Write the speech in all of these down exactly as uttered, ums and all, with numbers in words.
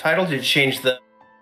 title? Did you change the...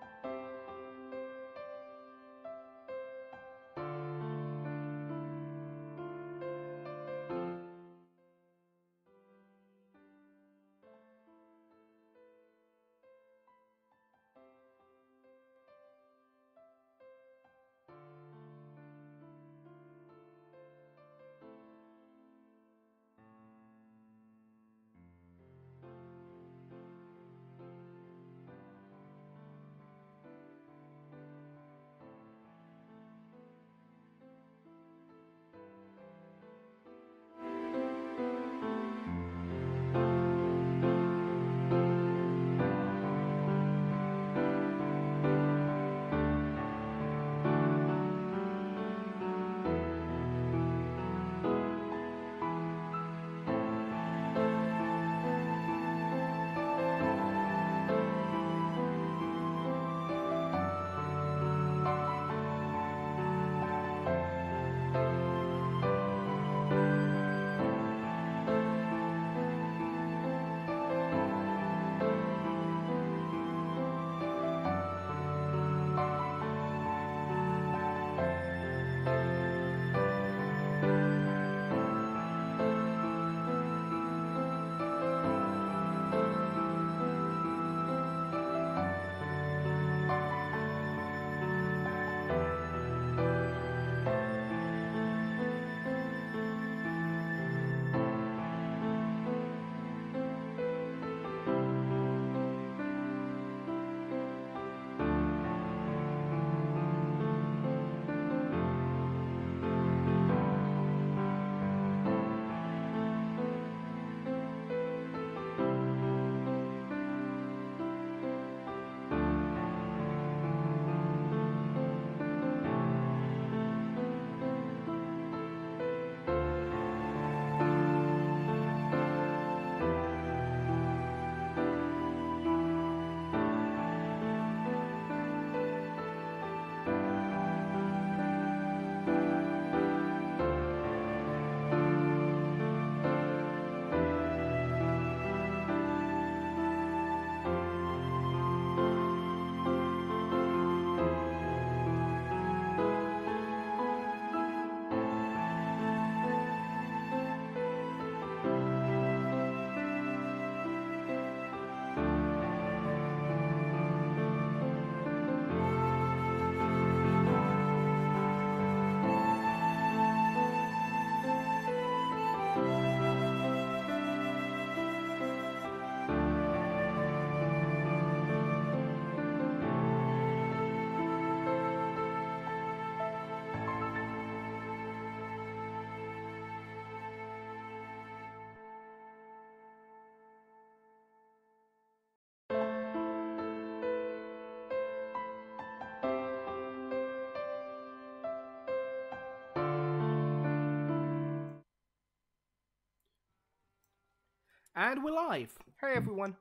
And we're live. Hey, everyone.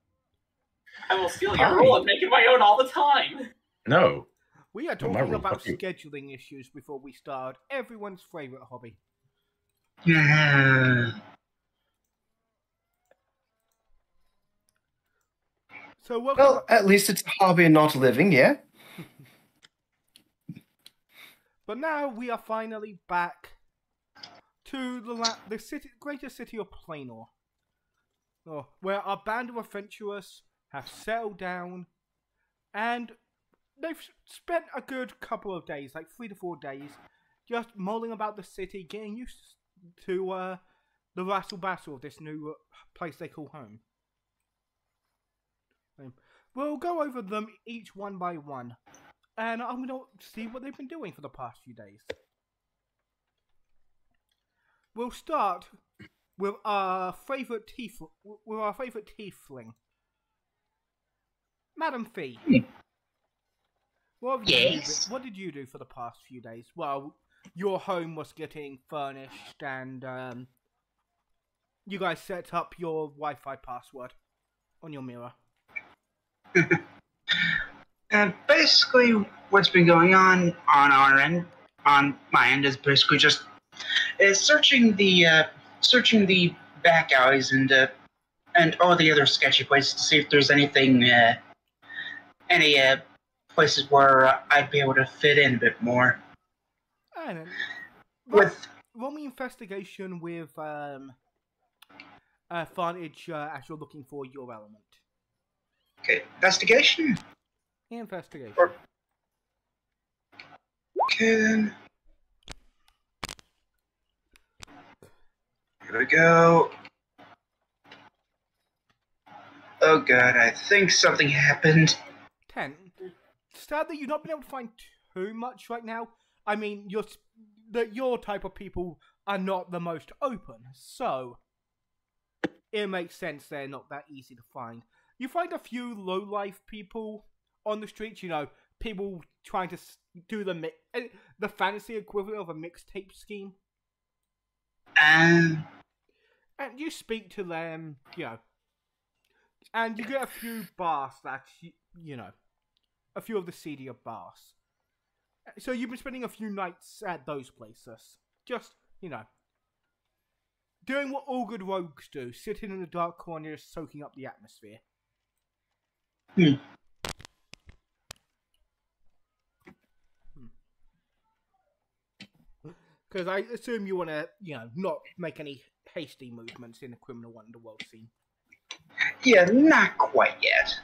I will steal your role and make it my own all the time. No. We are talking about scheduling issues before we start. Everyone's favorite hobby. Yeah. So welcome. Well, at least it's a hobby and not living, yeah? But now we are finally back to the la the city, greater city of Plainor, oh, where our band of adventurers have settled down, and they've spent a good couple of days, like three to four days, just mulling about the city, getting used to uh, the rattle battle of this new place they call home. Um, we'll go over them each one by one, and I'm going to see what they've been doing for the past few days. We'll start with our favorite tief with our favorite tiefling, Madam Fee. What have yes. you, what did you do for the past few days? Well, your home was getting furnished, and um, you guys set up your Wi-Fi password on your mirror. And basically, what's been going on on our end, on my end, is basically just is searching the uh, searching the back alleys and uh, and all the other sketchy places to see if there's anything uh, any uh, places where uh, I'd be able to fit in a bit more. And then, With roll me investigation with um, advantage uh, as you're looking for your element. okay, investigation. Investigation. Or- Okay then. Here we go. Oh god, I think something happened. Ten. Sadly, you've not been able to find too much right now. I mean, your that your type of people are not the most open, so it makes sense they're not that easy to find. You find a few low-life people on the streets. You know, people trying to do the mi the fantasy equivalent of a mixtape scheme. Um, And you speak to them, you know, and you get a few bars that, you, you know, a few of the seedier bars. So you've been spending a few nights at those places. Just, you know, doing what all good rogues do, sitting in the dark corners, soaking up the atmosphere. Hmm. Because I assume you want to, you know, not make any hasty movements in the criminal underworld scene. yeah, not quite yet.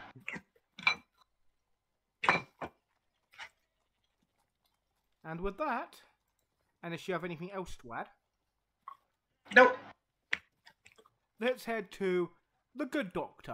And with that, unless you have anything else to add, Nope. let's head to the Good Doctor.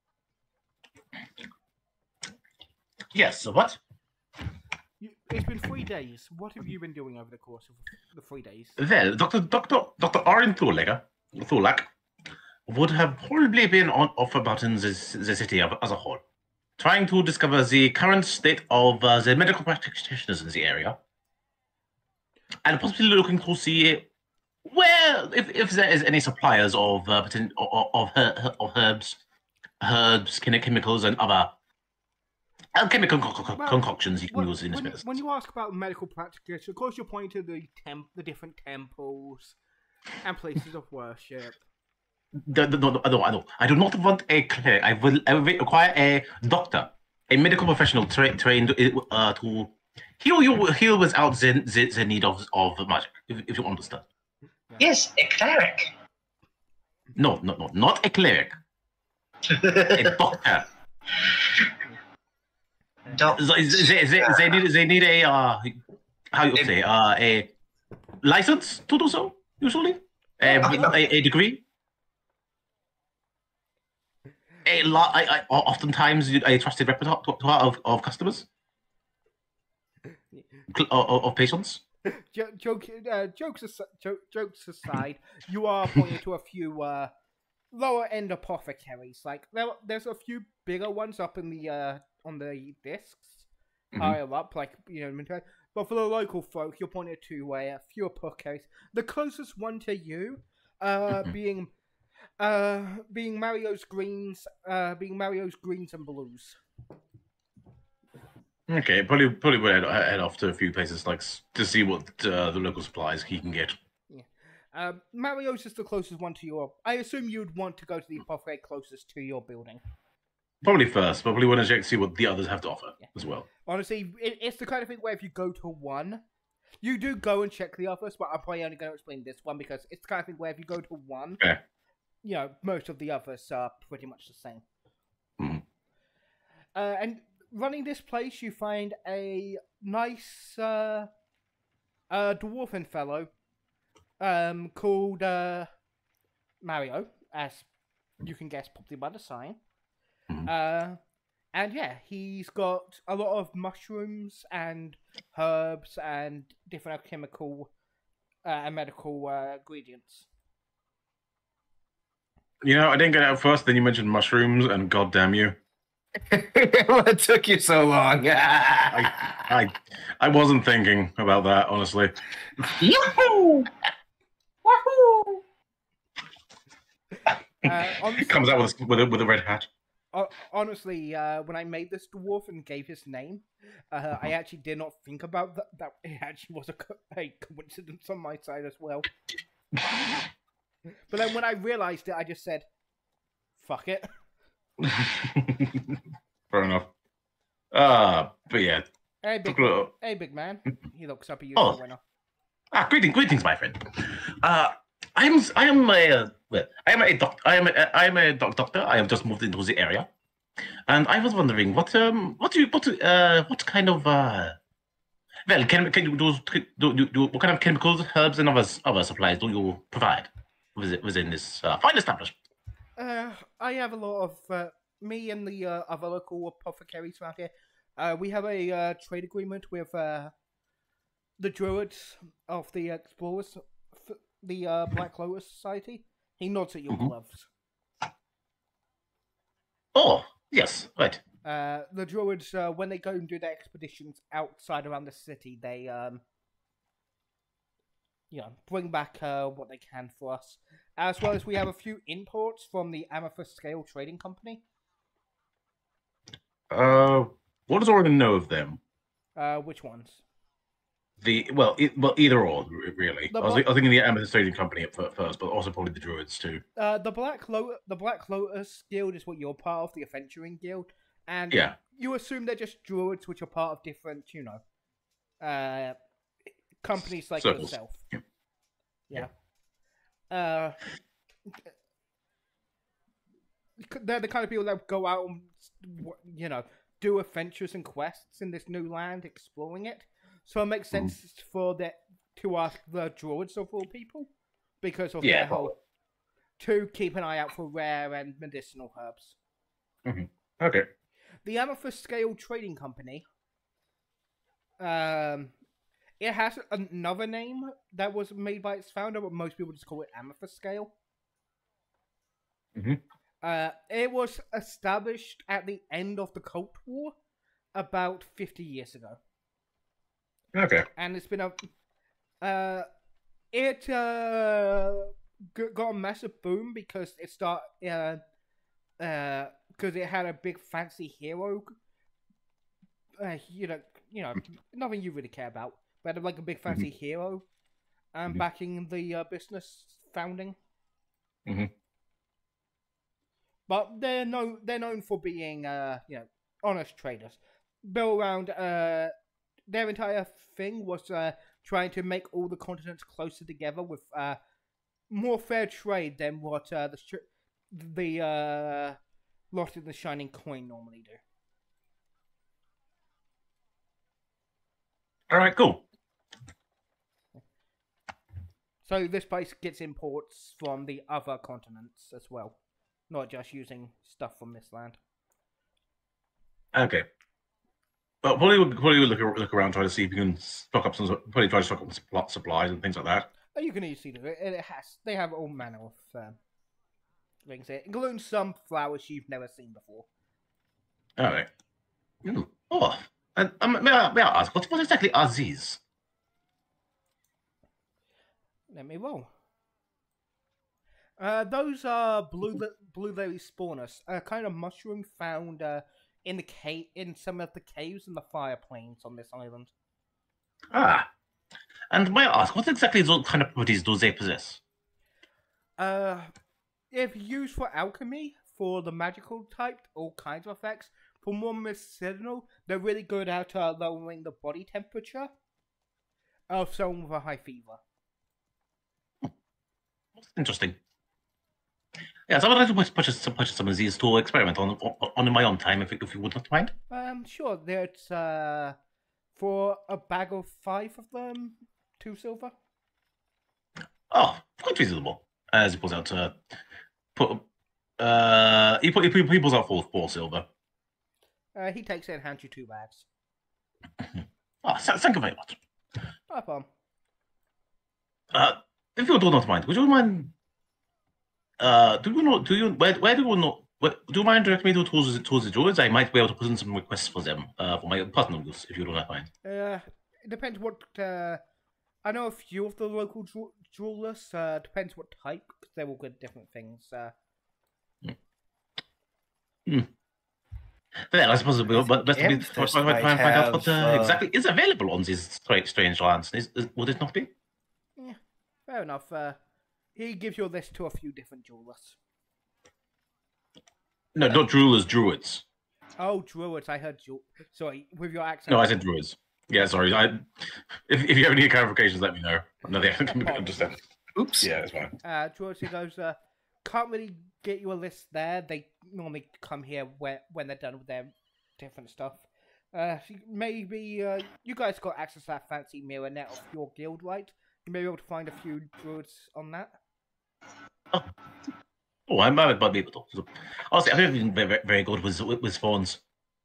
Yes, so what? You, it's been three days. What have you been doing over the course of the three days? Well, Doctor Doctor Doctor Arin Thulager, Thulak would have probably been on off about in the, the city of, as a whole, trying to discover the current state of uh, the medical practitioners in the area, and possibly looking to see, well, if, if there is any suppliers of uh, poten- of, of, her, of herbs, herbs, chemi- chemicals, and other uh, chemical co- co- Well, concoctions you can When, use in this when, medicine. when you ask about medical practitioners, of course you're pointing to the temp, the different temples and places of worship. No, no, no, no, no, I do not want a cleric. I will, I will require a doctor, a medical professional tra- trained uh, to heal you, heal without the, the, the need of, of magic, if, if you understand. Yes, a cleric. No, no, no, not a cleric. A doctor. Doc- They, they, they, they need, they need a, uh, how you A- say, uh, a license to do so, usually. A, a, a degree. A lot. I, I oftentimes a trusted repertoire of, of customers, Cl- of, of patients. Jo- joke, uh, jokes, aside, jo- jokes aside, you are pointing to a few uh, lower end apothecaries. Like there, there's a few bigger ones up in the uh, on the discs Mhm. higher up, like you know. But for the local folk, you're pointing to uh, a few apothecaries. The closest one to you, uh, Mhm. being uh, being Mario's greens, uh, being Mario's greens and blues. Okay, probably probably would head, head off to a few places like s- to see what uh, the local supplies he can get. Uh, Mario's is the closest one to your. I assume you'd want to go to the apothecary closest to your building. Probably first, but probably want to check to see what the others have to offer Yeah. as well. Honestly, it, it's the kind of thing where if you go to one, you do go and check the others, but I'm probably only going to explain this one because it's the kind of thing where if you go to one, Okay. you know, most of the others are pretty much the same. Mhm. Uh, and running this place, you find a nice uh, uh, dwarven fellow um, called uh, Mario, as you can guess probably by the sign. Mhm. Uh, and yeah, he's got a lot of mushrooms and herbs and different alchemical uh, and medical uh, ingredients. You know, I didn't get it at first. Then you mentioned mushrooms, and goddamn you, What took you so long? I, I, I wasn't thinking about that honestly. Yahoo! Wahoo! Uh, honestly, It comes out with a, with a, with a red hat. uh, honestly, uh, when I made this dwarf and gave his name, uh, I actually did not think about that. That it actually was a, co- a coincidence on my side as well. But then when I realized it, I just said, "Fuck it." Fair enough. Uh, but yeah. Hey, big, Took a little- hey, big man. He looks up at you, Oh. the winner. Ah, greetings, greetings, my friend. Uh, I am, I am a, uh, well, I am a doc, I am, a, I am a doc, doctor. I have just moved into the area, and I was wondering what, um, what do you, what, uh, what kind of, uh, well, can, can you do, do, do, do what kind of chemicals, herbs, and other, other supplies do you provide within, within this uh, fine establishment? Uh, I have a lot of uh, me and the uh, other local apothecaries around here. Uh, we have a uh, trade agreement with uh, the druids of the explorers, f- the uh, Black Lotus Society. He nods at your Mhm. gloves. Oh, yes, right. Uh, the druids, uh, when they go and do their expeditions outside around the city, they um, you know, bring back uh, what they can for us. As well as we have a few imports from the Amethyst Scale Trading Company. Uh, what does Oregon know of them? Uh, which ones? The well, e- well, either or, r- really. The I was, Bla- I was thinking the Amethyst Trading Company at fir- first, but also probably the Druids too. Uh, the Black Lo- the Black Lotus Guild is what you're part of, the Adventuring Guild, and Yeah. you assume they're just druids, which are part of different, you know, uh, companies like Circles. yourself. Yeah. Yeah. Uh, they're the kind of people that go out and, you know, do adventures and quests in this new land, exploring it. So it makes Mm-hmm. sense for that to ask the druids of all people because of Yeah, their whole to keep an eye out for rare and medicinal herbs. Okay. The Amethyst Scale Trading Company. Um, it has another name that was made by its founder, but most people just call it Amethyst Scale. Mhm. Uh, it was established at the end of the Cold War, about fifty years ago, Okay. and it's been a. Uh, it uh g- got a massive boom because it start uh uh because it had a big fancy hero. Uh, you know, you know, nothing you really care about, but like a big fancy hero, um, Mhm. backing the uh, business founding. Mhm. But they're no, they're known for being, uh, you know, honest traders. Built around, uh, their entire thing was uh, trying to make all the continents closer together with uh, more fair trade than what uh, the sh- the uh, Lost in the Shining Coin normally do. All right. Cool. So this place gets imports from the other continents as well, not just using stuff from this land. Okay. But probably would probably would look ar- look around, try to see if you can stock up some. Probably try to stock up some suppl- supplies and things like that. Oh, you can easily do it. It has. They have all manner of um, things here, including some flowers you've never seen before. All right. Mm. Oh, and um, may I, may I ask what what exactly are these? Let me roll. Uh, those are blue blueberry spawners, a kind of mushroom found uh, in the cave in some of the caves and the fire plains on this island. Ah, and may I ask what exactly those kind of properties do they possess? Uh, if used for alchemy, for the magical type, all kinds of effects. For more medicinal, they're really good at uh, lowering the body temperature of someone with a high fever. Interesting. Yes, I would like to purchase, some- purchase some of these to experiment on on, on in my own time, if you- if you would not mind. Um, sure. There's uh, for a bag of five of them, two silver. Oh, quite reasonable. As he pulls out, uh, put, uh, he, put, he, he pulls out four, four silver. Uh, he takes it and hands you two bags. Oh, th- thank you very much. No problem. Uh, if you do not mind, would you mind? Uh, do you know? Do you where where do you know? Where, do you mind directing me to towards the towards the druids? I might be able to put in some requests for them, uh, for my personal use, if you do not mind. Uh, it depends what. Uh, I know a few of the local jew- jewelers. Uh, depends what type, because they're all good different things. Uh, Then I suppose we'll, but best to be If try, this try, try and might find out what have, uh, uh, exactly is available on these strange, strange lands. Is, is, would it not be? fair enough. Uh, he gives you a list to a few different jewelers. No, not jewelers, druids. Oh, druids. I heard you. Sorry, with your accent. No, I said druids. Yeah, sorry. I, if, if you have any clarifications, let me know. No, they can understand. Oops. Yeah, it's fine. Uh, druids, he goes, uh, can't really get you a list there. They normally come here where, when they're done with their different stuff. Uh, maybe uh, you guys got access to that fancy mirror net of your guild, right? You may be able to find a few druids on that. Oh, oh I might be able to. So, honestly, I've never been very, very good with with phones.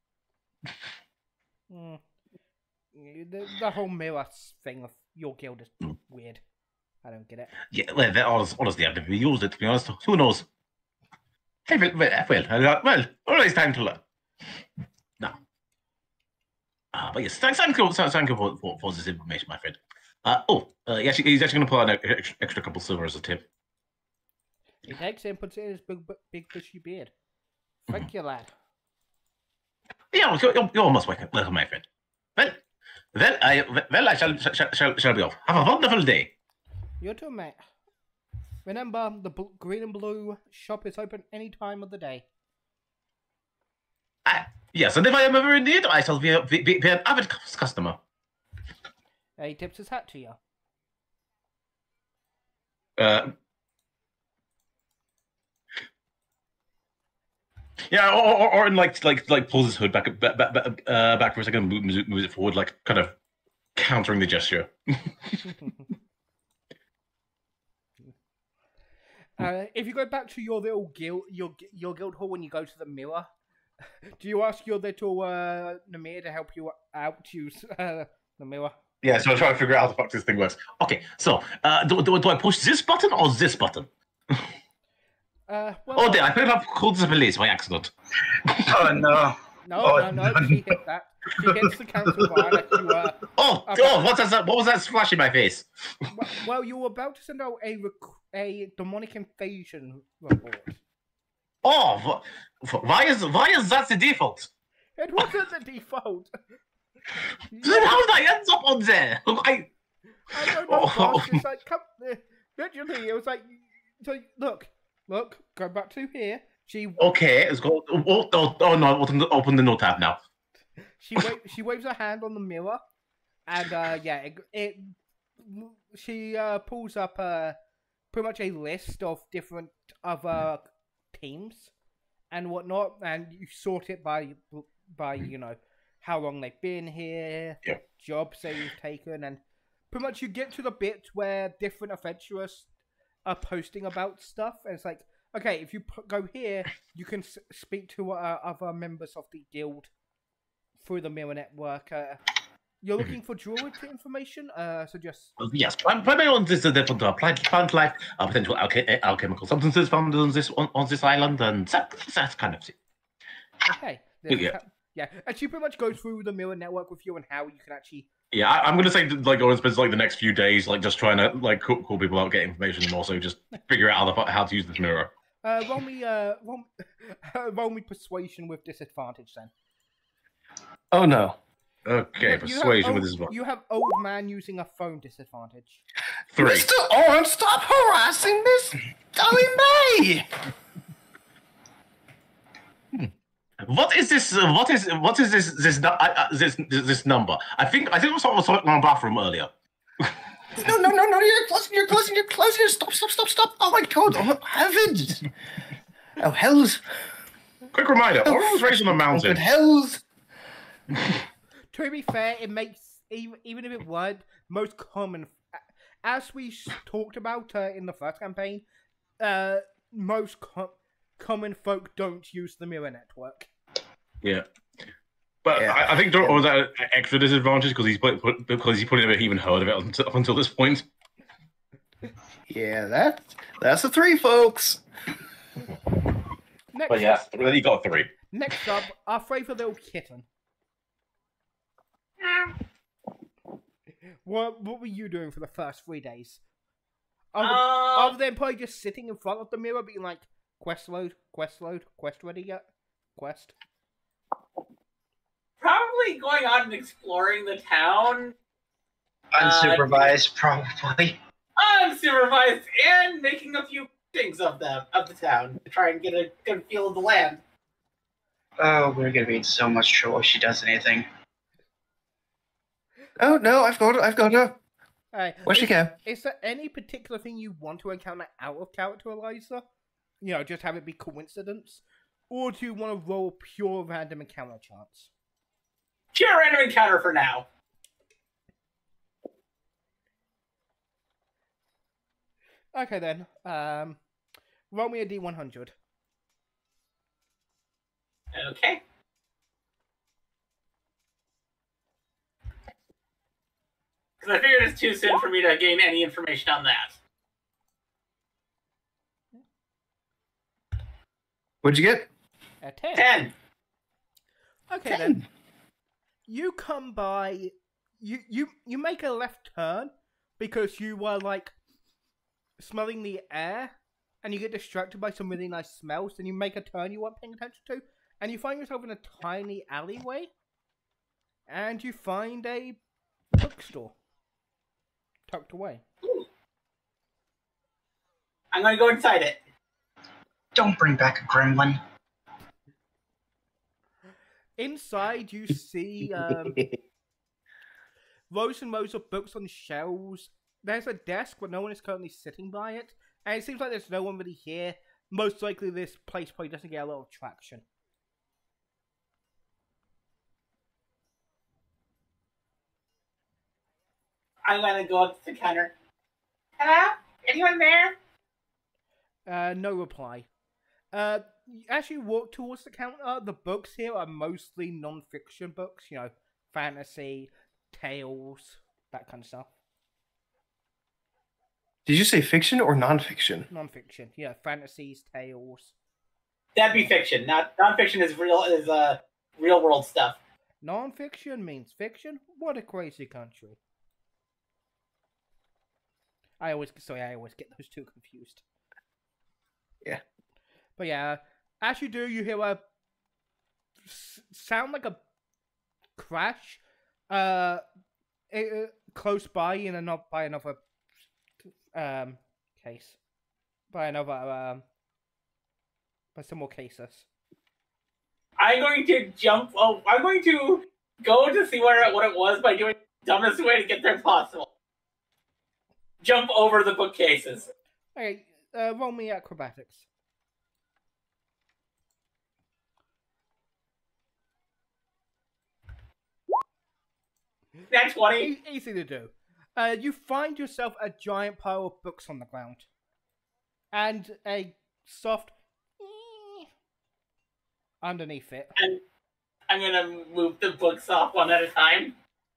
Mm. The, the whole mirror thing of your guild is Mm. weird. I don't get it. Yeah, well, that- honest- honestly, I've never used it, to be honest. Who knows? Hey, well, well, well, well always time to learn. No. Uh, but yes, thanks, thank you, thank you for, for, for this information, my friend. Uh, oh, uh, yeah, he's actually going to pull out an extra, extra couple silver as a tip. He takes it and puts it in his big, big bushy beard. Thank you, lad. Yeah, you're, you're, you're almost welcome, welcome, my friend. Well, well, I, well, I shall, shall, shall, shall be off. Have a wonderful day. You too, mate. Remember, the bl- green and blue shop is open any time of the day. Uh, yes, and if I am ever in need, I shall be, be, be an avid customer. Uh, he tips his hat to you. Uh, yeah, or, or, or in like like like pulls his hood back back back, back, uh, back for a second, and moves it, moves it forward, like kind of countering the gesture. Uh, if you go back to your little guild, your your guild hall when you go to the mirror, do you ask your little uh, Namir to help you out to use uh, the mirror? Yeah, so I'm trying to figure out how the fuck this thing works. Okay, so uh, do, do, do I push this button or this button? Uh, well, Oh, there, I put up called the police by accident. Oh no. no, oh, no, no, she hit that. She hits the council bar that you uh, Oh, Okay. oh, what's that? What was that splash in my face? well, well, you were about to send out a rec- a demonic invasion report. Oh, wh- wh- why is why is that the default? It wasn't the default. Then how did I end up on there? I, I don't know, Oh. boss. It's like, come, uh, literally, it was like, so look, look, go back to here. She okay, it's got. Oh, oh, oh no! Open the, open the note tab now. she wa- she waves her hand on the mirror, and uh, yeah, it, it she uh, pulls up uh, pretty much a list of different other teams and whatnot, and you sort it by by you know how long they've been here, Yeah. jobs they've taken, and pretty much you get to the bit where different adventurers are posting about stuff, and it's like, okay, if you p- go here, you can s- speak to uh, other members of the guild through the mirror network. Uh, you're looking for druid information, uh, so just Yes, prim- primarily on this uh, different uh, plant, plant life, uh, potential alche- alchemical substances found on this on, on this island, and that, that kind of thing. okay. there's a Yeah. ca- yeah, and she pretty much goes through the mirror network with you and how you can actually. Yeah, I, I'm gonna say that, like, I spend like the next few days like just trying to like call, call people out, get information, and also just figure out how the fu- how to use this mirror. Uh, roll me, uh, roll, roll me persuasion with disadvantage then. Oh no. Okay, You- you have persuasion with old- this one. You have old man using a phone disadvantage. Three. Mister Orange, stop harassing this darling May! What is this? Uh, what is what is this this nu- uh, uh, this this, this number? I think I think I saw saw it in my bathroom earlier. No, no, no, no, you're closing, you're closing, you're closing, stop, stop, stop, stop. Oh my god, oh heavens. Oh hells. Quick reminder: Oh, Oral was raised on a Oh mountain. good hells. To be fair, it makes even even if it weren't most common, as we s- talked about uh, in the first campaign, uh, most co- common folk don't use the mirror network. Yeah, but Yeah. I, I think Dor was at an extra disadvantage because he's put, put because he probably never even heard of it until, up until this point. Yeah, that that's the three folks. Next, But yeah, then he got a three. next up, our favourite little kitten. What what were you doing for the first three days? Other, Uh, other than probably just sitting in front of the mirror, being like, "Quest load, quest load, quest ready yet? Quest." probably going out and exploring the town, Unsupervised, probably. unsupervised, and making a few things of them of the town to try and get a good feel of the land. Oh, we're gonna be in so much trouble if she does anything. Oh no, I've got it. I've got her. Alright. Where's she is, go? is there any particular thing you want to encounter out of character, Eliza? You know, just have it be coincidence? Or do you want to roll pure random encounter chance? Pure random encounter for now. Okay then. Um, roll me a D one hundred. Okay. Because I figured it's too soon for me to gain any information on that. What'd you get? A ten. Ten. Okay then. You come by. You you you make a left turn because you were like smelling the air, and you get distracted by some really nice smells. And you make a turn you weren't paying attention to, and you find yourself in a tiny alleyway, and you find a bookstore tucked away. Ooh. I'm gonna go inside it. Don't bring back a gremlin. Inside, you see um, rows and rows of books on shelves. There's a desk, but no one is currently sitting by it. And it seems like there's no one really here. Most likely this place probably doesn't get a lot of traction. I'm gonna go up to the counter. Hello? Anyone there? Uh, no reply. Uh, as you walk towards the counter, the books here are mostly non-fiction books. You know, fantasy, tales, that kind of stuff. Did you say fiction or non-fiction? Non-fiction, yeah, fantasies, tales. That'd be fiction. Not non-fiction is real is uh real world stuff. Non-fiction means fiction? What a crazy country. I always sorry, I always get those two confused. Yeah. But yeah, as you do, you hear a s- sound like a crash, uh, uh, close by in a not by another um case, by another um, by some more cases. I'm going to jump. Oh, I'm going to go to see where what it was by doing the dumbest way to get there possible. Jump over the bookcases. Okay, uh, roll me acrobatics. That's twenty. E- easy to do. Uh, you find yourself a giant pile of books on the ground, and a soft underneath it. I'm, I'm gonna move the books off one at a time.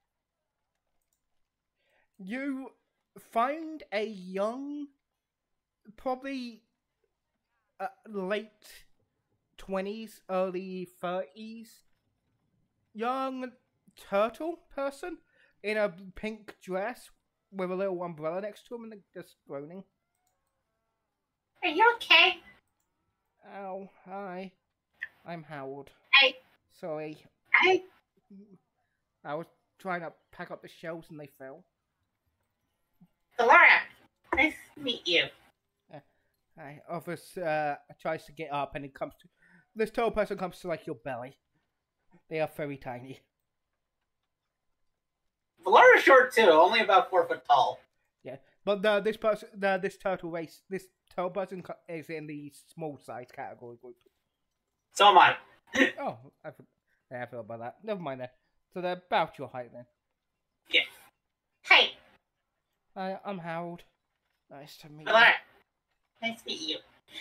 You find a young, probably uh, late twenties, early thirties, young turtle person in a pink dress with a little umbrella next to him and just groaning. Are you okay? Oh, hi. I'm Howard. Hi. Sorry. Hi. I was trying to pack up the shelves and they fell. Laura. Nice to meet you. Hi. Others uh, tries to get up and it comes to... This tall person comes to like your belly. They are very tiny. Valara's short too, only about four foot tall. Yeah, but uh, this person, uh, this turtle race, this turtle person co- is in the small size category group. So am I. Oh, I, for- yeah, I feel about that. Never mind then. So they're about your height then. Yeah. Hey, Hi, I'm Harold. Nice to meet Valara. Nice to meet you.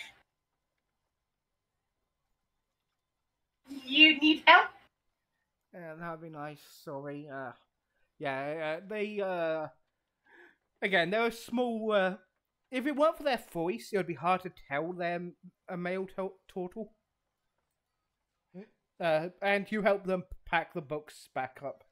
You need help? you. Yeah, that'd be nice. Sorry. Uh, yeah, uh, they uh, again, they're a small. Uh, if it weren't for their voice, it would be hard to tell them a male to- turtle. Uh, and you help them pack the books back up.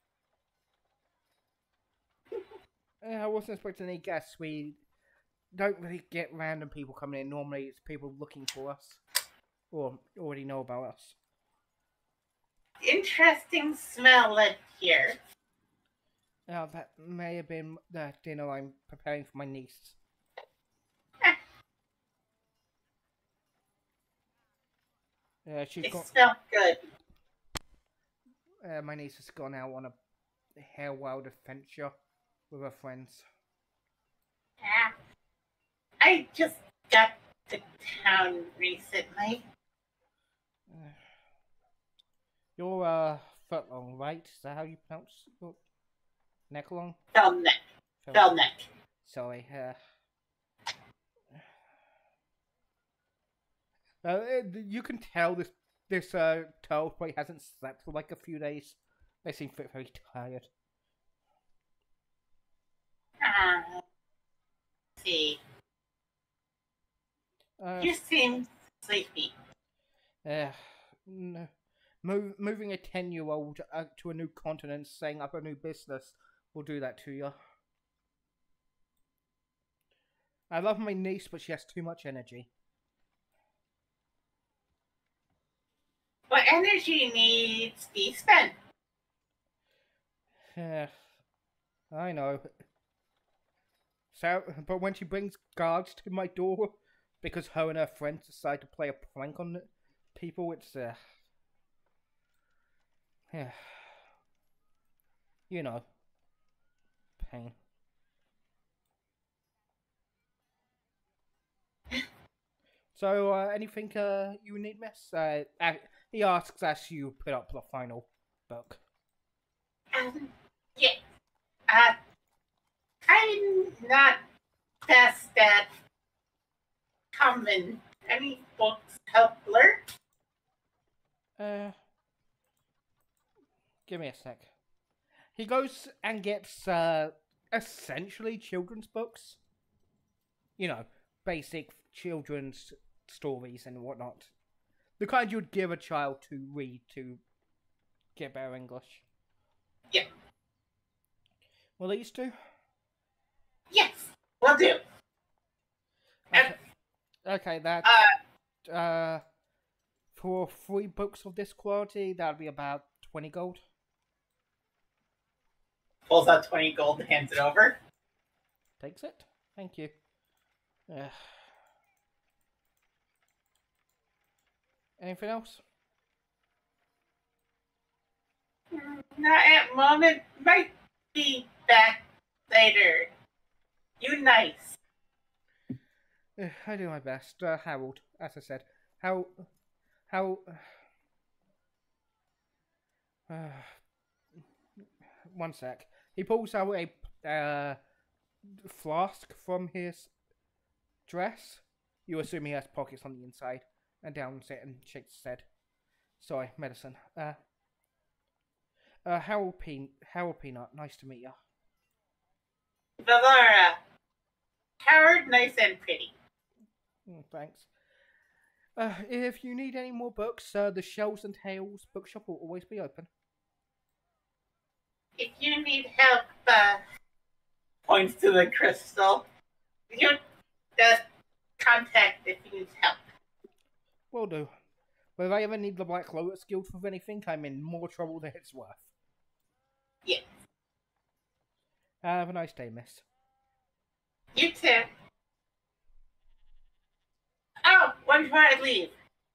Yeah, I wasn't expecting any guests. We don't really get random people coming in. Normally, it's people looking for us or already know about us. Interesting smell in here. Now, that may have been the dinner I'm preparing for my niece. Yeah, she's It got. smells good. Uh, my niece has gone out on a hair wild adventure with her friends. Yeah. I just got to town recently. You're uh foot long, right? Is that how you pronounce your neck long? Fell neck. Fell- Fell neck. Sorry. Uh, uh, it- you can tell this this uh turtle probably hasn't slept for like a few days. They seem very very tired. Uh, see. Uh, You seem sleepy. uh, no. Move, moving a ten-year-old uh, to a new continent, setting up a new business, will do that to you. I love my niece, but she has too much energy. What energy needs to be spent? Yeah, I know. So, but when she brings guards to my door because her and her friends decide to play a prank on people, it's uh, yeah, you know, pain. So, uh, anything uh, you need, miss? Uh, uh, he asks as you put up the final book. Um, yeah. Uh, I'm not best at common. Any books help learn? Uh, give me a sec. He goes and gets uh, essentially children's books. You know, basic children's stories and whatnot. The kind you'd give a child to read to get better English. Yeah. Well, these two? Yes, will do. Okay, okay that's... Uh, Uh, for three books of this quality, that'd be about twenty gold. pulls out twenty gold and hands it over. Takes it. Thank you. Uh, anything else? Not at the moment. Might be back later. You nice. Uh, I do my best. Uh, Harold, as I said. How... How... Uh, one sec. He pulls out a uh, flask from his dress. You assume he has pockets on the inside. And downs it and shakes his head. Sorry, medicine. Uh, uh, Harold, Pe- Harold Peanut, nice to meet you. Valora. Howard, nice and pretty. Mm, thanks. Uh, if you need any more books, uh, the Shells and Tales bookshop will always be open. If you need help, uh, points to the crystal. You just contact if you need help. Will do. But if I ever need the Black Lotus Guild for anything, I'm in more trouble than it's worth. Yeah. Have a nice day, miss. You too. Oh, one before I leave.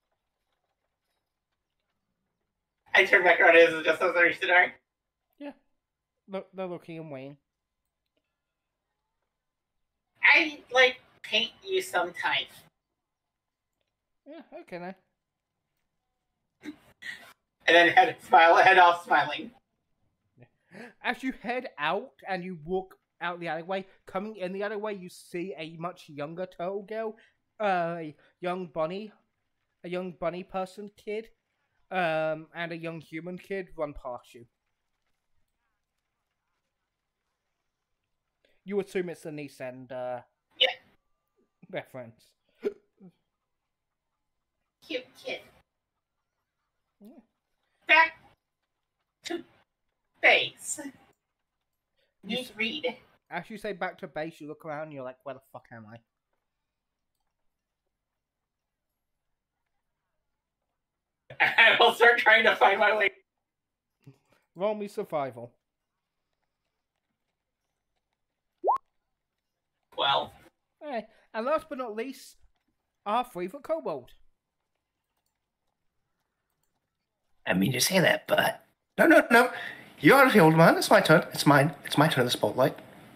I turn back around as just as I reach the door. Yeah. Look, they're looking and waiting. I like paint you sometimes. Yeah, okay then. And then head smile head off smiling. As you head out and you walk out the alleyway, coming in the alleyway, you see a much younger turtle girl, uh, a young bunny, a young bunny person kid, um, and a young human kid run past you. You assume it's the niece and uh, Yeah. their friends. Cute kid. Yeah. Back to base. You Need s- read. As you say back to base, you look around and you're like, where the fuck am I? I will start trying to find my way. Roll me survival. Well, Hey, and last but not least, R three for Kobold. I mean to say that, but no, no, no. You are the old man. It's my turn. It's mine. It's my turn of the spotlight.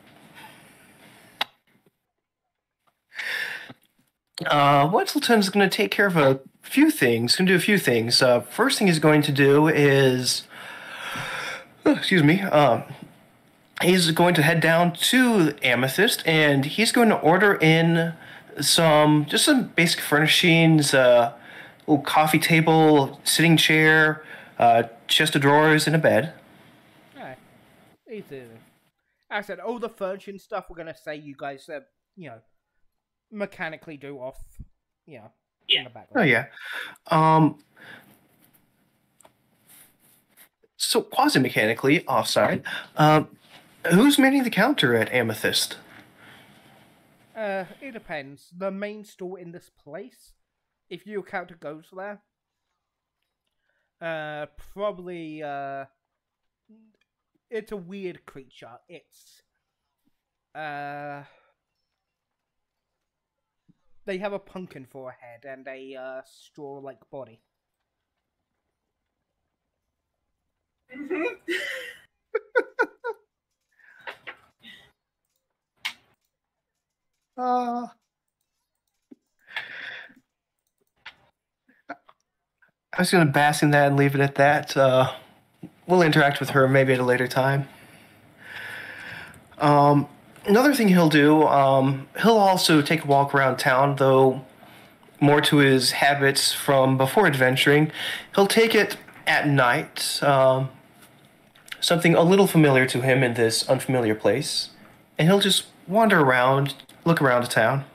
Uh, Wetzelton is going to take care of a few things. Going to do a few things. Uh, first thing he's going to do is, oh, excuse me. Um, he's going to head down to Amethyst, and he's going to order in some just some basic furnishings. Uh, little coffee table, sitting chair, uh, chest of drawers, and a bed. Alright. Easy. As I said, all the furnishing stuff we're gonna say you guys, uh, you know, mechanically do off, you know, Yeah. in the Oh background. yeah. Um. So quasi mechanically, offside. Um, who's manning the counter at Amethyst? Uh, it depends. The main store in this place, if your character goes there, uh, probably, uh, it's a weird creature. It's, uh, they have a pumpkin for a head and a, uh, straw-like body. Mhm. Uh, I was going to bask in that and leave it at that. Uh, we'll interact with her maybe at a later time. Um, another thing he'll do, um, he'll also take a walk around town, though more to his habits from before adventuring. He'll take it at night, um, something a little familiar to him in this unfamiliar place, and he'll just wander around, look around the town.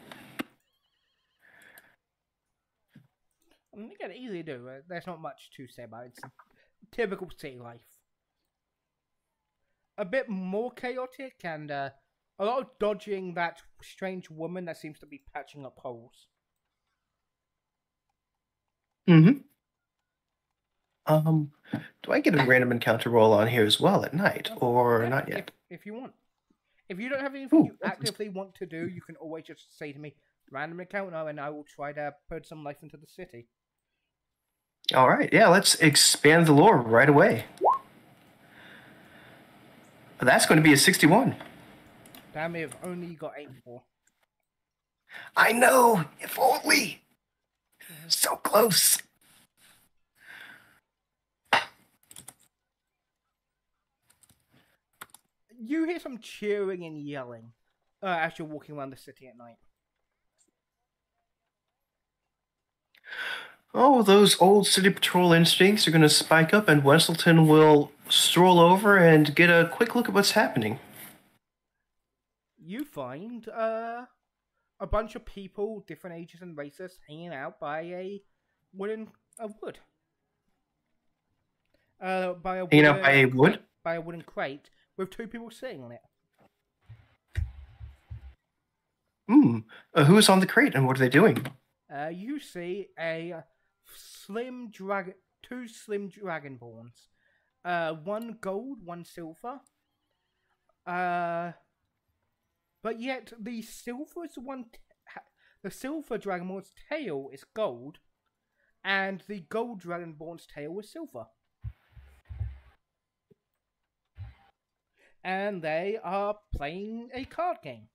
I mean, you can easily do it. There's not much to say about it. It's typical city life. A bit more chaotic and uh, a lot of dodging that strange woman that seems to be patching up holes. Mm-hmm. Um, do I get a random encounter roll on here as well at night, or Yeah, not yet? If, if you want. If you don't have anything Ooh, you that's- actively want to do, you can always just say to me, random encounter, and I will try to put some life into the city. All right, yeah, let's expand the lore right away. That's going to be a sixty-one. Damn it, if only you got eight for. I know, if only. So close. You hear some cheering and yelling uh, as you're walking around the city at night. Oh, those old city patrol instincts are going to spike up, and Wesselton will stroll over and get a quick look at what's happening. You find uh, a bunch of people, different ages and races, hanging out by a wooden a wood. Uh, by a Hanging out wooden- by a wood? by a wooden crate with two people sitting on it. Hmm. Uh, who's on the crate, and what are they doing? Uh, you see a slim dragon, two slim dragonborns, uh, one gold, one silver. Uh, but yet the silver is the one. T- ha- the silver dragonborn's tail is gold, and the gold dragonborn's tail is silver. And they are playing a card game.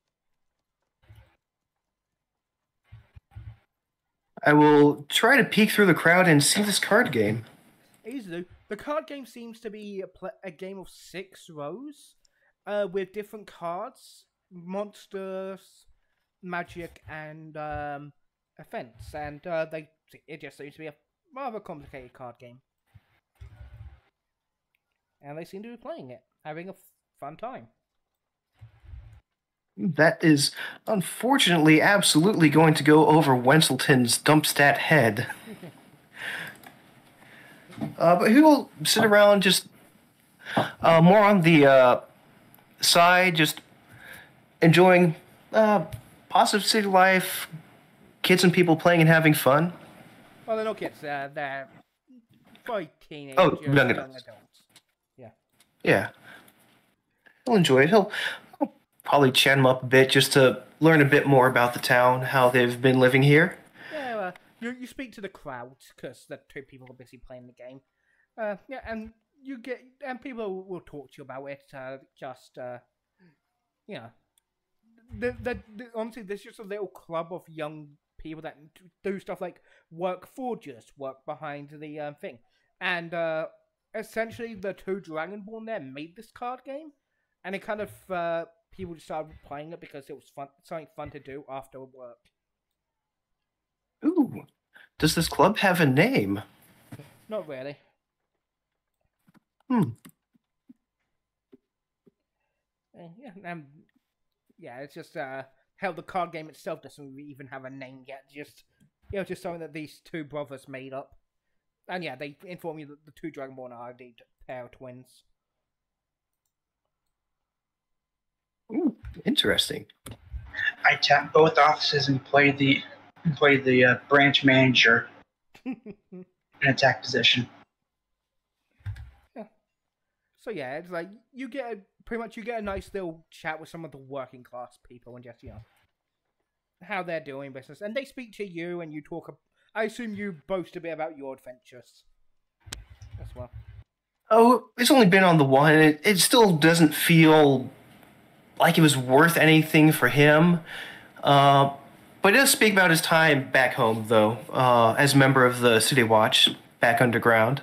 I will try to peek through the crowd and see this card game. Easily. The card game seems to be a, pl- a game of six rows uh, with different cards, monsters, magic, and um, offense. And uh, they it just seems to be a rather complicated card game. And they seem to be playing it, having a f- fun time. That is unfortunately absolutely going to go over Wenselton's dumpstat head. Uh, but he will sit around just uh, more on the uh, side, just enjoying uh, positive city life, kids and people playing and having fun. Well, they're not kids, uh, they're probably teenagers, Oh, young young adults. adults. Yeah. Yeah. He'll enjoy it. He'll, I'll probably chat him up a bit just to learn a bit more about the town, how they've been living here. Yeah, uh, you, you speak to the crowd, because the two people are busy playing the game. Uh, yeah, and you get and people will talk to you about it. Uh, just uh, you know, the, the, the honestly, there's just a little club of young people that do stuff like work forgers, work behind the um, thing, and uh, essentially the two Dragonborn there made this card game, and it kind of uh, people just started playing it because it was fun, something fun to do after work. Ooh, does this club have a name? Not really. Hmm. Uh, yeah, um, yeah, it's just uh, how the card game itself doesn't even have a name yet. Just you know, just something that these two brothers made up. And yeah, they inform you that the two Dragonborn are indeed pair of twins. Ooh, interesting. I tap both offices and play the play the uh, branch manager in attack position. Yeah. So yeah, it's like you get a, pretty much you get a nice little chat with some of the working class people and just you know how they're doing business, and they speak to you and you talk. I assume you boast a bit about your adventures as well. Oh, it's only been on the one. It, it still doesn't feel like it was worth anything for him. Uh, but he does speak about his time back home, though, uh, as a member of the City Watch back underground.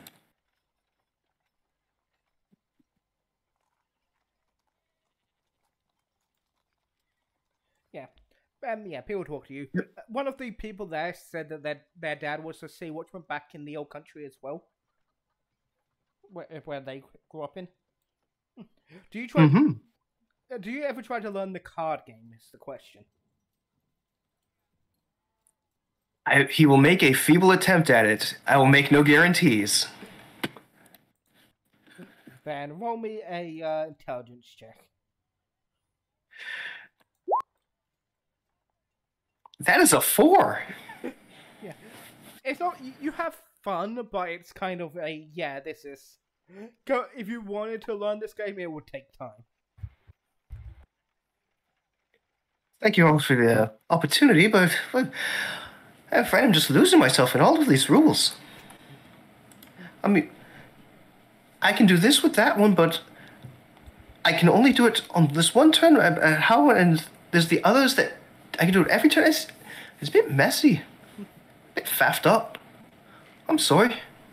Yeah. Um, yeah, people talk to you. Yep. One of the people there said that their, their dad was a sea watchman back in the old country as well. Where, where they grew up in. Do you try... Mm-hmm. Do you ever try to learn the card game, is the question. I, he will make a feeble attempt at it. I will make no guarantees. Then roll me a uh, intelligence check. That is a four. Yeah, it's not. You have fun, but it's kind of a yeah. This is. Go if you wanted to learn this game, it would take time. Thank you all for the opportunity, but, but I'm afraid I'm just losing myself in all of these rules. I mean, I can do this with that one, but I can only do it on this one turn. Uh, how and there's the others that I can do it every turn. It's, it's a bit messy, a bit faffed up. I'm sorry.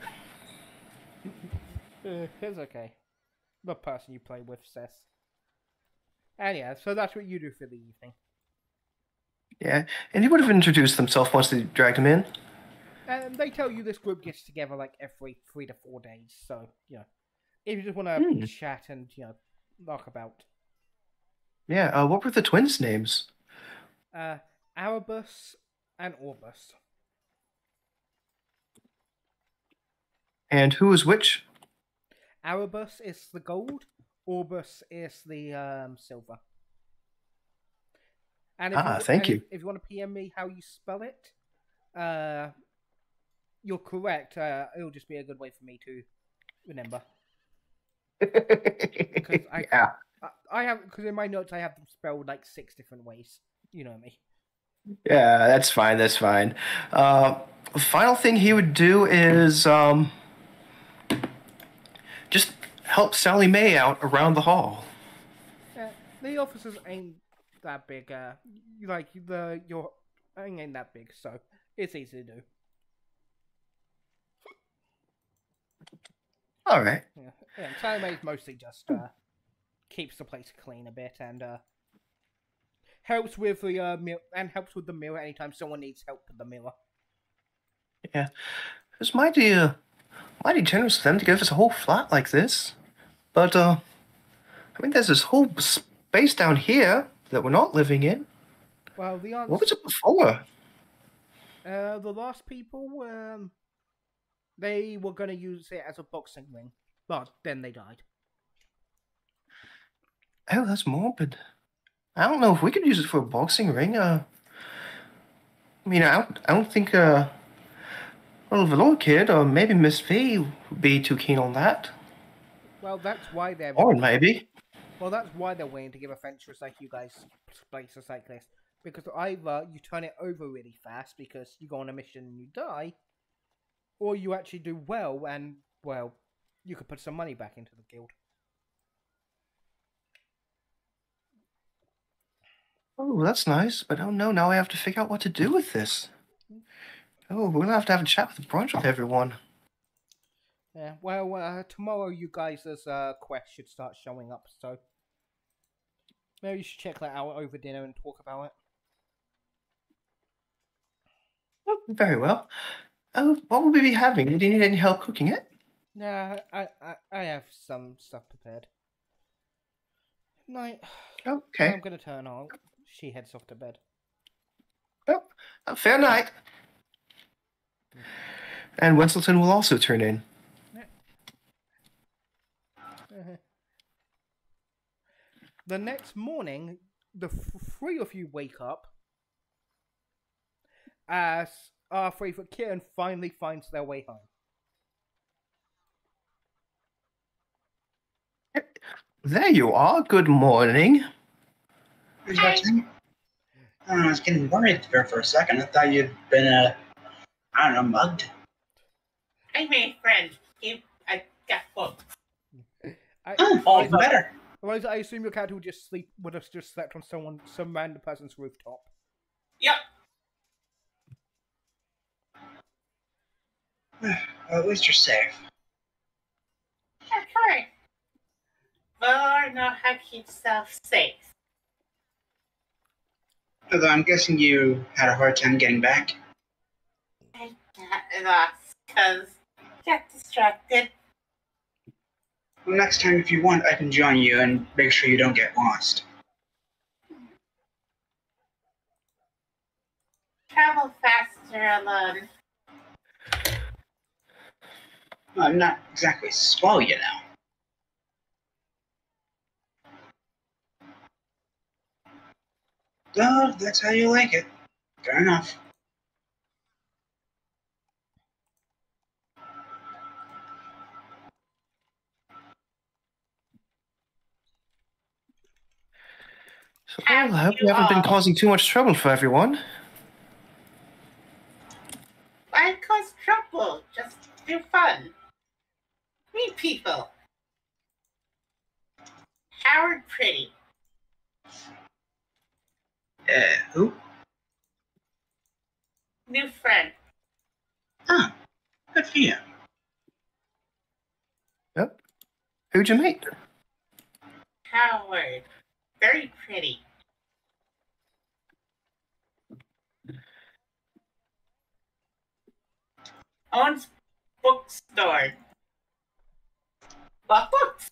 Uh, it's okay. The person you play with says. And yeah, so that's what you do for the evening. Yeah, and he would have introduced himself once they dragged him in. And they tell you this group gets together like every three to four days. So, you know, if you just want to hmm. chat and, you know, knock about. Yeah, uh, what were the twins' names? Uh, Arabus and Orbus. And who is which? Arabus is the gold. Orbus is the um, silver. And if ah, you, thank and you. If, if you want to P M me how you spell it, uh, you're correct. Uh, it'll just be a good way for me to remember. Because I, yeah. I, I have because in my notes I have them spelled like six different ways. You know me. Yeah, that's fine. That's fine. Uh, the final thing he would do is um, just help Sally Mae out around the hall. Yeah, the officers ain't that big. Uh, like the your ain't that big, so it's easy to do. All right. Yeah, yeah Sally Mae's mostly just uh, keeps the place clean a bit and uh, helps with the uh, mirror and helps with the mirror anytime someone needs help with the mirror. Yeah, it's mighty, uh, mighty generous of them to give us a whole flat like this. But uh, I mean, there's this whole space down here that we're not living in. Well, the answer... What was it before? Uh, the last people, um, they were going to use it as a boxing ring, but then they died. Oh, that's morbid. I don't know if we could use it for a boxing ring. Uh, I mean, I don't, I don't think uh, little Valor kid or maybe Miss V would be too keen on that. Well, that's why they're... Or maybe. Well, that's why they're willing to give adventurers like you guys places like this. Because either you turn it over really fast because you go on a mission and you die, or you actually do well and well, you could put some money back into the guild. Oh, that's nice, but oh no, now I have to figure out what to do with this. Oh, we're gonna have to have a chat with brunch with everyone. Yeah, well, uh, tomorrow you guys' uh, quest should start showing up, so maybe you should check that out over dinner and talk about it. Oh, very well. Oh, what will we be having? Do you need any help cooking it? Nah, I, I, I have some stuff prepared. Night. Okay. I'm gonna turn on. She heads off to bed. Well, a fair night. And Wenselton will also turn in. Uh-huh. The next morning, the f- three of you wake up as our favorite Kieran finally finds their way home. There you are. Good morning. Who's that thing? I don't know, I was getting worried there for a second. I thought you'd been, uh, I don't know, mugged. I made friends. You, I got books. I, Oh, all the better. Eliza, I assume your cat would just sleep would have just slept on someone, some random person's rooftop. Yep. Well, at least you're safe. That's right. Well, I know how to keep yourself safe. Although I'm guessing you had a hard time getting back. I got lost because got distracted. Well, next time, if you want, I can join you and make sure you don't get lost. Travel faster alone. Well, I'm not exactly slow, you know. Oh, that's how you like it. Fair enough. So, well, I hope you haven't been causing too much trouble for everyone. Why cause trouble? Just do fun. Meet people. Howard Pretty. Uh, who? New friend. Huh. Good for you. Yep. Who'd you meet? Howard. Very pretty. Owns bookstore. Bought books.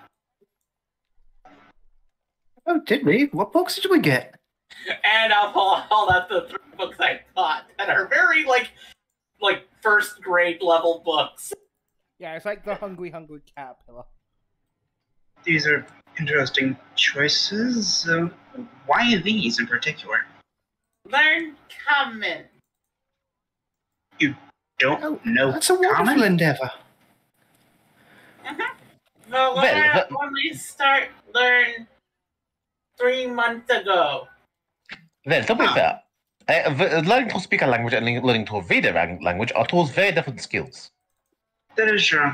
Oh, did we? What books did we get? And I'll pull all out the three books I bought that are very like like first grade level books. Yeah, it's like the Hungry Hungry Caterpillar. These are interesting choices. Uh, why these in particular? Learn common. You don't Oh, know That's a wonderful common? endeavor. Uh-huh. Well, Well, when I that- only start learn three months ago. Well, to be Ah. fair, uh, v- learning to speak a language and le- learning to read a lang- language are two very different skills. That is true.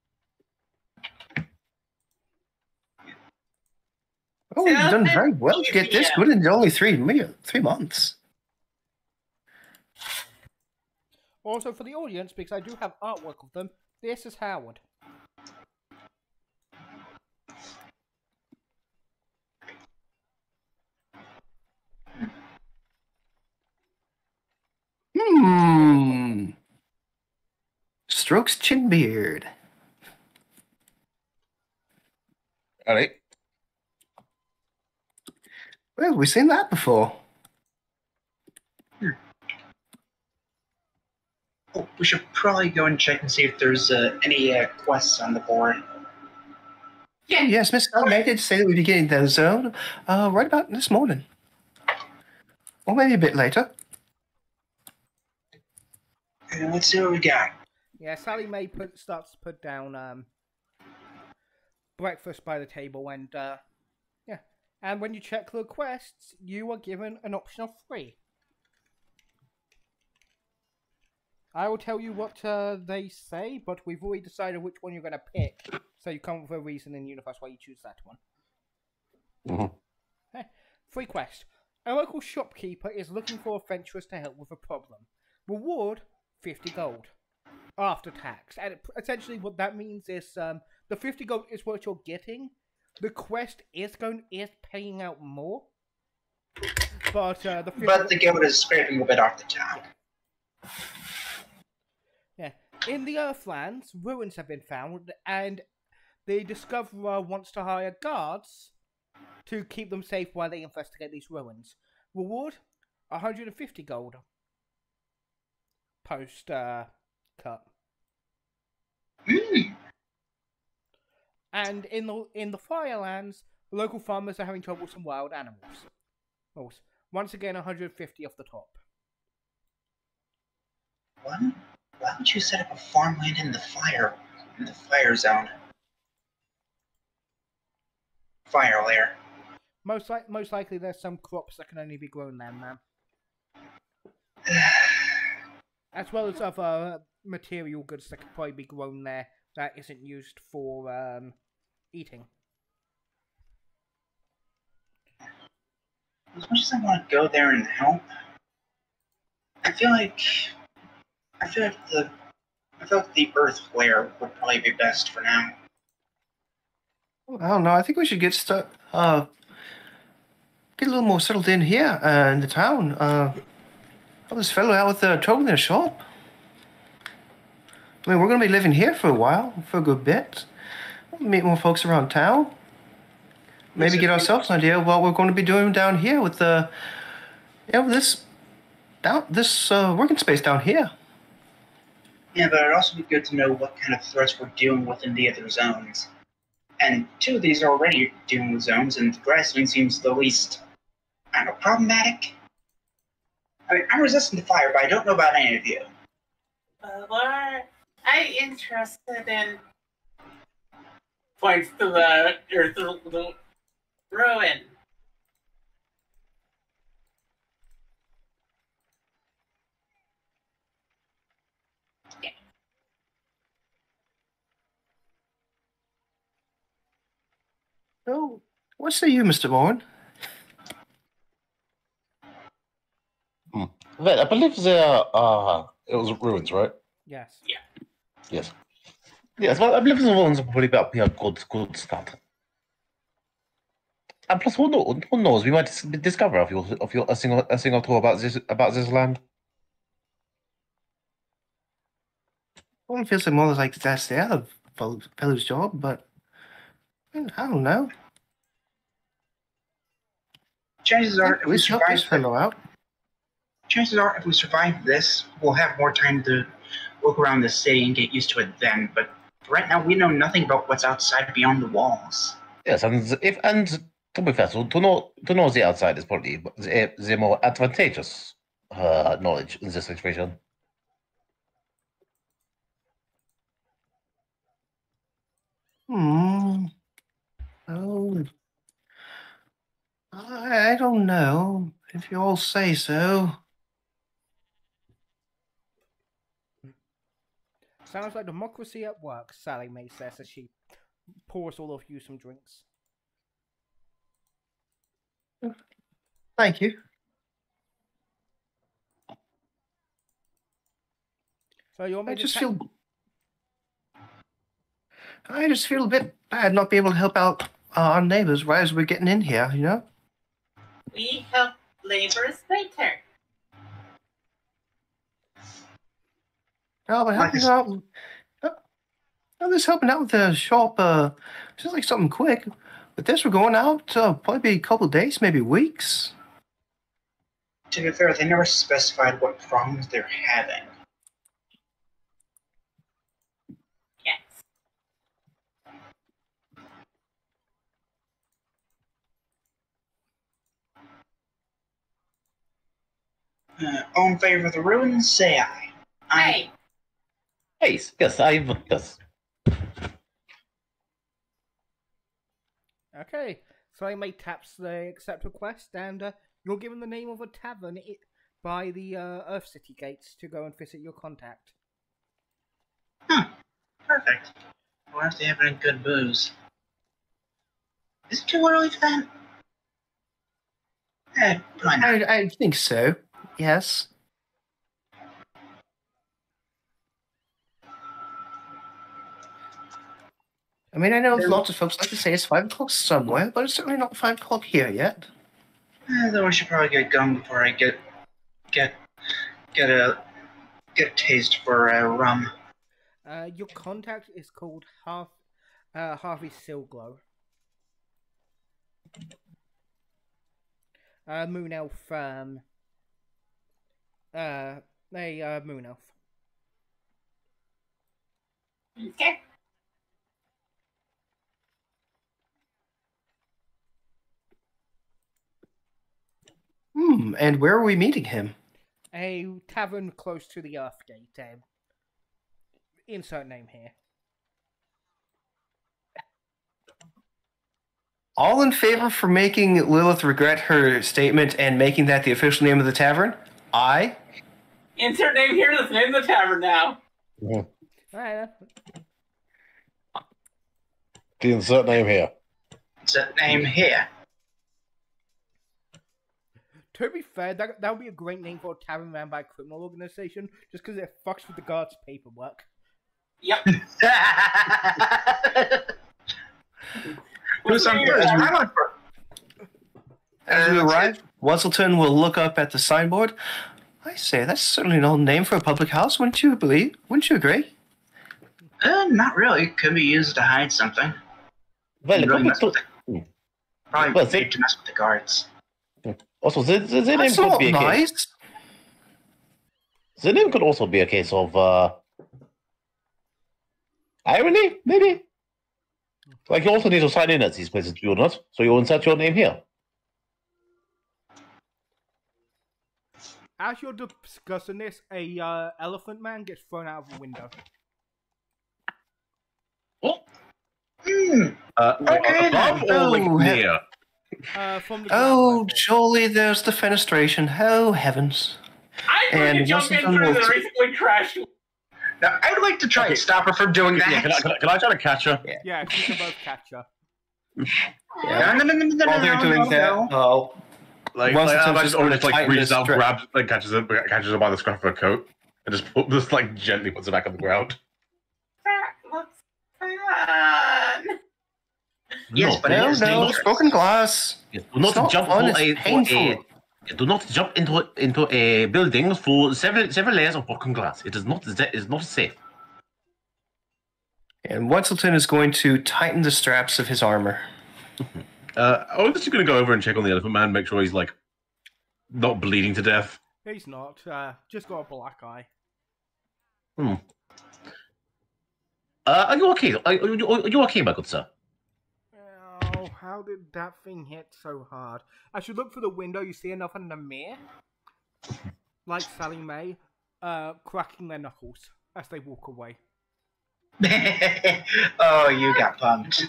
Oh, you've done very well to get this Yeah. good in only three me- three months. Also, for the audience, because I do have artwork of them, this is Howard. Hmm. Strokes chin beard. All right. Well, we've seen that before. Oh, we should probably go and check and see if there's uh, any uh, quests on the board. Oh, Yeah. yes, Miss Almeida did say that we'd be getting that zone uh, right about this morning. Or maybe a bit later. Okay, let's see what we got. Yeah, Sally Mae put, starts to put down um, breakfast by the table, and uh, yeah, and when you check the quests, you are given an option of three. I will tell you what uh, they say, but we've already decided which one you're going to pick. So you come up with a reason in the universe why you choose that one. Mhm. Okay. Free quest. A local shopkeeper is looking for adventurers to help with a problem. Reward, fifty gold. After tax. And it, essentially what that means is um, the fifty gold is what you're getting. The quest is going is paying out more. But uh, the fifty But the guild is scraping a bit off the top. Yeah. In the Earthlands, ruins have been found, and the Discoverer wants to hire guards to keep them safe while they investigate these ruins. Reward, one hundred fifty gold. Post uh, cut. Mm. And in the in the Firelands, the local farmers are having trouble with some wild animals. Also, once again, one hundred fifty off the top. Why, why would you set up a farmland in the fire in the fire zone? Fire layer. Most like most likely, there's some crops that can only be grown there, man. As well as other material goods that could probably be grown there that isn't used for um, eating. As much as I want to go there and help, I feel like I feel like the I feel like the Earth layer would probably be best for now. I don't know. I think we should get stu- uh, get a little more settled in here uh, in the town. Uh, help this fellow out with uh, trouble in the shop. I mean, we're going to be living here for a while, for a good bit. We'll meet more folks around town. Maybe get ourselves an idea of what we're going to be doing down here with the, you know, this, down this uh, working space down here. Yeah, but it'd also be good to know what kind of threats we're dealing with in the other zones. And two of these are already dealing with zones, and the grassland seems the least, I don't know, problematic. I mean, I'm resistant to fire, but I don't know about any of you. Uh, what I'm interested in points to the or to the ruin. Yeah. Oh, what say you, Mister Bourne? Hmm. Well, I believe there uh it was ruins, right? Yes. Yes. Yes, well, I believe the ruins will probably be a good good start. And plus, who, know, who knows? We might dis- discover a few, a few, a single, a single tour about this, about this land. Well, it feels like more like that's the other fellow- fellow's job, but I don't know. Chances are, if We we should help survive, this fellow out. chances are, if we survive this, we'll have more time to look around the city and get used to it then. But right now, we know nothing about what's outside beyond the walls. Yes, and if and to be fair, so to know to know the outside is probably the, the more advantageous uh, knowledge in this situation. Hmm. Oh, I, I don't know. If you all say so. Sounds like democracy at work, Sally Mae says as she pours all of you some drinks. Thank you. So you want me I to just ta- feel. I just feel a bit bad not being able to help out uh, our neighbors right as we're getting in here, you know? We help laborers later. Oh, but helping Nice. out. Uh, oh, this helping out with the shop, uh, just like something quick. But this, we're going out, uh, probably be a couple days, maybe weeks. To be fair, they never specified what problems they're having. Yes. Uh, all in favor of the ruins, say aye. Hey, Yes, yes, I've yes. Okay, Sally Mae taps the accept request, and uh, you're given the name of a tavern. It, by the uh, Earth City gates to go and visit your contact. Hmm. Perfect. We'll have to have a good booze. Is it too early for that? Eh, why not? I, I think so. Yes. I mean, I know lots of folks like to say it's five o'clock somewhere, but it's certainly not five o'clock here yet. Eh, though I should probably get going before I get get get a get a taste for uh, rum. Uh, your contact is called Har- uh, Harvey Silglow. Uh, moon elf. Um, uh, a uh, moon elf. Okay. Hmm, and where are we meeting him? A tavern close to the Earth Gate. Um, insert name here. All in favor for making Lilith regret her statement and making that the official name of the tavern? Aye. Insert name here. Let's name the tavern now. Mhm. Alright, uh, The insert name here. It's a name here. to be fair, that that would be a great name for a tavern ran by a criminal organization, just because it fucks with the guards' paperwork. Yep. Who's on first? I'm on first. As we Uh, arrive, Wesselton will look up at the signboard. I say, that's certainly an old name for a public house, wouldn't you believe? Wouldn't you agree? Uh, not really. Could be used to hide something. Well, You really probably mess to- with the, probably Well, good they- to mess with the guards. also, the, the, the name That's could not be a case. nice. The name could also be a case of uh, irony, maybe. Like you also need to sign in at these places, do you not? So you insert your name here. As you're discussing this, a uh, elephant man gets thrown out of a window. Oh, Hmm. uh, Okay, above then. or like Oh, he- near? Uh, from the ground Oh, level. jolly, there's the fenestration. Oh, heavens. I'm going to And jump in Wesselton through will- the recently crashed. Now, I'd like to try Okay. and stop her from doing that. Yeah, can I, can, I, can I try to catch her? Yeah, you can both catch her. Yeah. No, no, no, no, no, While no, they're no, doing no, that, no. oh, Like, Once like it's I just just, or gonna just like tighten reaches the out, strap. grabs, like catches her, catches her by the scruff of her coat, and just put, just like gently puts her back on the ground. That looks fun. Yes, but no, it is no, dangerous. it's broken glass. Yes, do not It's not jump fun, for it's a, for painful. a do not jump into into a building for several several layers of broken glass. It is not it is not safe. And Wetzelton is going to tighten the straps of his armor. Uh, I was just going to go over and check on the Elephant Man, make sure he's like not bleeding to death. He's not. Uh, just got a black eye. Hmm. Uh, are you okay? Are, are, you, are you okay, my good sir? Oh, how did that thing hit so hard? I should look through the window. You see enough in the mirror? Like Sally Mae, uh, cracking their knuckles as they walk away. Oh, you got punked.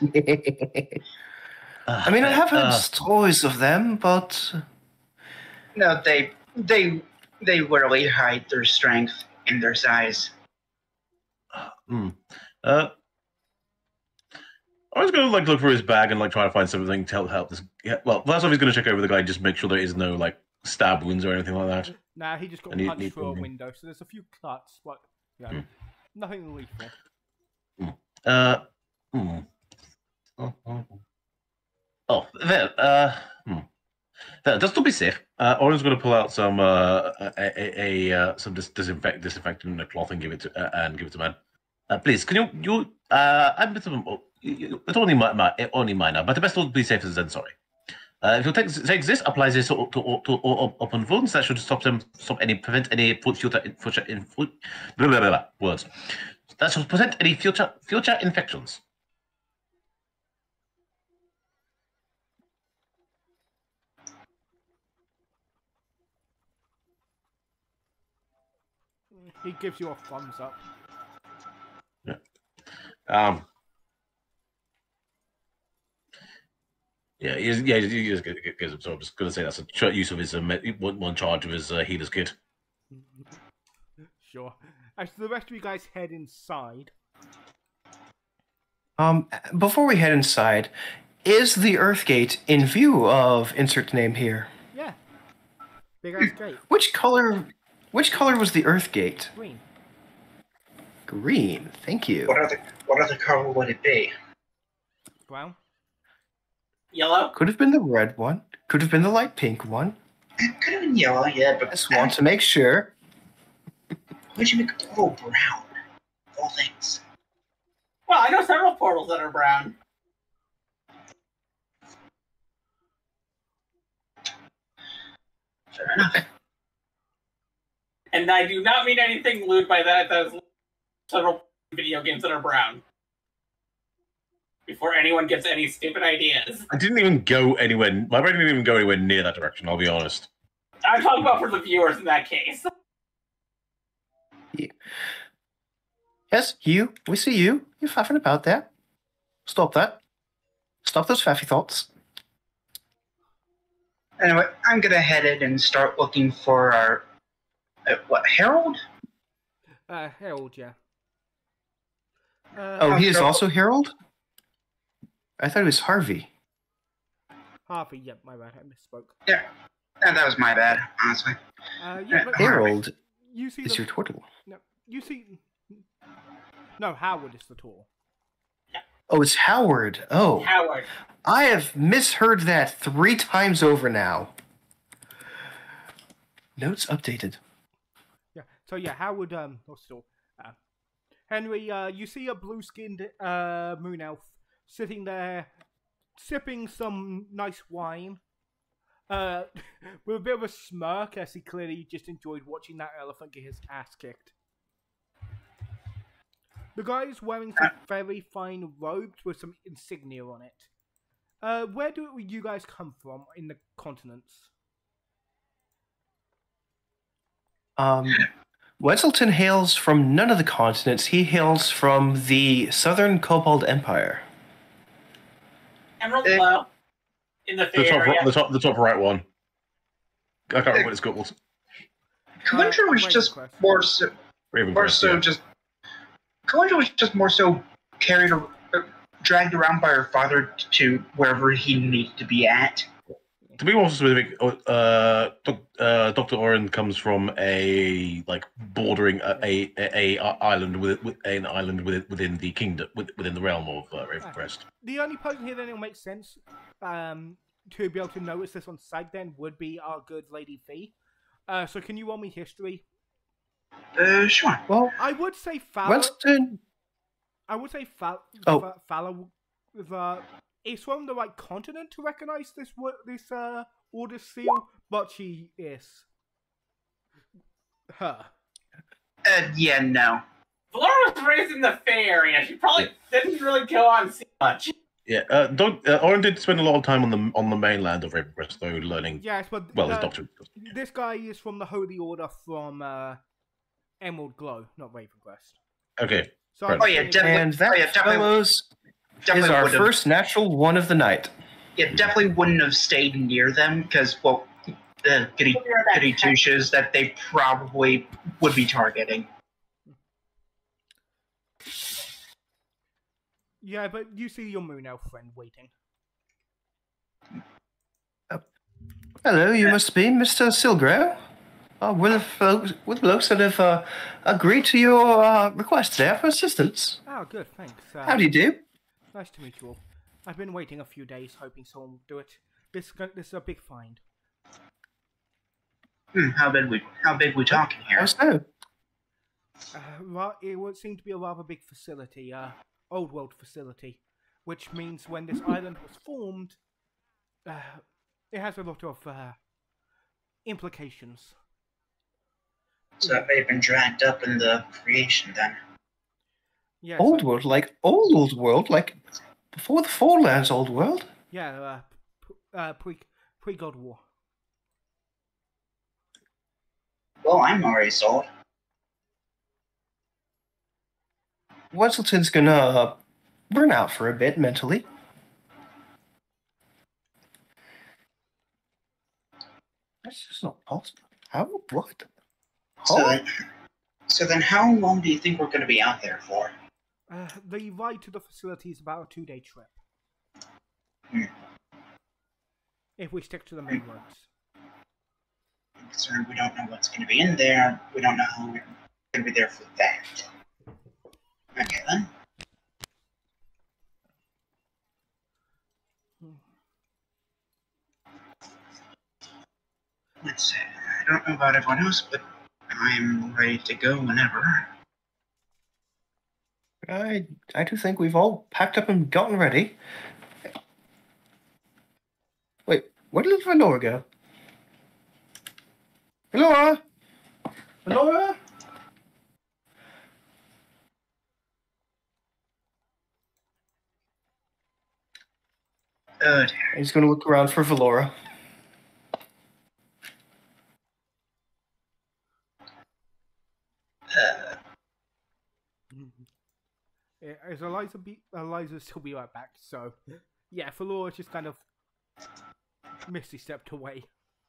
I mean, I have heard Uh, stories of them, but No, they they they literally hide their strength in their size. hmm. uh, I was going to like look for his bag and like try to find something to help help this. Yeah, well, first off, he's going to check over the guy, just make sure there is no like stab wounds or anything like that. Nah, he just got And he- punched he- through a window, so there's a few cuts, but you know, nothing lethal. Uh, hmm. Oh, oh, oh. Oh, well, uh, hmm. Well, just to be safe, uh, Oren's going to pull out some uh, a, a, a uh, some dis- disinfect disinfectant in a cloth and give it to uh, and give it to man. Uh, please, can you you uh, I'm a bit of a, oh, you- it's only my, my only minor, but the best would be safe than sorry. Uh, if you take, take this, apply this to, to, to, to open wounds, that should stop them, stop any, prevent any future, future, in, blah, blah, blah, blah, words. That should prevent any future, future infections. He gives you a thumbs up. Um, Yeah, he is, yeah, he just gives absorbed. Just gonna say that's a ch- use of his uh, me- one, one charge of his uh, healer's kit. Sure. As the rest of you guys head inside. Um, before we head inside, is the Earthgate in view of insert name here? Yeah. Big ass gate. Which color? Which color was the Earthgate? Green. Green. Thank you. What other what other color would it be? Brown. Yellow? Could have been the red one. Could have been the light pink one. It could have been yellow, yeah, but I just want to make sure. why'd you make a portal brown? Of all things. Well, I know several portals that are brown. Fair enough. And I do not mean anything lewd by that. There's several video games that are brown. Before anyone gets any stupid ideas. I didn't even go anywhere. My brain didn't even go anywhere near that direction. I'll be honest. I'm talking about for the viewers in that case. Yeah. Yes, you. We see you. You're faffing about there. Stop that. Stop those faffy thoughts. Anyway, I'm gonna head in and start looking for our uh, what Harold? Uh, Harold, yeah. Uh, Oh, he is so- also Harold? I thought it was Harvey. Harvey, yep, my bad, I misspoke. Yeah, that, that was my bad, honestly. Uh, yeah, but Harold you see is the, your turtle. no, you see, no, Howard is the tool. Oh, it's Howard. Oh, Howard. I have misheard that three times over now. Notes updated. Yeah, so yeah, Howard, um, or still, uh, Henry, uh, you see a blue-skinned, uh, moon elf sitting there, sipping some nice wine, uh, with a bit of a smirk as he clearly just enjoyed watching that elephant get his ass kicked. The guy is wearing some very fine robes with some insignia on it. Uh, where do you guys come from in the continents? Um, Wetzelton hails from none of the continents. He hails from the Southern Cobalt Empire. Emerald Eh. Glow. In the The Fey top, area. the top, the top right one. I can't remember what it's called. Kalundra was Raven just Quest. more so, Raven more Crest, so yeah. just. Kalundra was just more so carried, ar- uh, dragged around by her father to wherever he needed to be at. To be more specific, uh, doc, uh, Doctor Oren comes from a like bordering a, a, a, a island with, with an island within, within the kingdom within the realm of uh, Raven Crest. The only person here that it'll make sense um, to be able to notice this on sight then would be our good Lady Fee. Uh, so can you roll me history? Uh, sure. Well, I would say Fowler. Wetzelton. I would say Fal- Oh. Fa- Fowler uh, is from the right continent to recognize this wo- this uh, order seal, but she is her. Uh, yeah, no. Flora was raised in the Fey area. She probably didn't really go on see much. Yeah, uh, Doc, uh, Oren did spend a lot of time on the on the mainland of Raven Crest, though, learning. Yes, but Well, his uh, doctor. this guy is from the Holy Order from uh, Emerald Glow, not Ravencrest. Okay, So Fair I'm Oh, yeah, saying- definitely- And that, oh, yeah, definitely- fellows, is Definitely our would've- first natural one of the night. Yeah, definitely wouldn't have stayed near them because, well, the goody We'll be right back. goody two shoes that they probably would be targeting. Yeah, but you see your moon elf friend waiting. Hello, you must be Mister Silgro. Uh, we're the folks, we're the blokes that have uh, agreed to your uh, request there for assistance. Oh, good, thanks. Uh, How do you do? Nice to meet you all. I've been waiting a few days, hoping someone will do it. This this is a big find. Hmm, how big we how big we talking How here? so? Uh, ra- it would seem to be a rather big facility, uh, old world facility, which means when this island was formed, uh, it has a lot of uh, implications. So they've been dragged up in the creation then. Yes, Old world, like old old world, like before the Forelands old world. yeah, uh, p- uh, pre pre God War. Well, I'm already sold. Wetzelton's gonna uh, burn out for a bit mentally. That's just not possible. How? What? So Huh? then, so then, how long do you think we're going to be out there for? Uh, the ride to the facility is about a two-day trip. Hmm. If we stick to the main roads. I'm concerned we don't know what's going to be in there. We don't know how we're going to be there for that. Okay then. Let's see. I don't know about everyone else, but I'm ready to go whenever. I I do think we've all packed up and gotten ready. Wait, where did Valora go? Valora? Valora? Oh dear. He's going to look around for Valora. Uh, Yeah, Is Eliza be Eliza still be right back? So, yeah, Valora just kind of misty stepped away.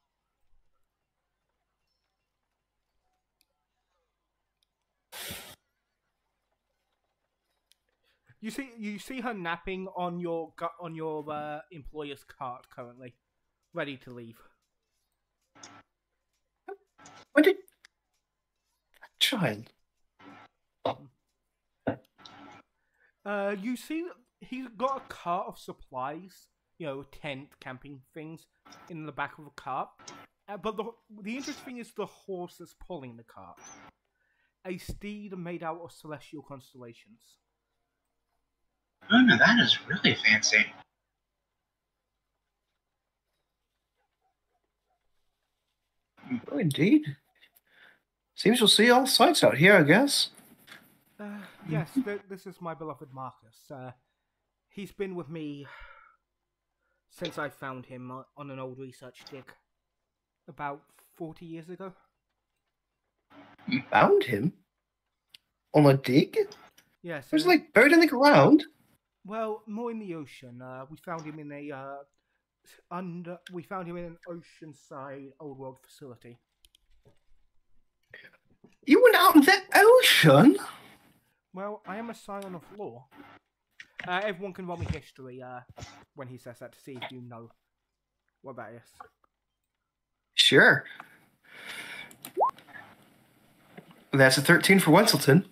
You see, you see her napping on your gu- on your uh, employer's cart currently, ready to leave. When did... Child. Uh, you see, that he's got a cart of supplies, you know, tent, camping things, in the back of a cart. Uh, but the the interesting thing is the horse that's pulling the cart. A steed made out of celestial constellations. oh no, that is really fancy. Oh, indeed. Seems you'll see all sights out here, I guess. Uh, yes, th- this is my beloved Marcus. Uh, he's been with me since I found him o- on an old research dig about forty years ago. Found him? On a dig? Yes, He was uh, like buried in the ground. well, more in the ocean. Uh, we found him in a uh, under. We found him in an oceanside old world facility. You went out in the ocean? Well, I am a scion of law. Uh, everyone can roll me history uh, when he says that to see if you know what that is. Sure. That's a thirteen for Wenselton.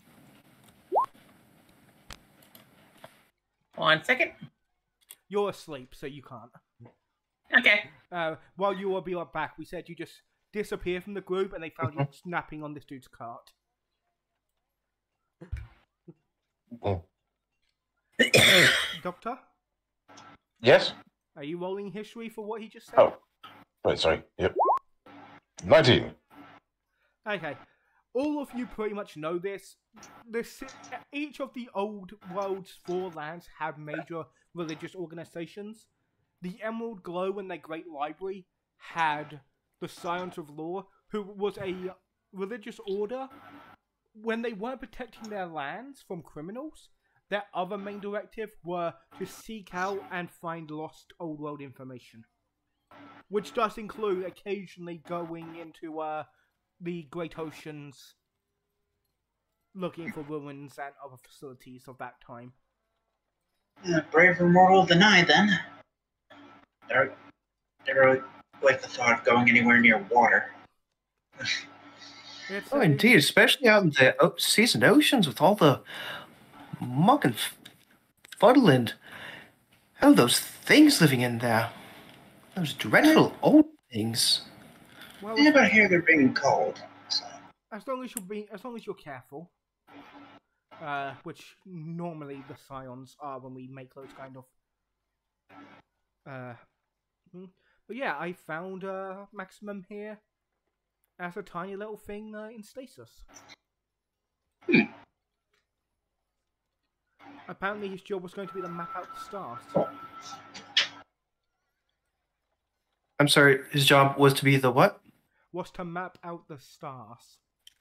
One second. You're asleep, so you can't. Okay. Uh, while you will be right back, we said you just disappear from the group and they found you snapping on this dude's cart. Oh. Doctor, Yes? are you rolling history for what he just said? Oh. Right, sorry. Yep. nineteen. Okay. All of you pretty much know this. This each of the old world's four lands have major religious organizations. The Emerald Glow and their Great Library had the Science of Law, who was a religious order. When they weren't protecting their lands from criminals, their other main directive were to seek out and find lost old world information. Which does include occasionally going into uh, the Great Oceans, looking for ruins and other facilities of that time. Uh, braver mortal than I, then. Never, never like the thought of going anywhere near water. It's Oh, a- indeed, especially out in the o- seas and oceans with all the muck and f- fuddle and oh, those things living in there. Those dreadful old things. Well, Yeah, but I hear they're being called. So. as long as you're being, as long as you're careful, uh, which normally the scions are when we make those kind of. Uh, hmm. But yeah, I found uh, Maximum here as a tiny little thing uh, in stasis. Hmm. Apparently, his job was going to be to map out the stars. I'm sorry, his job was to be the what? Was to map out the stars.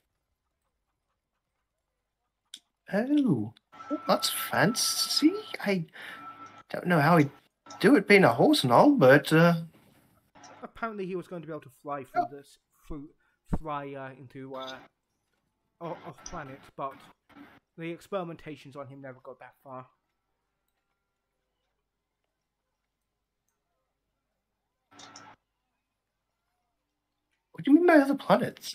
Oh, well, that's fancy. I don't know how he'd do it being a horse and all, but uh, apparently he was going to be able to fly through this, through, fly uh, into uh, off, off planet, but the experimentations on him never got that far. What do you mean by other planets?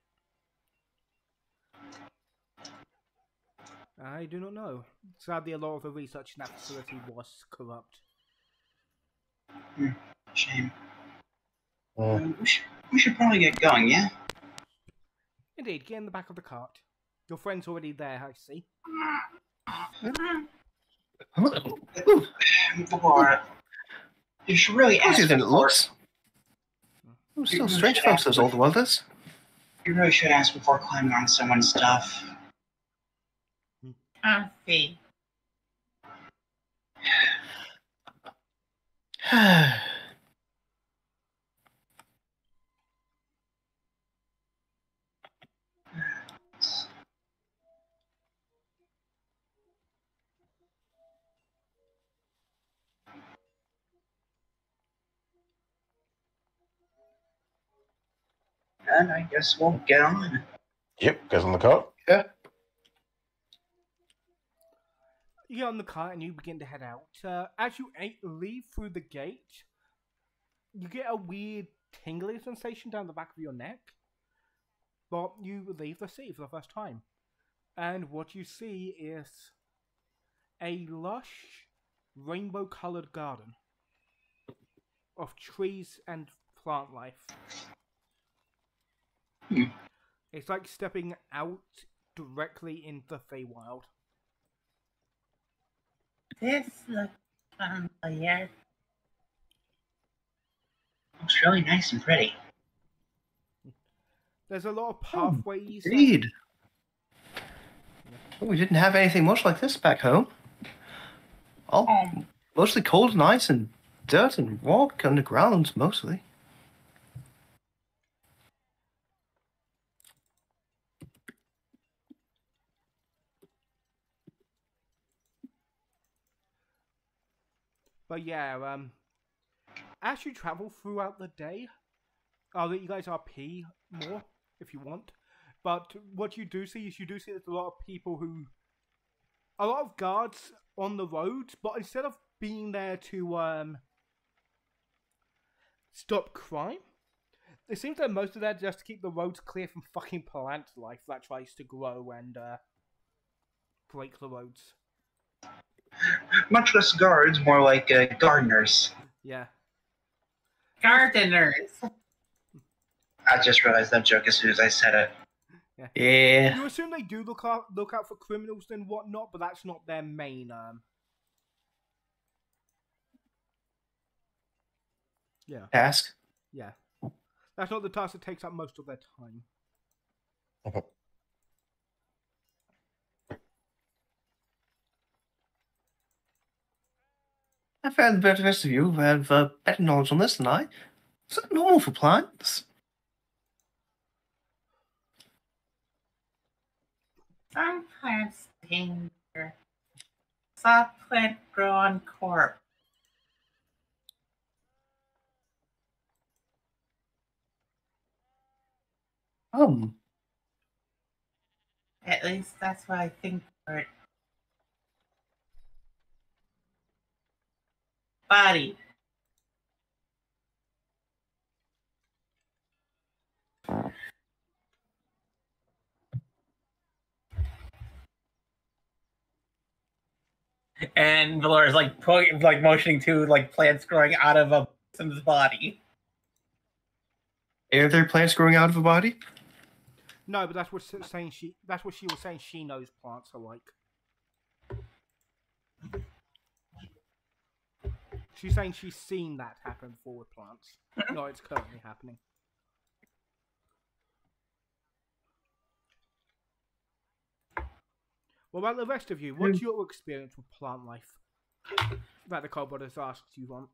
I do not know. Sadly, a lot of the research in that facility was corrupt. Hmm. Shame. Mm. Um, we, should, we should probably get going, yeah? Indeed, get in the back of the cart. Your friend's already there, I see. Before, you should really How ask do you think it before- looks? Oh, still strange folks, those old welders. You really should ask before climbing on someone's stuff. I see. And I guess we'll get on. Yep, goes on the cart. Yeah. You get on the cart and you begin to head out. Uh, as you a- leave through the gate, you get a weird tingling sensation down the back of your neck. But you leave the city for the first time. And what you see is a lush, rainbow-colored garden of trees and plant life. Hmm. It's like stepping out directly into the Feywild. This looks familiar. Looks really nice and pretty. There's a lot of pathways. and- Indeed. We didn't have anything much like this back home. All Um, mostly cold and ice and dirt and rock underground, mostly. But yeah, um, as you travel throughout the day, I'll let you guys R P more if you want. But what you do see is you do see there's a lot of people who, a lot of guards on the roads, but instead of being there to um stop crime, it seems that most of that just to keep the roads clear from fucking plant life that tries to grow and uh, break the roads. Much less guards, more like uh, gardeners. Yeah. gardeners. I just realized that joke as soon as I said it. Yeah. You assume they do look out look out for criminals and whatnot, but that's not their main um Yeah. Task. Yeah. That's not the task that takes up most of their time. Okay. I found the rest of you have uh, better knowledge on this than I. Is that normal for plants? Some plants danger. Some plant grow on corpse. Um, At least that's what I think for it. Body. And Valor is like po- like motioning to like plants growing out of a person's body. are there plants growing out of a body? No, but that's what she's saying she that's what she was saying she knows plants are like. She's saying she's seen that happen before with plants. No, it's currently happening. What about the rest of you? What's your experience with plant life that the kobold has asked you on?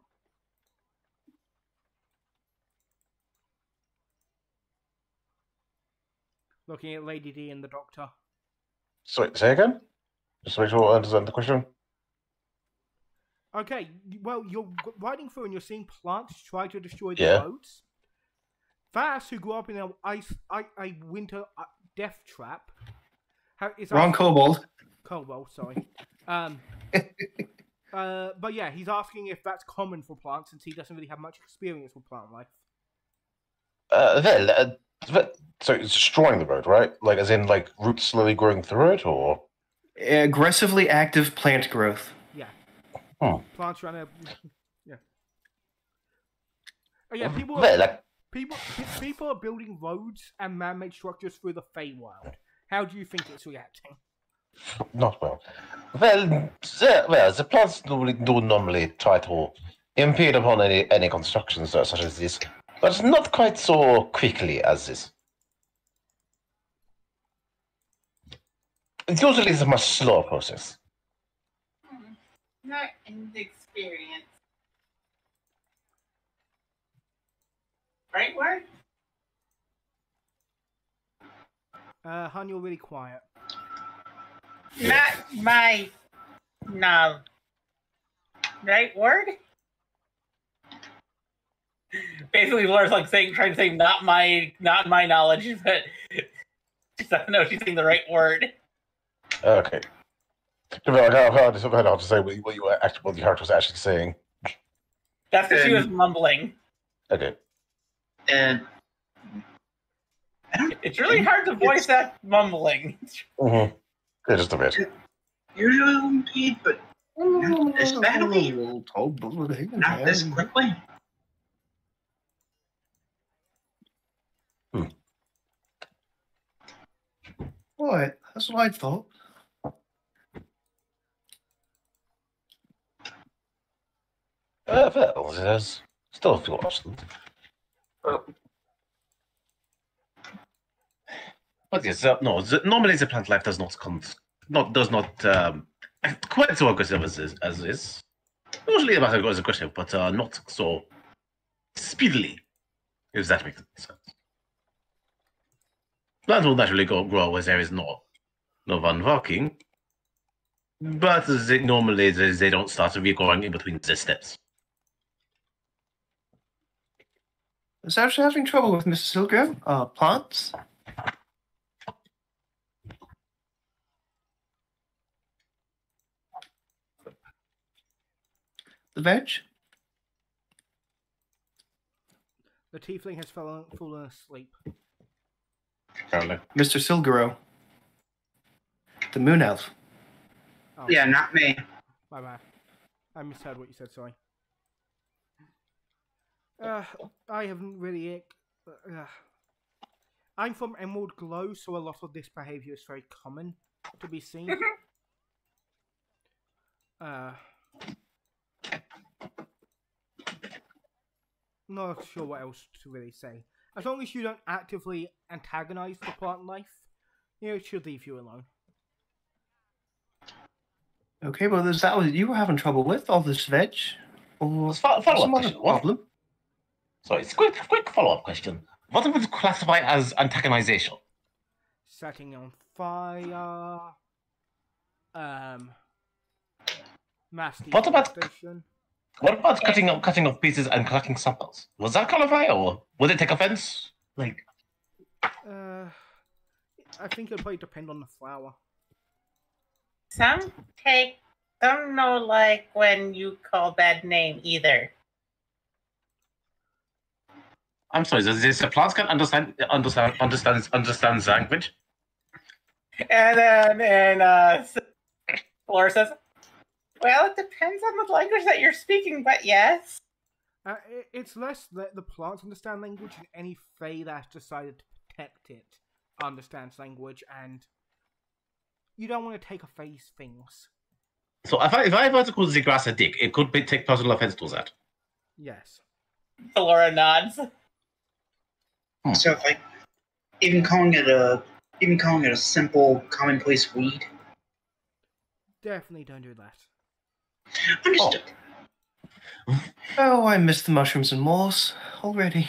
Looking at Lady D and the Doctor. Sorry, say again? Just to make sure I understand the question. Okay, well, you're riding through and you're seeing plants try to destroy the Yeah. roads. Vass, who grew up in a ice, a, a winter uh, death trap, ha- is Wrong asking- kobold. Kobold, sorry. Um, uh, but yeah, he's asking if that's common for plants since he doesn't really have much experience with plant life. Uh, well, uh, but- so it's destroying the road, right? Like, as in, like, roots slowly growing through it, or? Aggressively active plant growth. Yeah. Hmm. Plants trying to. Yeah. Oh, yeah, people. Well, like, People, pe- people are building roads and man-made structures through the Feywild. How do you think it's reacting? not well. Well, the, well, the plants normally, do normally try to impede upon any, any constructions such as this, but not quite so quickly as this. It usually is a much slower process. Hmm. Not inexperienced. Right word? Uh, Han, you're really quiet. Not my no. Right word? Basically, Laura's like saying, trying to say, not my, not my knowledge, but she doesn't know if she's saying the right word. Okay. Well, I can't just, I can't just say what you, what, you were actually, what the character was actually saying. That's what she was Um, mumbling. Okay. And I don't. It's really hard to voice that mumbling. Mm-hmm. Yeah, just a bit. Usually will impede, but not this badly. Not this quickly. What? That's what I thought. Uh, well, there's still a few options. But yes, uh, no. The, normally, the plant life does not con- not does not um, act quite so aggressive as is. As is. Usually, about as aggressive, but uh, not so speedily. If that makes sense. Plants will naturally go grow where there is no no one walking, but they, normally they, they don't start regrowing in between the steps. I was actually having trouble with Missus Silgram. Uh, plants. The veg. The tiefling has fallen, fallen asleep. Apparently. Mister Silgaro. The moon elf. Oh, Yeah, not me. my bad. I misheard what you said, sorry. Uh, I haven't really... Uh, I'm from Emerald Glow, so a lot of this behavior is very common to be seen. uh... Not sure what else to really say. As long as you don't actively antagonize the plant life, you know, it should leave you alone. Okay, well, is that what you were having trouble with? All this veg? Or Follow- follow-up some other question. What? problem? Sorry, it's a quick, quick follow-up question. What would you classify as antagonization? Setting on fire. Um. Mass What about- deforestation. What about cutting up, cutting off pieces and collecting samples? Was that qualify, or would it take offense? Like, Uh, I think it'll probably depend on the flower. Some take, some know like when you call bad name either. I'm sorry. The, the plants can understand understand understand understand language. And then, and uh, Laura says, well, it depends on the language that you're speaking, but yes. Uh, it, it's less that the plants understand language and any Fae that's decided to protect it understands language, and you don't want to take a Fae's things. So if I if I were to call the grass a dick, it could be, take personal offense to that. Yes. Laura nods. So if I even calling it a even calling it a simple commonplace weed. Definitely don't do that. Understood. Oh, I miss the mushrooms and moors already.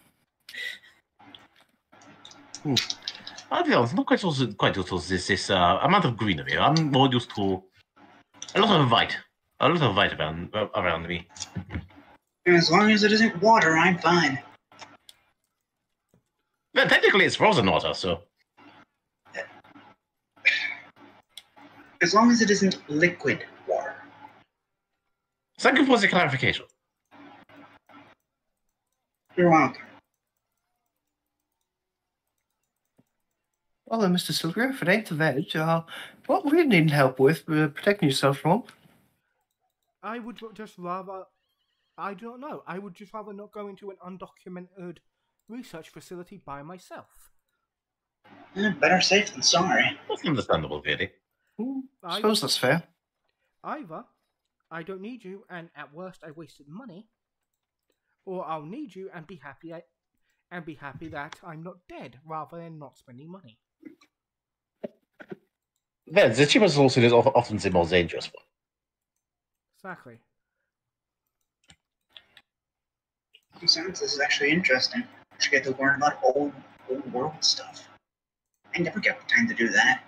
Hmm. I'll be honest, not quite so quite used to this this uh, amount of greenery. I'm more used to a lot of white. a lot of light around around me. As long as it isn't water, I'm fine. Well, technically, it's frozen water, so. As long as it isn't liquid water. Thank you for the clarification. You're welcome. Well then, Mister Silver, if it ain't the veg, uh, what were you needing help with uh, protecting yourself from? I would just rather. I don't know. I would just rather not go into an undocumented research facility by myself. Eh, better safe than sorry. That's understandable, really. Hmm, I I- suppose that's fair. Either I don't need you, and at worst I wasted money, or I'll need you and be happy I, and be happy that I'm not dead, rather than not spending money. Then the cheapest solution is of- often the most dangerous one. Exactly. Sounds this is actually interesting. I should get to learn about old, old world stuff. I never get the time to do that.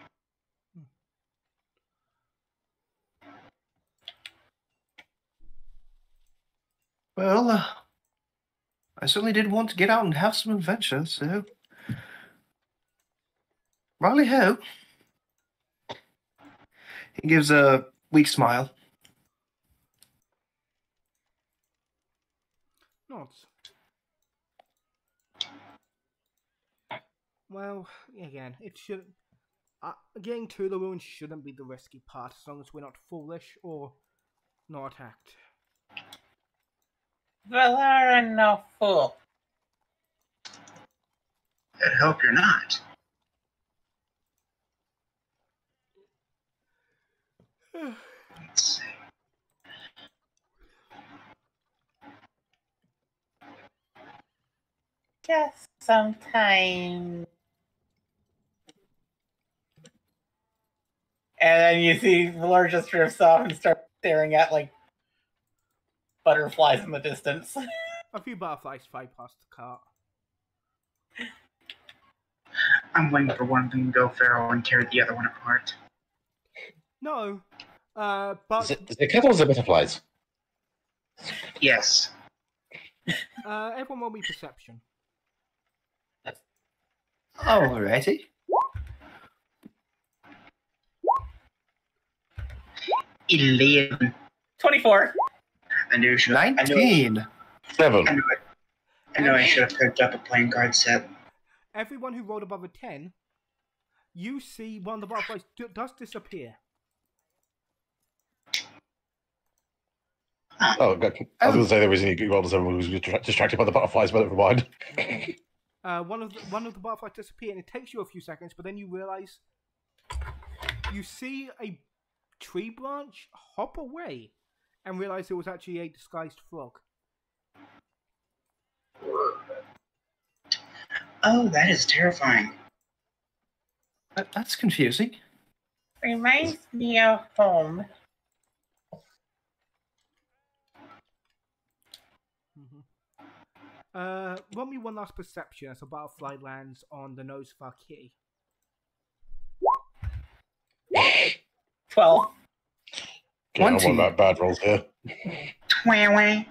Well, uh, I certainly did want to get out and have some adventure, so... Rally-ho. He gives a weak smile. Nods. Well, again, it should. Uh, getting to the ruins shouldn't be the risky part, as long as we're not foolish or not attacked. Valara no fool. I'd hope you're not. Let's see. Just sometime. And then you see Valar just drifts off and starts staring at like butterflies in the distance. A few butterflies fly past the cart. I'm waiting for one of them to go feral and tear the other one apart. No, uh, but The, the kettles are butterflies. Yes. uh, everyone will be perception. Alrighty. Eleven. twenty-four. I knew I should. I knew, Nineteen. Seven. I knew it. I knew I should have picked up a playing card set. Everyone who rolled above a ten, you see one of the butterflies d- does disappear. Oh, okay. I was going to say there was any well as everyone was distra- distracted by the butterflies, but never mind. Uh, one of the, one of the butterflies disappear, and it takes you a few seconds, but then you realize you see a tree branch hop away, and realize it was actually a disguised frog. Oh, that is terrifying. That, that's confusing. Reminds me of home. Mm-hmm. Uh, roll me one last perception as a butterfly lands on the nose of our kitty. twelve. Okay, I Twenty. want that bad rolls here. Twah-wah.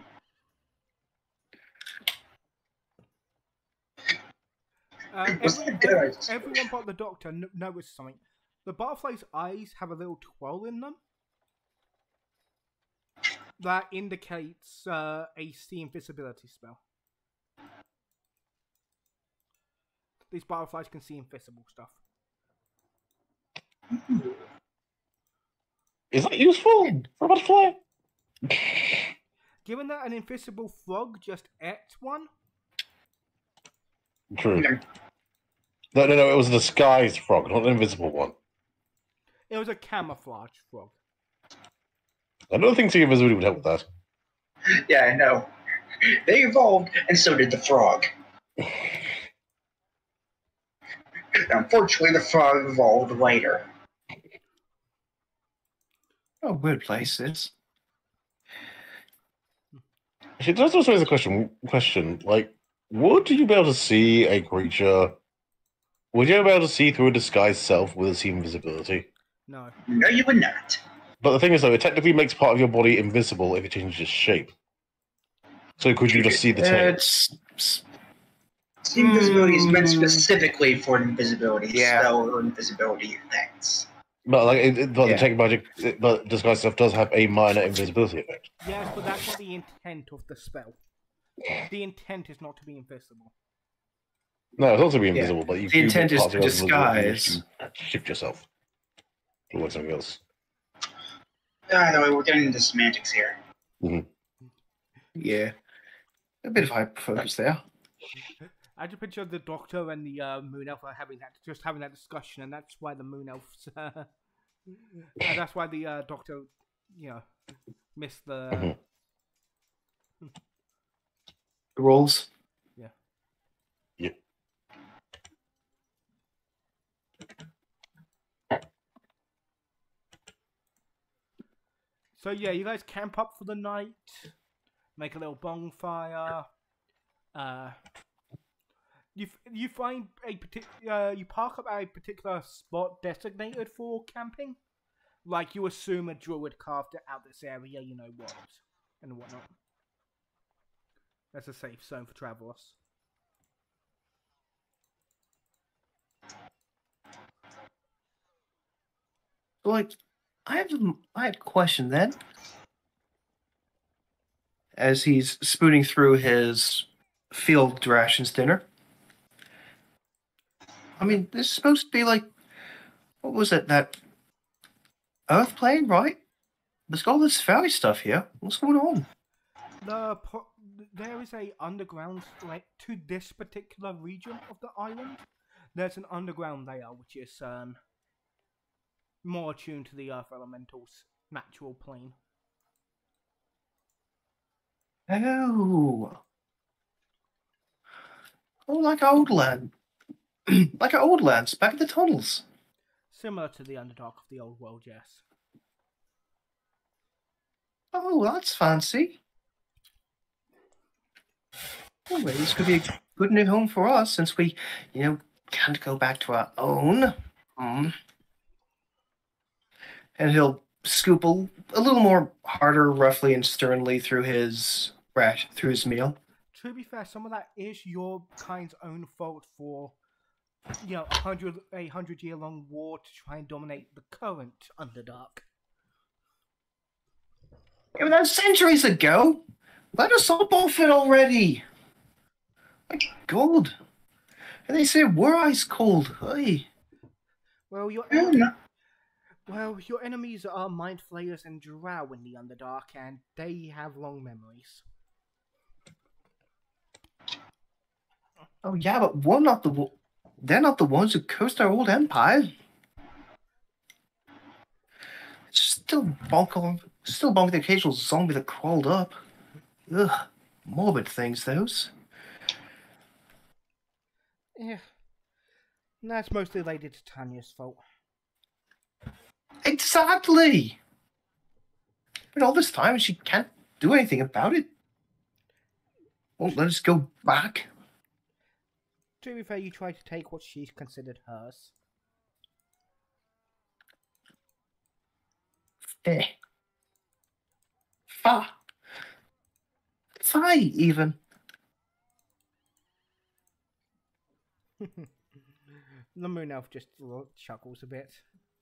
Uh, Was every- that good? every- everyone but the doctor n- noticed something. The butterfly's eyes have a little twirl in them that indicates uh, a see invisibility spell. These butterflies can see invisible stuff. Is that useful for a butterfly? Given that an invisible frog just ate one, True. No, no, no, it was a disguised frog, not an invisible one. it was a camouflage frog. I don't think seeing invisibility would help with that. Yeah, I know. They evolved, and so did the frog. Unfortunately, the frog evolved later. Oh, weird places. Actually, that's also raise a question. Question like, would you be able to see a creature? Would you be able to see through a disguised self with a see invisibility? No. No, you would not. But the thing is, though, it technically makes part of your body invisible if it changes shape. So could you just see the tail? It's The invisibility is meant Mm. specifically for an invisibility Yeah. spell or invisibility effects. But like, it, it, but Yeah. the tech magic, it, but disguise stuff does have a minor invisibility effect. Yes, but that's not the intent of the spell. The intent is not to be invisible. No, it's not to be Yeah. invisible, but you The you intent make is parts to of yourself invisible and you disguise. can shift yourself. Or like something else. Either way, we're getting into semantics here. Yeah. A bit of hyper focus there. I just picture the Doctor and the uh, Moon Elf are having that, just having that discussion, and that's why the Moon Elves, uh, and that's why the uh, Doctor, you know, missed the. Mhm. The rolls. Yeah. Yeah. So yeah, you guys camp up for the night, make a little bonfire. Uh, you f- you find a particular uh, you park up at a particular spot designated for camping, like you assume a druid carved out this area, you know what, and whatnot. That's a safe zone for travelers. So, like, I have a, I have a question then. As he's spooning through his field rations dinner. I mean, this is supposed to be like, what was it, that Earth plane, right? There's all this fairy stuff here. What's going on? The po- there is a underground like to this particular region of the island. There's an underground layer which is um more attuned to the Earth Elemental's natural plane. Oh. Oh, like old land. Like our old lands, back in the tunnels. Similar to the Underdark of the old world, yes. Oh, that's fancy. Oh, well, this could be a good new home for us since we, you know, can't go back to our own. Mm. And he'll scoop a, a little more harder, roughly and sternly through his rash, through his meal. To be fair, some of that is your kind's own fault for, you know, a hundred a hundred year long war to try and dominate the current Underdark. Yeah, but that was centuries ago. Let us up off it already. My God. And they say we're ice cold. Hey. Well, your Oh, no. well, your enemies are mind flayers and drow in the Underdark, and they have long memories. Oh yeah, but we're not the wo- they're not the ones who cursed our old empire. It's still bonk still bonk the occasional zombie that crawled up. Ugh, morbid things those. Yeah, that's mostly related to Tanya's fault. Exactly. But all this time she can't do anything about it. Won't let us go back. To be fair, you try to take what she's considered hers. Eh. Fa. Fi, even. The Moon Elf just chuckles a bit.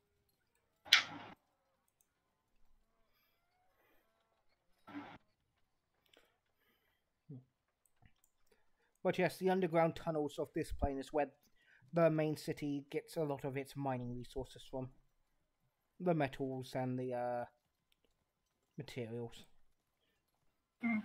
But yes, the underground tunnels of this plane is where the main city gets a lot of its mining resources from. The metals and the uh, materials. Mm.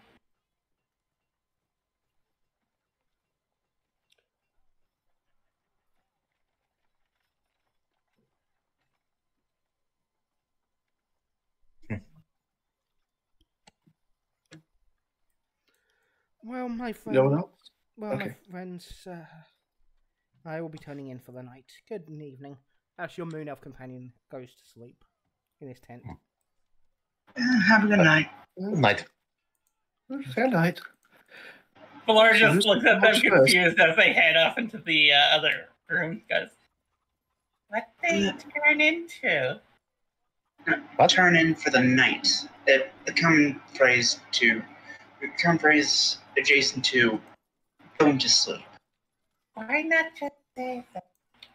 Well, my friend. No one else? Well, my Okay. friends, uh, I will be turning in for the night. Good evening. As your Moon Elf companion goes to sleep in his tent. Uh, have a good night. Night. Fair night. Valor just Who's- looks at them who's first? confused as they head off into the uh, other room. Goes, what they turn into? Uh, turn in for the night. It, the common phrase to the common phrase adjacent to going to sleep. Why not just say that?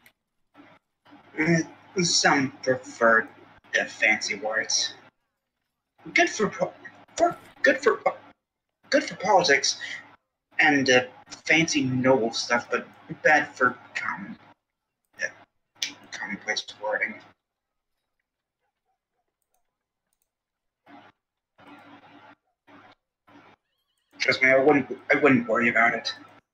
Uh, some prefer the fancy words. Good for, po- for good for po- good for politics and uh, fancy noble stuff, but bad for common uh, commonplace wording. Trust me, I wouldn't. I wouldn't worry about it.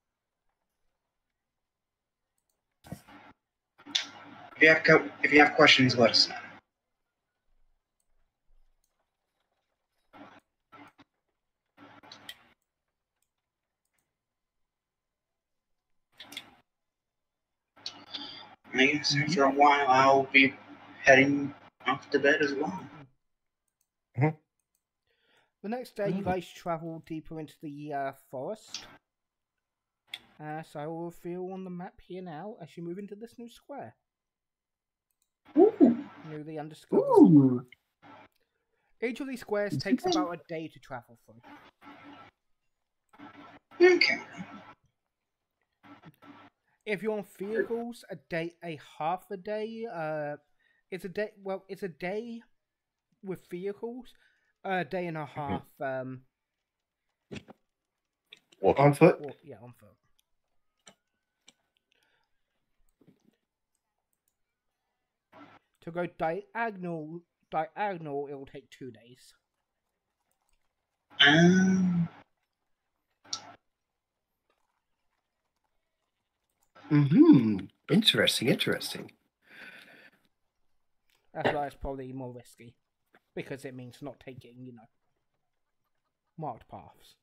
If you have co- if you have questions, let us know. I guess after a while, I'll be heading off to bed as well. The next day, you guys travel deeper into the uh, forest. Uh, so I will reveal on the map here now as you move into this new square. Ooh. Newly undiscovered. Ooh. Each of these squares takes about a day to travel through. Okay. If you're on vehicles, a day, a half a day. Uh, it's a day. Well, it's a day with vehicles. A day and a half. Um, What? On foot? well, yeah, on foot. To go diagonal, diagonal, it will take two days. Um. Mm-hmm. Interesting, interesting. That's why it's probably more risky, because it means not taking, you know, marked paths.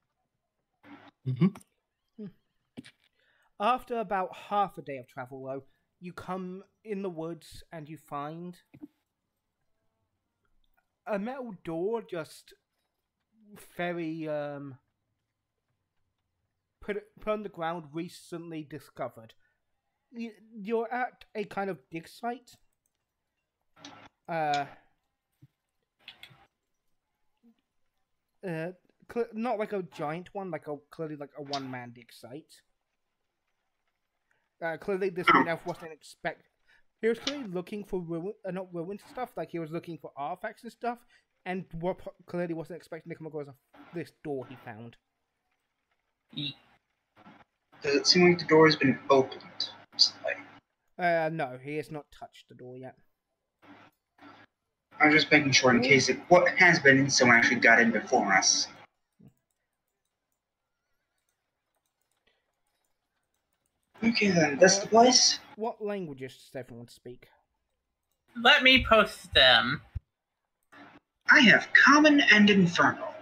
Mm-hmm. After about half a day of travel, though, you come in the woods and you find a metal door just very um put put on the ground, recently discovered. You're at a kind of dig site. Uh, uh, cl- not like a giant one, like a clearly like a one man dig site. Uh, clearly, this man elf wasn't expect. He was clearly looking for ruin, uh, not ruined stuff. Like he was looking for artifacts and stuff, and what clearly wasn't expecting to come across this door he found. Does it seem like the door has been opened recently? Uh, no, he has not touched the door yet. I was just making sure in case it what has been someone actually got in before us. Okay then, that's the place. What languages does everyone speak? Let me post them. I have Common and Infernal.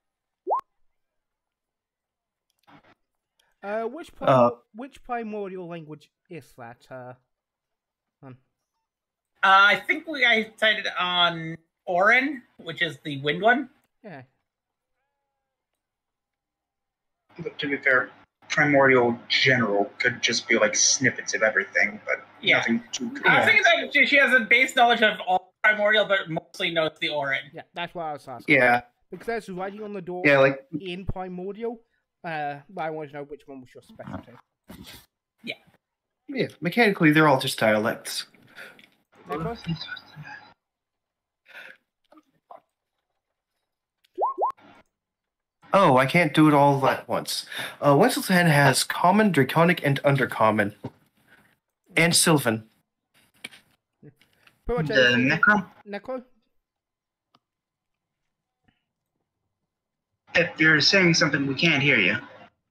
Uh, which Uh, primor- which primordial language is that? Uh, um, Uh, I think we I decided on Orin, which is the wind one. yeah. But to be fair, Primordial General could just be like snippets of everything, but Yeah. nothing too good. I was thinking that she- she has a base knowledge of all primordial, but mostly knows the Orin. Yeah, that's what I was asking. Yeah. Because there's writing on the door Yeah, like in primordial. Uh, but I want to know which one was your specialty. yeah, mechanically they're all just dialects. Nicholas? Oh, I can't do it all at once. Uh, Wenselton has common, draconic, and undercommon. And Sylvan. Pretty much The everything. Necro? Necro? If you're saying something, we can't hear you.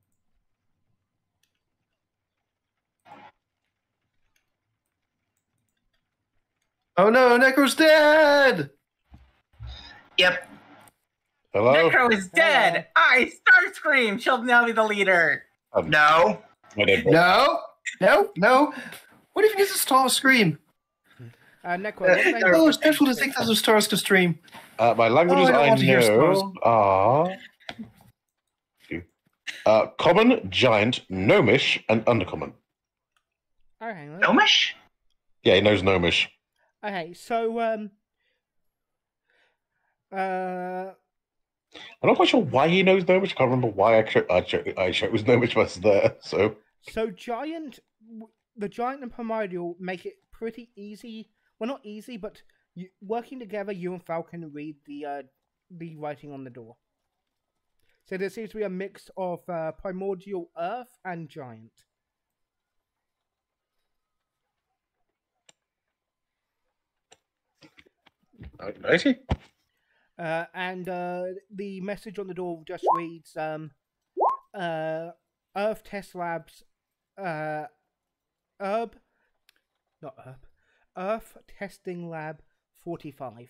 Oh no, Necro's dead! Yep. Hello? Necro is dead! I Starscream! She'll now be the leader! No. I did. No! No, no! What if he gets a star scream? Uh, Necro, what language Oh, it's do you painful to speak? think that was Stars could stream. Uh, my languages Oh, I don't I, want to hear stars. know are uh, common, giant, gnomish, and undercommon. Oh, hang on. Gnomish? Yeah, he knows gnomish. Okay, so, um, Uh, I'm not quite sure why he knows Gnomish. I can't remember why I, cho- I, cho- I chose Gnomish was there. So so giant, the giant and Primordial make it pretty easy. Well, not easy, but you, working together, you and Falcon read the uh, the writing on the door. So there seems to be a mix of uh, Primordial Earth and Giant. I see. Uh, and uh, the message on the door just reads, um, uh, Earth Test Labs, uh, Herb, not Herb, Earth Testing Lab forty-five.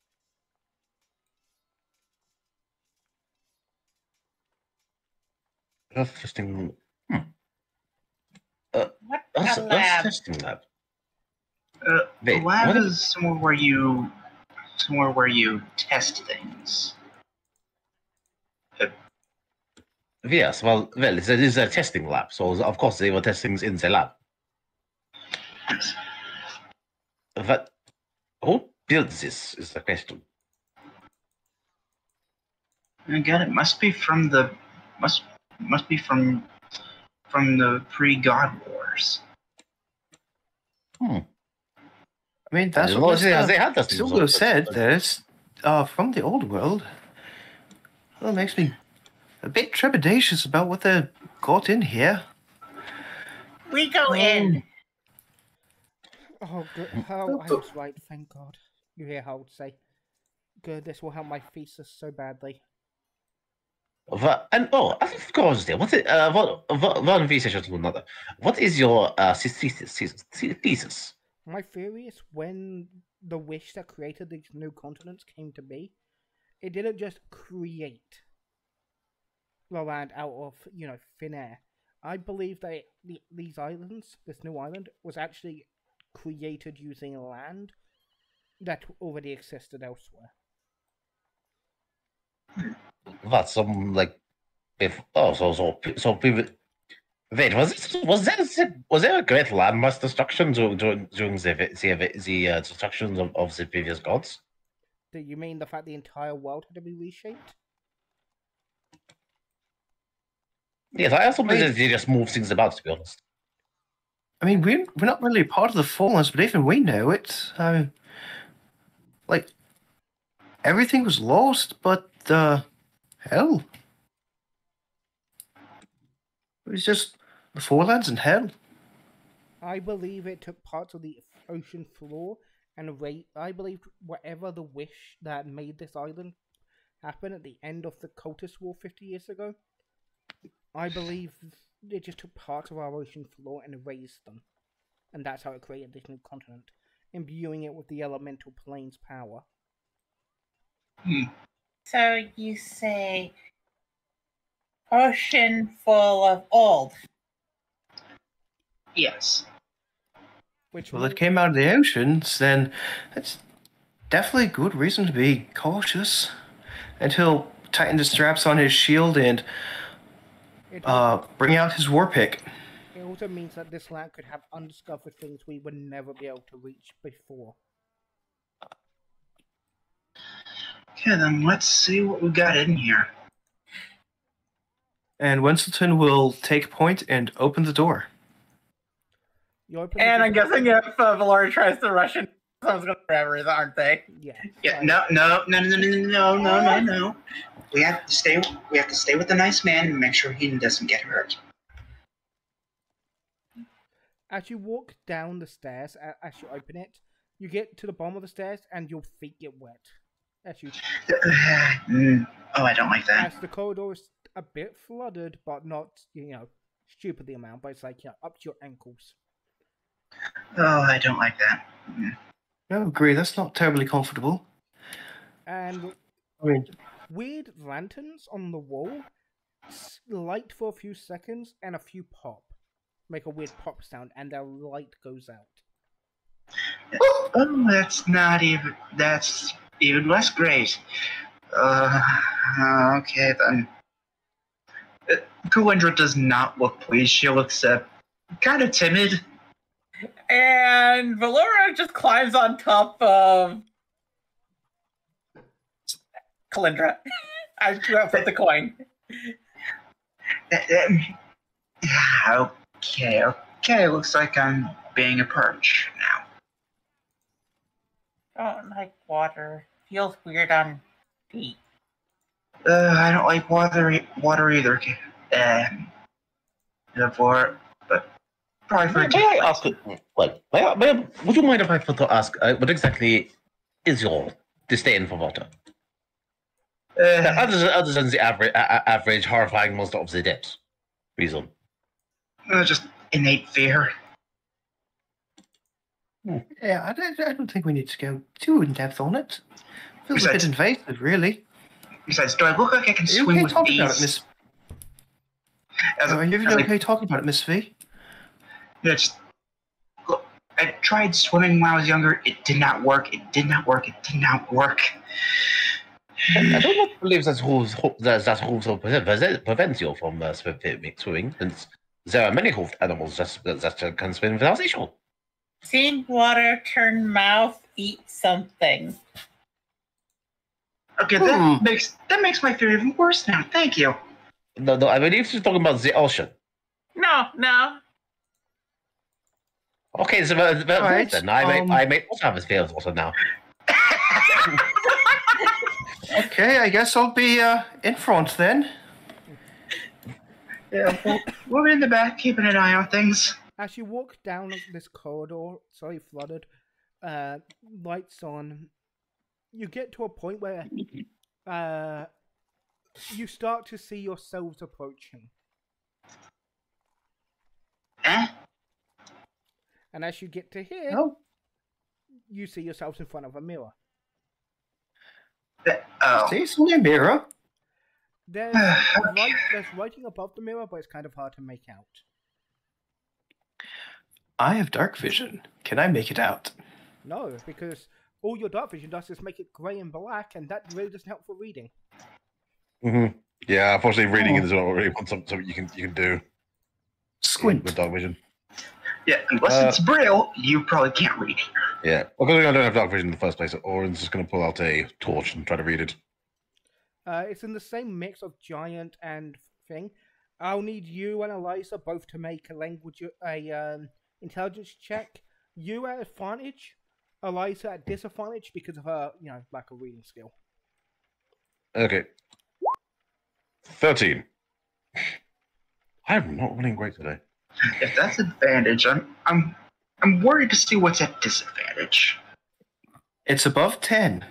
Earth testing. Hmm. Uh, What Earth, a Earth lab? testing lab. Uh, Wait, the lab what if- is somewhere where you, somewhere where you test things. Yes, well, well, it's a, it's a testing lab, so of course they were testing in the lab. Yes. But who built this is the question. Again, it must be from the, must must be from, from the pre-God Wars. Hmm. I mean, that's Well, what they, Mister they had testing. Silgo said, that it's uh, from the old world. Well, it makes me a bit trepidatious about what they got in here. We go in. Oh, good. Oh, I was right, thank God. You hear Harold say, good, this will help my thesis so badly. But, and oh, of course, there. What is uh, what, what, one researcher to another? What is your uh thesis? Thesis? thesis? My theory is when the wish that created these new continents came to be, it didn't just create the land out of, you know, thin air. I believe that the, these islands, this new island, was actually created using land that already existed elsewhere. That's some like, if oh, so so so people. Wait, was it, was there was there a great landmass destruction during during, during the the, the uh, destructions of, of the previous gods? Do you mean the fact the entire world had to be reshaped? Yes, I also believe Wait. that they just move things about. To be honest, I mean, we're, we're not really part of the Fallens, but even we know it. Uh, like, everything was lost, but, uh, hell. It was just the Forelands and hell. I believe it took parts of the ocean floor and ra- I believe whatever the wish that made this island happen at the end of the Cultist War fifty years ago, I believe it just took parts of our ocean floor and erased them. And that's how it created this new continent, imbuing it with the elemental plane's power. So you say ocean full of old. Yes. Which Well, mo- it came out of the oceans, then that's definitely a good reason to be cautious. Until tighten the straps on his shield and it, uh, bring out his war pick. it also means that this land could have undiscovered things we would never be able to reach before. Okay, then let's see what we got in here. And Winston will take point and open the door. You open And the I'm guessing if uh, Valora tries to rush in, someone's gonna grab her, aren't they? Yeah. Yeah, right. no, no, no, no, no, no, no, no, no. We have to stay. We have to stay with the nice man and make sure he doesn't get hurt. As you walk down the stairs, a- as you open it, you get to the bottom of the stairs and your feet get wet. As you, Mm, oh, I don't like that. as the corridor is a bit flooded, but not, you know, stupidly amount, but it's like, you know, up to your ankles. Oh, I don't like that. Mm. No, agree, that's not terribly comfortable. And I mean, weird lanterns on the wall s- light for a few seconds and a few pop. Make a weird pop sound and their light goes out. Oh, that's not even. That's even less great. Uh, okay then. Uh, Kalendra does not look pleased. She looks uh, kind of timid. And Valora just climbs on top of Kalindra. I do have with the coin. Um, okay, okay. Looks like I'm being a perch now. I don't like water. Feels weird on feet. Uh, I don't like water, e- water either. Um, therefore, but probably for May, a may I different ask? Well, may I, may I, would you mind if I thought to ask uh, what exactly is your disdain for water? Uh, Other than, other than the average, uh, average horrifying monster of the depths reason. uh, just innate fear. Yeah, I don't, I don't think we need to go too in depth on it. Feels a bit Besides- invasive, really. Besides, do I look like I can Are you swim okay with talking about it, bees? Miss? As a- Are you even as a- okay talking about it, Miss V? Yeah, just look. I tried swimming when I was younger. It did not work. It did not work. It did not work. I don't not believe that rules that, that also prevent- prevents you from uh, swimming, swimming, since there are many hoofed animals that, that can swim without issue. Seen water turn mouth, eat something. Okay, that Hmm. makes that makes my fear even worse now. Thank you. No, no, I believe she's talking about the ocean. No, no. Okay, so uh, well, Right, then I may um, I may also have a fear of water now. Okay, I guess I'll be uh, in front then. Yeah, well, we're in the back, keeping an eye on things. As you walk down this corridor, sorry, flooded, uh, lights on, you get to a point where uh, you start to see yourselves approaching. Eh? And as you get to here, Oh, you see yourselves in front of a mirror. Th- Oh. see, it's only a mirror. There's, Okay. write, there's writing above the mirror, but it's kind of hard to make out. I have dark vision. Can I make it out? No, because all your dark vision does is make it grey and black, and that really doesn't help for reading. Mm-hmm. Yeah, unfortunately, reading Oh. is not really something you can you can do Squint. with dark vision. Yeah, unless Uh, it's Braille, you probably can't read it. Yeah, well, because I don't have dark vision in the first place, Oren's just going to pull out a torch and try to read it. Uh, it's in the same mix of giant and thing. I'll need you and Eliza both to make a language, a um, intelligence check. You at advantage, Eliza at disadvantage because of her, you know, lack of reading skill. Okay, thirteen. I'm not running great today. If that's advantage, I'm I'm I'm worried to see what's at disadvantage. It's above ten.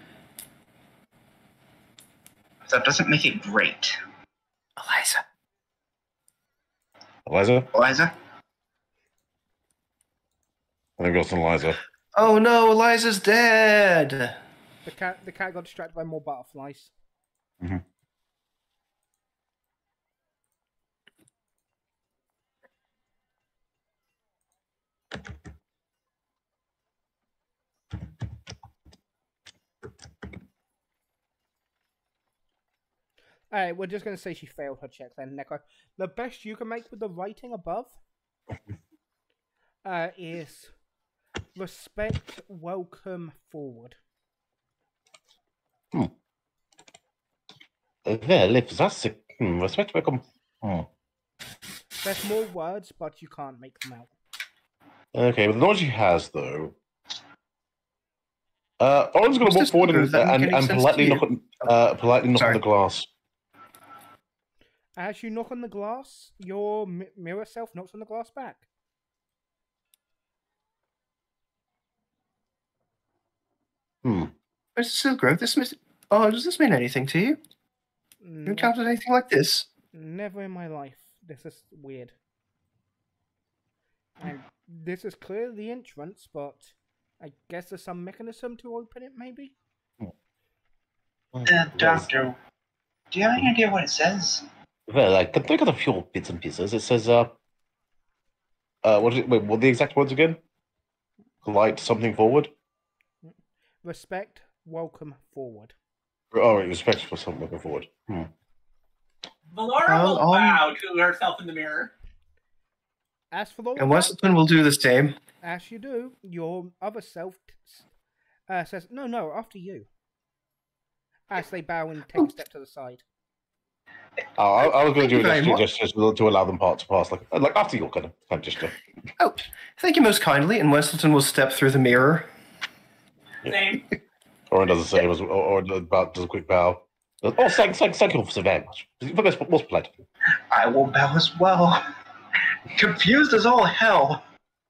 That doesn't make it great. Eliza. Eliza, Eliza? I think it's Eliza. Oh no, Eliza's dead. The cat, the cat got distracted by more butterflies. Alright, we're just going to say she failed her check then, Neko. The best you can make with the writing above uh, is respect, welcome, forward. Uh, Well, if that's a hmm, respect, welcome. Hmm. There's more words, but you can't make them out. Okay, with the knowledge he has, though, uh, Oren's going What's to walk this forward number? and, Does that make and, any and sense politely to knock you? on, uh, politely knock on Sorry. the glass. As you knock on the glass, your mi- mirror self knocks on the glass back. Hmm. Mister Silgrove, this mis- Oh, does this mean anything to you? Have you Mm, encountered anything like this? Never in my life. This is weird. And this is clearly the entrance, but I guess there's some mechanism to open it, maybe? Uh, doctor, do you have any idea what it says? Well, I can think of a few bits and pieces. It says, uh, uh, what is it? Wait, what are the exact words again? Polite something forward? Respect, welcome, forward. Oh, right, respect for something looking forward. Hmm. Valora Well, will um, bow to herself in the mirror. As for the And Wesselton will do the same. as you do, your other self t- uh, says, no, no, after you. As they bow and take a step to the side. Oh, I, I was going Thank to you do a very gesture much. just, just to allow them part to pass, like like after your kind of, kind of gesture. Oh, thank you most kindly. And Westleton will step through the mirror. Same. Or does the same as, or, or about does a quick bow. Oh, thank, thank, thank you so very much. Most, most polite. I will bow as well. Confused as all hell.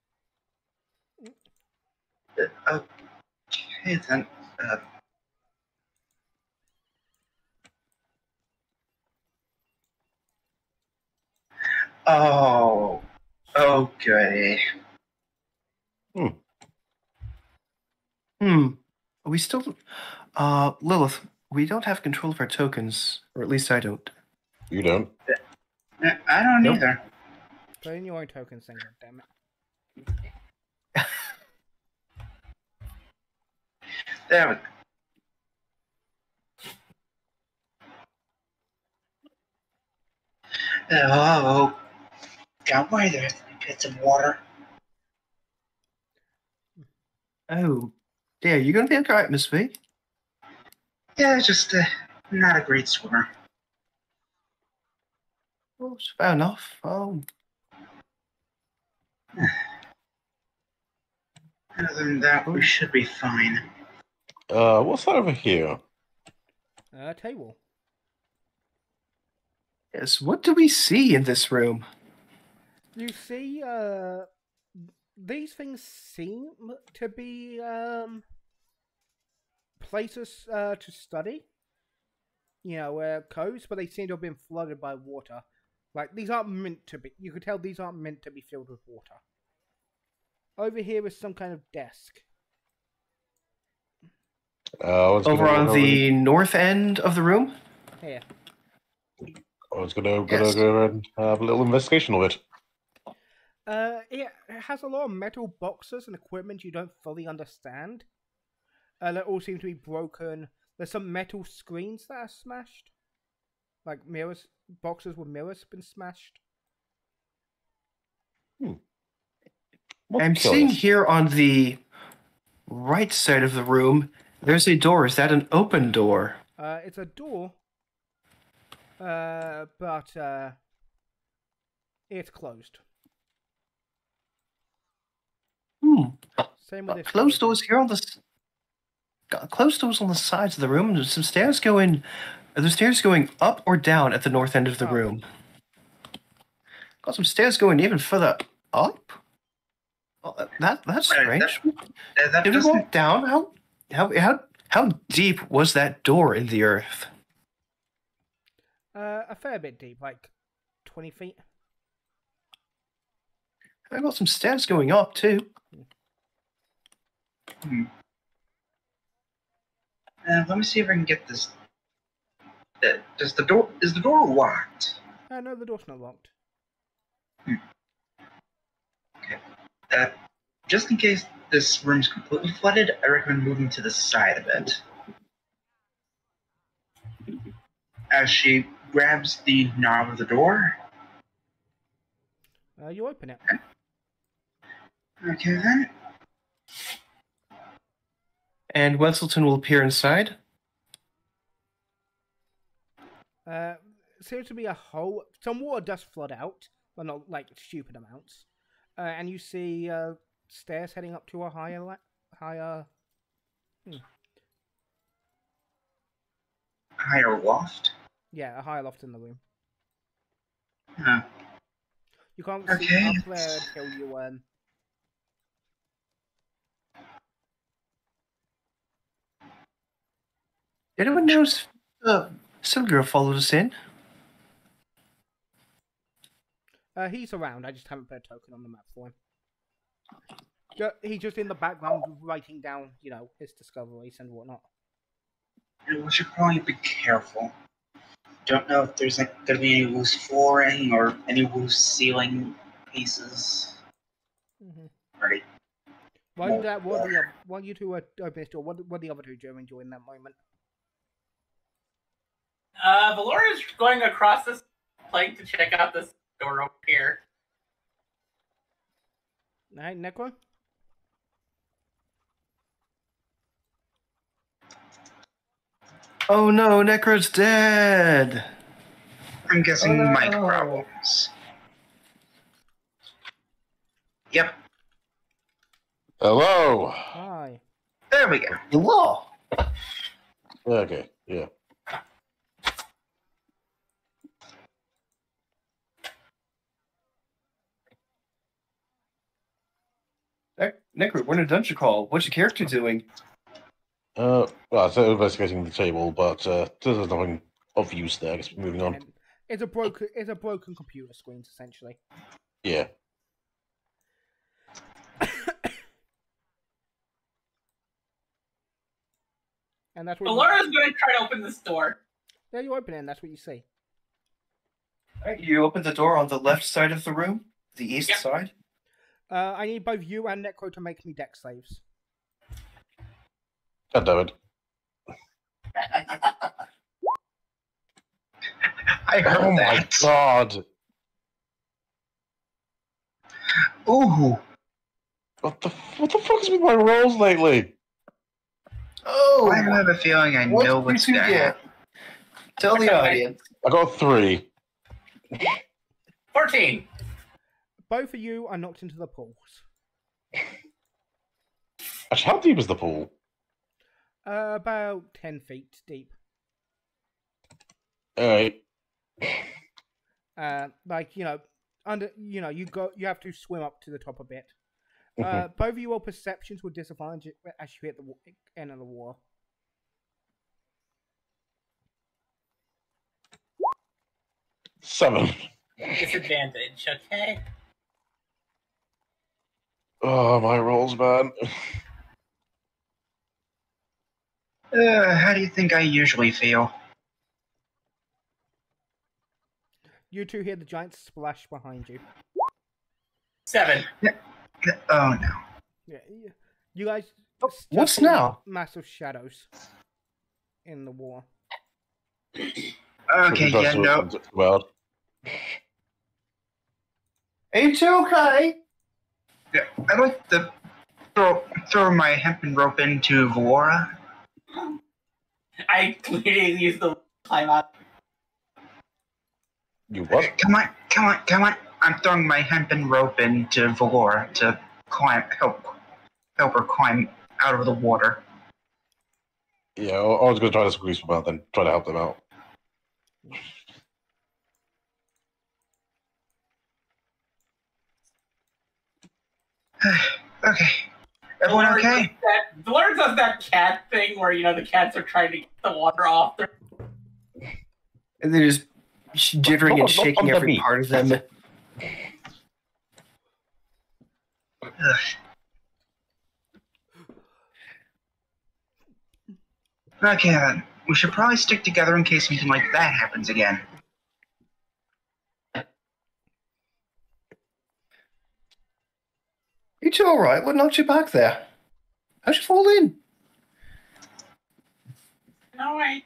Uh, okay then. Uh, oh. Okay. Hmm. We still, uh, Lilith. We don't have control of our tokens, or at least I don't. You don't. I don't Nope. either. Put in your own tokens then, goddammit. There we go. Oh, down by there, get some water. Oh, dear. You gonna be alright, Miss V? Yeah, just uh, not a great swimmer. Well, it's fair enough. Um, Other than that, we should be fine. Uh, what's that over here? Uh, table. yes. What do we see in this room? You see, uh, these things seem to be, um, places, uh, to study. You know, uh, coves, but they seem to have been flooded by water. Like, these aren't meant to be, you could tell these aren't meant to be filled with water. Over here is some kind of desk. Uh, I was Over gonna on go the north end of the room? Here. I was gonna, gonna Yes. go and have a little investigation of it. Uh, it has a lot of metal boxes and equipment you don't fully understand. Uh, that all seem to be broken. There's some metal screens that are smashed. Like mirrors, boxes with mirrors been smashed. What's I'm curious? seeing here on the right side of the room, there's a door. Is that an open door? Uh, it's a door. Uh, but, uh, it's closed. Hmm. Same with Uh, this closed door. doors here on the s- got closed doors on the sides of the room. There's some stairs going. Are there stairs going up or down at the north end of the Up. room? Got some stairs going even further up. Oh, uh, that that's Right, strange. Uh, that Did we doesn't. walk down? How how how how deep was that door in the earth? Uh, a fair bit deep, like twenty feet. I got some stairs going up too. Hmm. Uh, let me see if I can get this. Uh, does the door is the door locked? Uh, no, the door's not locked. Uh, just in case this room's completely flooded, I recommend moving to the side of it. As she grabs the knob of the door. Uh, you open it. Okay then. And Wesselton will appear inside. Uh, seems to be a hole. Some water does flood out, but not like stupid amounts. Uh, and you see uh, stairs heading up to a higher, la- higher. Hmm. Higher loft. Yeah, a higher loft in the room. Huh. You can't see Okay. up there until you um. Did anyone notice uh, Silver followed us in? Uh, he's around. I just haven't put a token on the map for him. Ju- He's just in the background writing down, you know, his discoveries and whatnot. And we should probably be careful. Don't know if there's like gonna be any loose flooring or any loose ceiling pieces. Mm-hmm. Right. While you, that, what the oth- while you two are opening this door, what what are the other two doing during that moment? Uh, Valora's going across this plank to check out this door over here. Alright, Necro? Oh no, Necro's dead. I'm guessing Oh, no. mic problems. Yep, Hello. Hi. there we go. Hello. Okay. Yeah. Necro, we're in a dungeon crawl. What's your character doing? Uh, well, I started investigating the table, but uh, there's nothing of use there. I guess we're moving on. And it's a broken it's a broken computer screen essentially. Yeah. And that's what Laura's going to try to open this door. Yeah, you open it and that's what you see. Alright, you open the door on the left side of the room, the east Yep. side. Uh, I need both you and Necro to make me deck saves. God damn it. I heard Oh my that. god. Ooh. What the what the fuck is with my rolls lately? Oh, I have a feeling I what know did what's you gonna get? happen. Tell the audience. I got three. fourteen. Both of you are knocked into the pools. Actually, how deep is the pool? Uh, about ten feet deep. Alright. Uh, like you know, under you know, you go, you have to swim up to the top a bit. Uh, both of you all perceptions will disadvantage as you hit the wa- end of the wall. Seven. Disadvantage, okay? Oh, my rolls, man. Uh, how do you think I usually feel? You two hear the giant splash behind you. Seven. Oh no. Yeah, you- you guys. just what's see now? Massive shadows in the wall. Okay, yeah, no. Well, Ain't you okay? Yeah, I'd like to throw, throw my hempen rope into Valora. I clearly used the climb out. you what? Come on, come on, come on. I'm throwing my hempen rope into Valora to climb, help, help her climb out of the water. Yeah, I I was going to try to squeeze them out, then try to help them out. Okay. Everyone Valora okay? does That, Valora does that cat thing where, you know, the cats are trying to get the water off their... And they're just jittering Not- and not shaking on the every beat. part of them. Ugh. Okay, then. We should probably stick together in case something like that happens again. You two alright? What knocked you back there? How'd you fall in? No idea.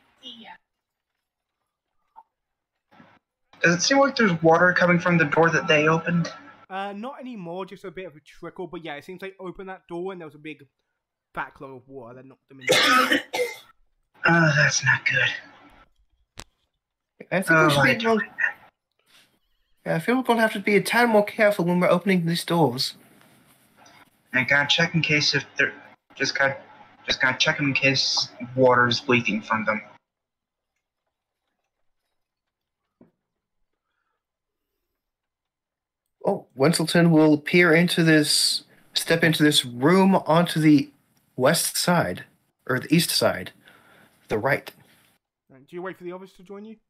Does it seem like there's water coming from the door that they opened? Uh, not anymore, just a bit of a trickle. But yeah, it seems like open that door and there was a big backload of water that knocked them in. Oh, that's not good. I think Oh, we should I be more... Yeah, I feel we're going to have to be a tad more careful when we're opening these doors. I gotta check in case if they're just got just gotta check in case water's leaking from them. Oh, Wenselton will peer into this, step into this room onto the west side, or the east side, the right. Right, do you wait for the others to join you?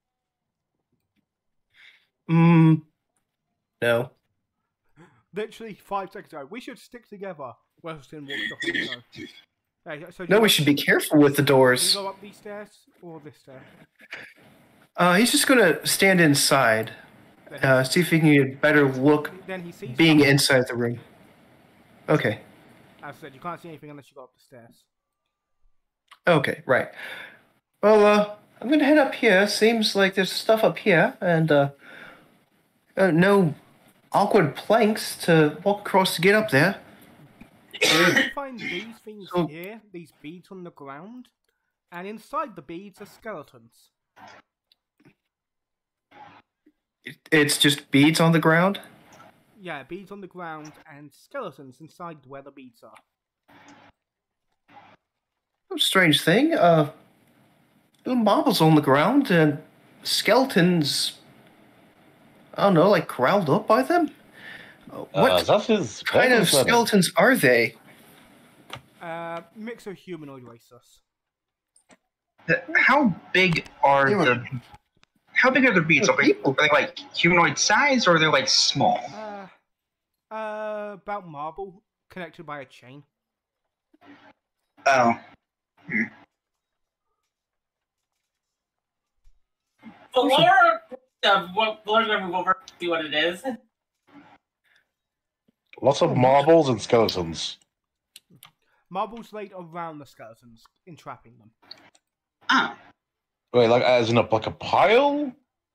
Hmm. No. Literally five seconds ago. We should stick together. Wellston walked off on his own. Hey, so do No, you we go- should be careful with the do you doors. go up these stairs or this stair? Uh, he's just gonna stand inside, Then he- uh, see if he can get a better look then he sees being something. inside the room. Okay. As I said, you can't see anything unless you go up the stairs. Okay, right. Well, uh, I'm gonna head up here. Seems like there's stuff up here, and, uh, uh no awkward planks to walk across to get up there. You find these things So- here, these beads on the ground. And inside the beads are skeletons. It- It's just beads on the ground? Yeah, beads on the ground and skeletons inside where the beads are. Oh, strange thing. Uh, little marbles on the ground and skeletons. I don't know, like corralled up by them? Uh, What Uh, that is kind very of concerning. skeletons are they? Uh, mix of humanoid races. The- How big are They were- the how big are the beats? Are they, People. are they like humanoid size or are they like small? Uh, uh, about marble connected by a chain. Oh, The Laura, uh, what- Laura's gonna move over and see what it is. Lots of marbles and skeletons. Marbles laid around the skeletons, entrapping them. ah, Wait, like as in a like a pile?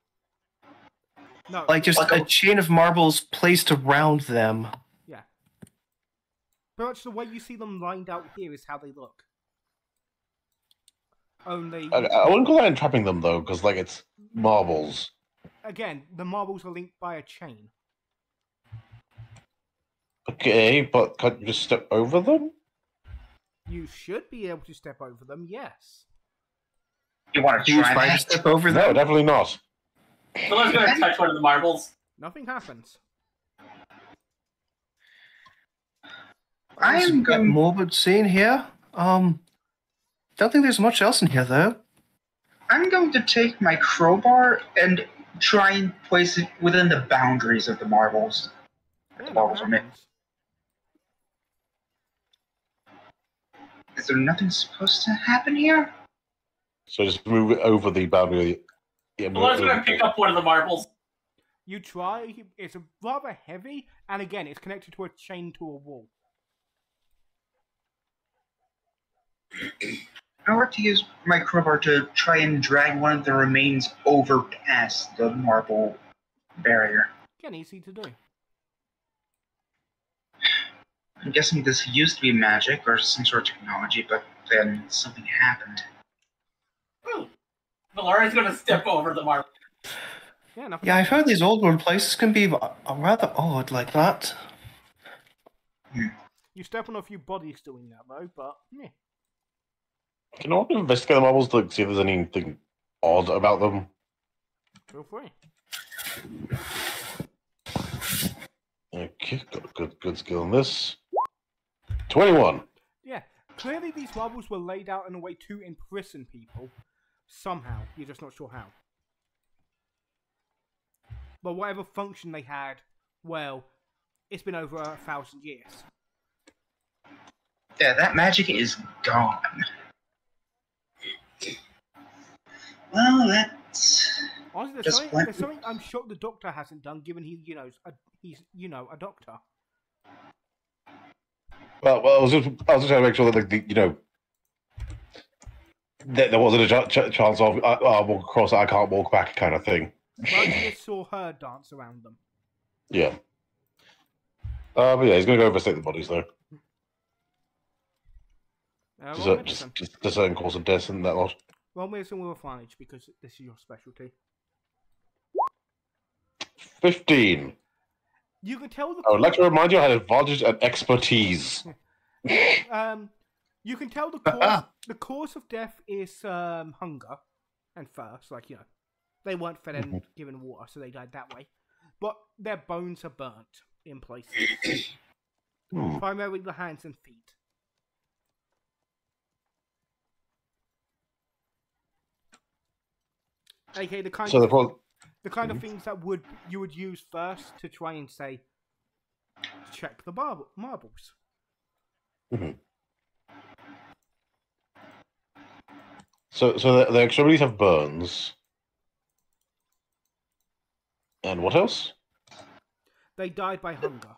No, Like just Like a a- chain of marbles placed around them. yeah. Pretty much the way you see them lined out here is how they look. Only, I, I wouldn't call that entrapping them though, because like it's marbles. again, the marbles are linked by a chain. Okay, but can't you just step over them? You should be able to step over them, yes. you want to Do you try try to that? step over No, them? definitely not. Laura's gonna touch one of the marbles. Nothing happens. I It's am a bit going. morbid scene here. Um, don't think there's much else in here though. I'm going to take my crowbar and try and place it within the boundaries of the marbles. Yeah, The nothing marbles are made. happens. Is there nothing supposed to happen here? So just move it over the boundary. Yeah, move Laura's it gonna over- pick up one of the marbles. You try, it's a rather heavy, and again, it's connected to a chain to a wall. I want to use my crowbar to try and drag one of the remains over past the marble barrier. Again, easy to do. I'm guessing this used to be magic or some sort of technology, but then something happened. Laura's gonna step over the marble. Yeah, nothing Yeah, I've happens. heard these old world places can be uh, rather odd like that. You step on a few bodies doing that, though, but, yeah. Can I want to investigate the marbles to see if there's anything odd about them? Feel free. Okay, got a good good skill on this. Twenty-one. Yeah, clearly these marbles were laid out in a way to imprison people. Somehow. You're just not sure how. But whatever function they had, well, it's been over a thousand years. Yeah, that magic is gone. Well, that's Honestly, there's Just something, like- there's something I'm shocked the Doctor hasn't done, given he, you know, is a, he's, you know, a doctor. Well, well, I was just I was just trying to make sure that like, the, you know that there wasn't a ch- ch- chance of I, I walk across, I can't walk back kind of thing. Well, you just saw her dance around them. Yeah. Uh, but yeah, he's going to go investigate the bodies though. Uh, Just roll a, medicine. just, just a certain course of death and that lot. Roll medicine with advantage, because this is your specialty. Fifteen. You can tell the I would like to remind you I had advantage and expertise. um, you can tell the cause, the cause of death is um, hunger and thirst. Like, you know, they weren't fed and given water, so they died that way. But their bones are burnt in places, Hmm. primarily the hands and feet. Okay, the kind So the of pro- the kind of things that would you would use first to try and say check the bar- marbles. so so the, the extremities have burns. And what else? They died by hunger.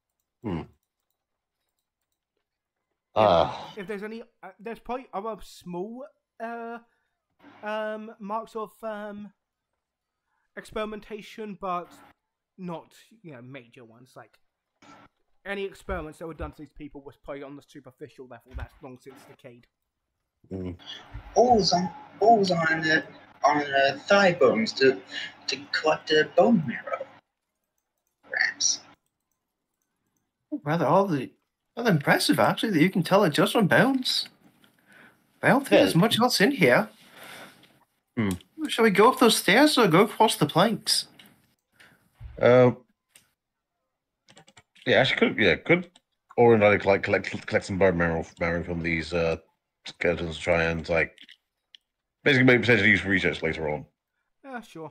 Ah, If there's any, uh, there's probably other small uh, um, marks of um, experimentation, but not, you know, major ones. Like any experiments that were done to these people was probably on the superficial level. That's long since decayed. Mm. holes on holes on the on the thigh bones to to collect the bone marrow. Perhaps. Rather all the rather impressive actually that you can tell it just from bones. I don't think Yeah. there's much else in here. Hmm. Shall we go up those stairs or go across the planks? Uh, yeah, actually, could yeah, could or like like collect collect some bone marrow, marrow from these uh skeletons to try and like basically maybe potentially use for research later on. Yeah, sure.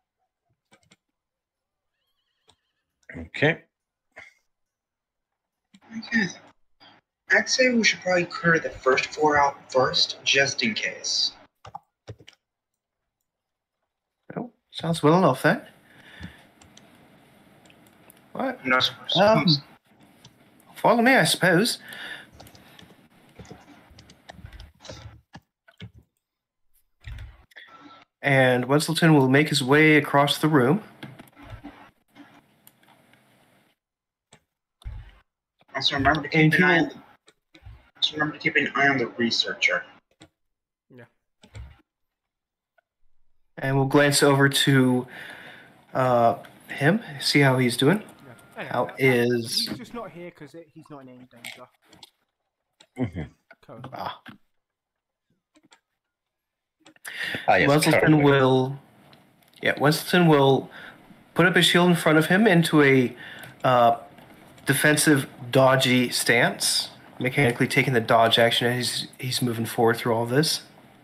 Okay. Okay. I'd say we should probably clear the first floor out first, just in case. Oh, sounds well enough then. Right. No, Um, follow me, I suppose. And Wenselton will make his way across the room. Also remember to And keep an he eye. will- On, also remember to keep an eye on the researcher. Yeah. And we'll glance over to uh, him, see how he's doing. Yeah. How uh, uh, is- He's just not here because he's not in any danger. Mm-hmm. Cool. Ah. Ah, yes. Wenselton currently. will, yeah, Wenselton will put up his shield in front of him into a uh, defensive, dodgy stance, mechanically taking the dodge action as he's, he's moving forward through all this,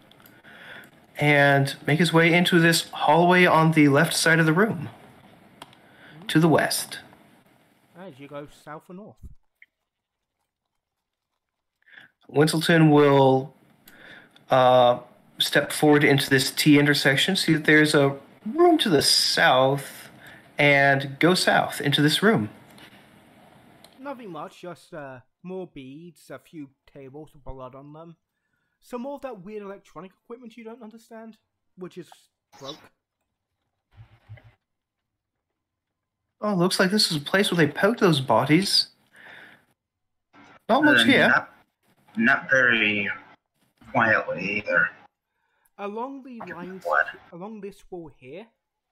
and make his way into this hallway on the left side of the room, to the west. As you go south or north. Wenselton will uh, step forward into this T intersection, see that there's a room to the south, and go south into this room. Nothing much, just uh, more beads, a few tables with blood on them. Some more of that weird electronic equipment you don't understand, which is broke. Oh, looks like this is a place where they poke those bodies. Not much Uh, here. Not, not very quietly either. Along the Give me lines, blood. along this wall here,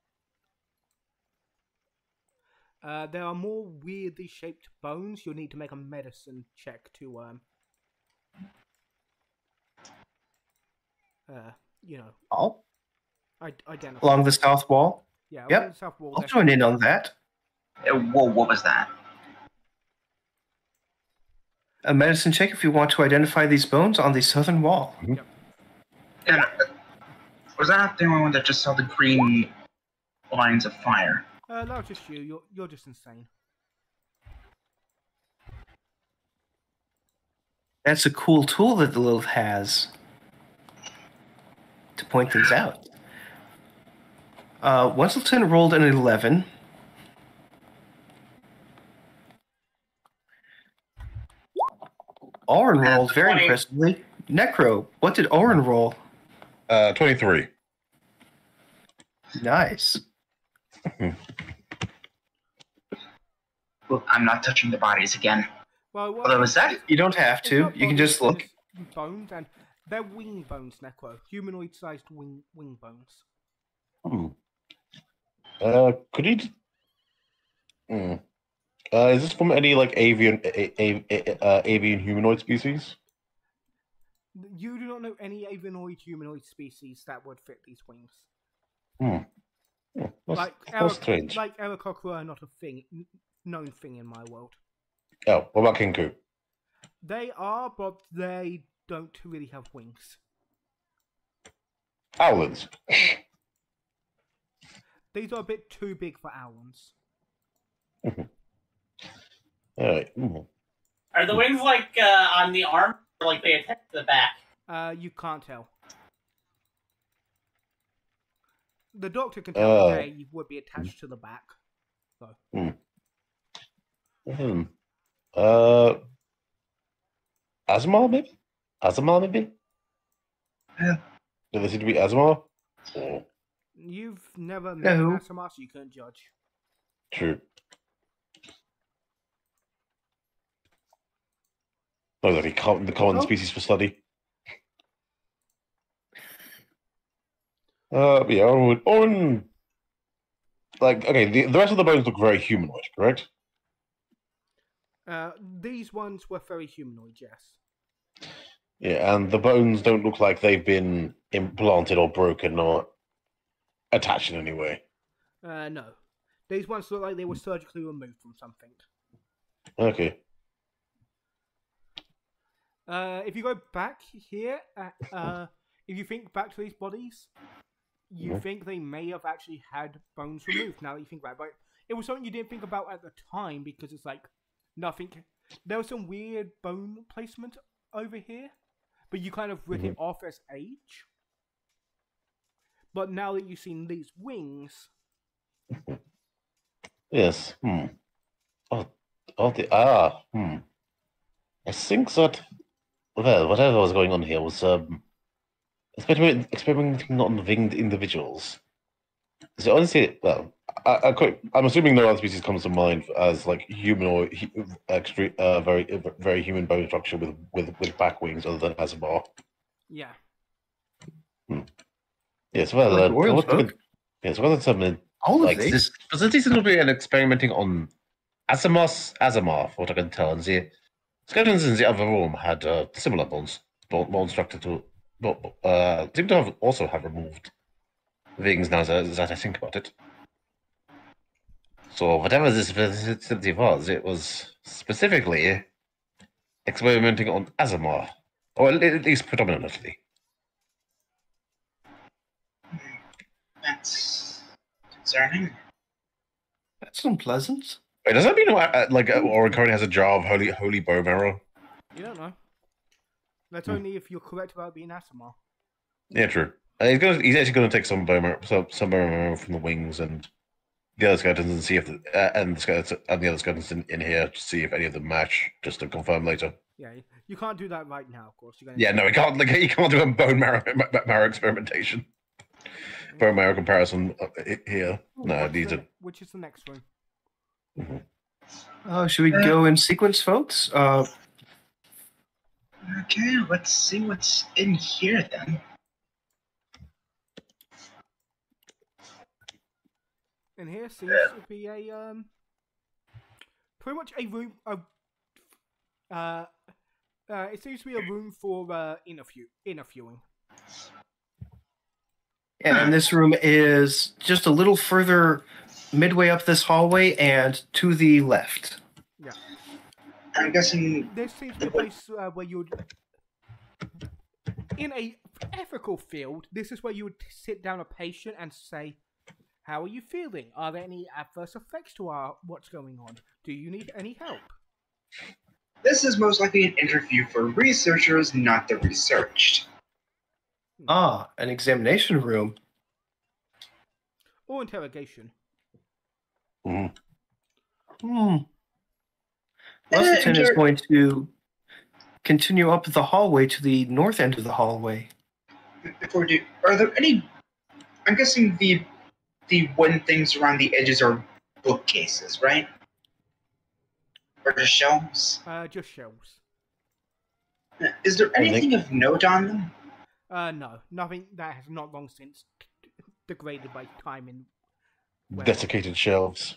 uh, there are more weirdly shaped bones. You'll need to make a medicine check to, um, uh, you know, Oh, I- identify. along the south wall. Yeah, Yep. along the south wall. I'll there. join in on that. Uh, whoa, what was that? A medicine check if you want to identify these bones on the southern wall. Yep. And, uh, was that the only one that just saw the green lines of fire? Uh, no, just you. You're you're just insane. That's a cool tool that the Lilith has to point things out. Uh, Wenselton rolled an eleven. Oren That's rolled very twenty. impressively. Necro, what did Oren roll? Uh, twenty-three. Nice. Well, I'm not touching the bodies again. Well, what, Although, is that? You don't have it's to. not You can bodies, just look. it's bones, and they're wing bones, Necro. Humanoid-sized wing wing bones. Hmm. Uh, could you? d- Hmm. Uh, is this from any like avian, a, a, a, uh, avian humanoid species? You do not know any avianoid humanoid species that would fit these wings. Hmm. Hmm. That's, like that's Eric, strange. like Aarakocra are not a thing, n- known thing in my world. Oh, what about Kinku? They are, but they don't really have wings. Owlins. These are a bit too big for owls. Alright. Mhm. Are the wings like uh, on the arm, or like they attach to the back? Uh, you can't tell. The doctor can tell Uh. that they would be attached to the back. Hmm. Uh, Asmar, maybe? Asmar, maybe? Yeah. Do they seem to be Asmar? Oh, You've never met No. an Asimar, so you can't judge. true. Oh, that he common, the common Oh. species for study. Uh, yeah, Owen, Owen, like, okay, the, the rest of the bones look very humanoid, correct? Uh, these ones were very humanoid, yes. Yeah, and the bones don't look like they've been implanted or broken or attached in any way. Uh, no. These ones look like they were surgically removed from something. Okay. Uh, if you go back here, at, uh, if you think back to these bodies, you Mhm. think they may have actually had bones removed. Now that you think about it, but it was something you didn't think about at the time because it's like nothing. There was some weird bone placement over here, but you kind of writ it off as age. But now that you've seen these wings, Yes. Hmm. Oh, oh the, ah. Hmm. I think that, well, whatever was going on here was um, experiment, experimenting on winged individuals. So honestly, well, I, I quite, I'm assuming no other species comes to mind as like humanoid, hu- extre- uh, very, very human bone structure with with with back wings other than Asimar. yeah. Yes, well, Like uh, the Royal what folk? yes, well, it's something All of like these? this facility seems to be an experimenting on Asimar's Asimar, what I can tell, and the skeletons in the other room had uh, similar bones, bone, bone structure to, but uh, seem to have also have removed wings now that, that I think about it. So whatever this facility was, it was specifically experimenting on Asimar, or at at least predominantly. That's concerning. That's unpleasant. Wait, does that mean uh, like uh, Orin currently has a jar of holy holy bone marrow? You don't know. That's Hmm. only if you're correct about being Asimar. Yeah, true. Uh, he's gonna he's actually gonna take some bone marrow, some, some bone marrow from the wings and the other skeletons and see if the uh, and the skeleton and the other skeletons in, in here to see if any of them match, just to confirm later. Yeah, you can't do that right now, of course. You're gonna Yeah, no, he can't. Like, he can't do a bone marrow marrow experimentation. Bone marrow comparison uh, i- here. No, What's these the- are. Which is the next room? Uh, should we go in sequence, folks? Uh, Okay, let's see what's in here then. And here seems to be a um, pretty much a room. A, uh, uh, it seems to be a room for uh, interview interviewing. and this room is just a little further midway up this hallway and to the left. Yeah, I'm guessing this seems to be a place uh, where you'd, in a ethical field, this is where you would sit down a patient and say, "How are you feeling? Are there any adverse effects to our what's going on? Do you need any help?" this is most likely an interview for researchers, not the researched. Ah, an examination room. Or interrogation. Mhm. Hmm. Uh, Russellton is inter- going to continue up the hallway to the north end of the hallway. Before we do, are there any? I'm guessing the the wooden things around the edges are bookcases, right? Or just shelves? Uh, just shelves. Uh, Is there I think- anything of note on them? Uh, no, nothing that has not long since degraded by time and well, Desiccated shelves.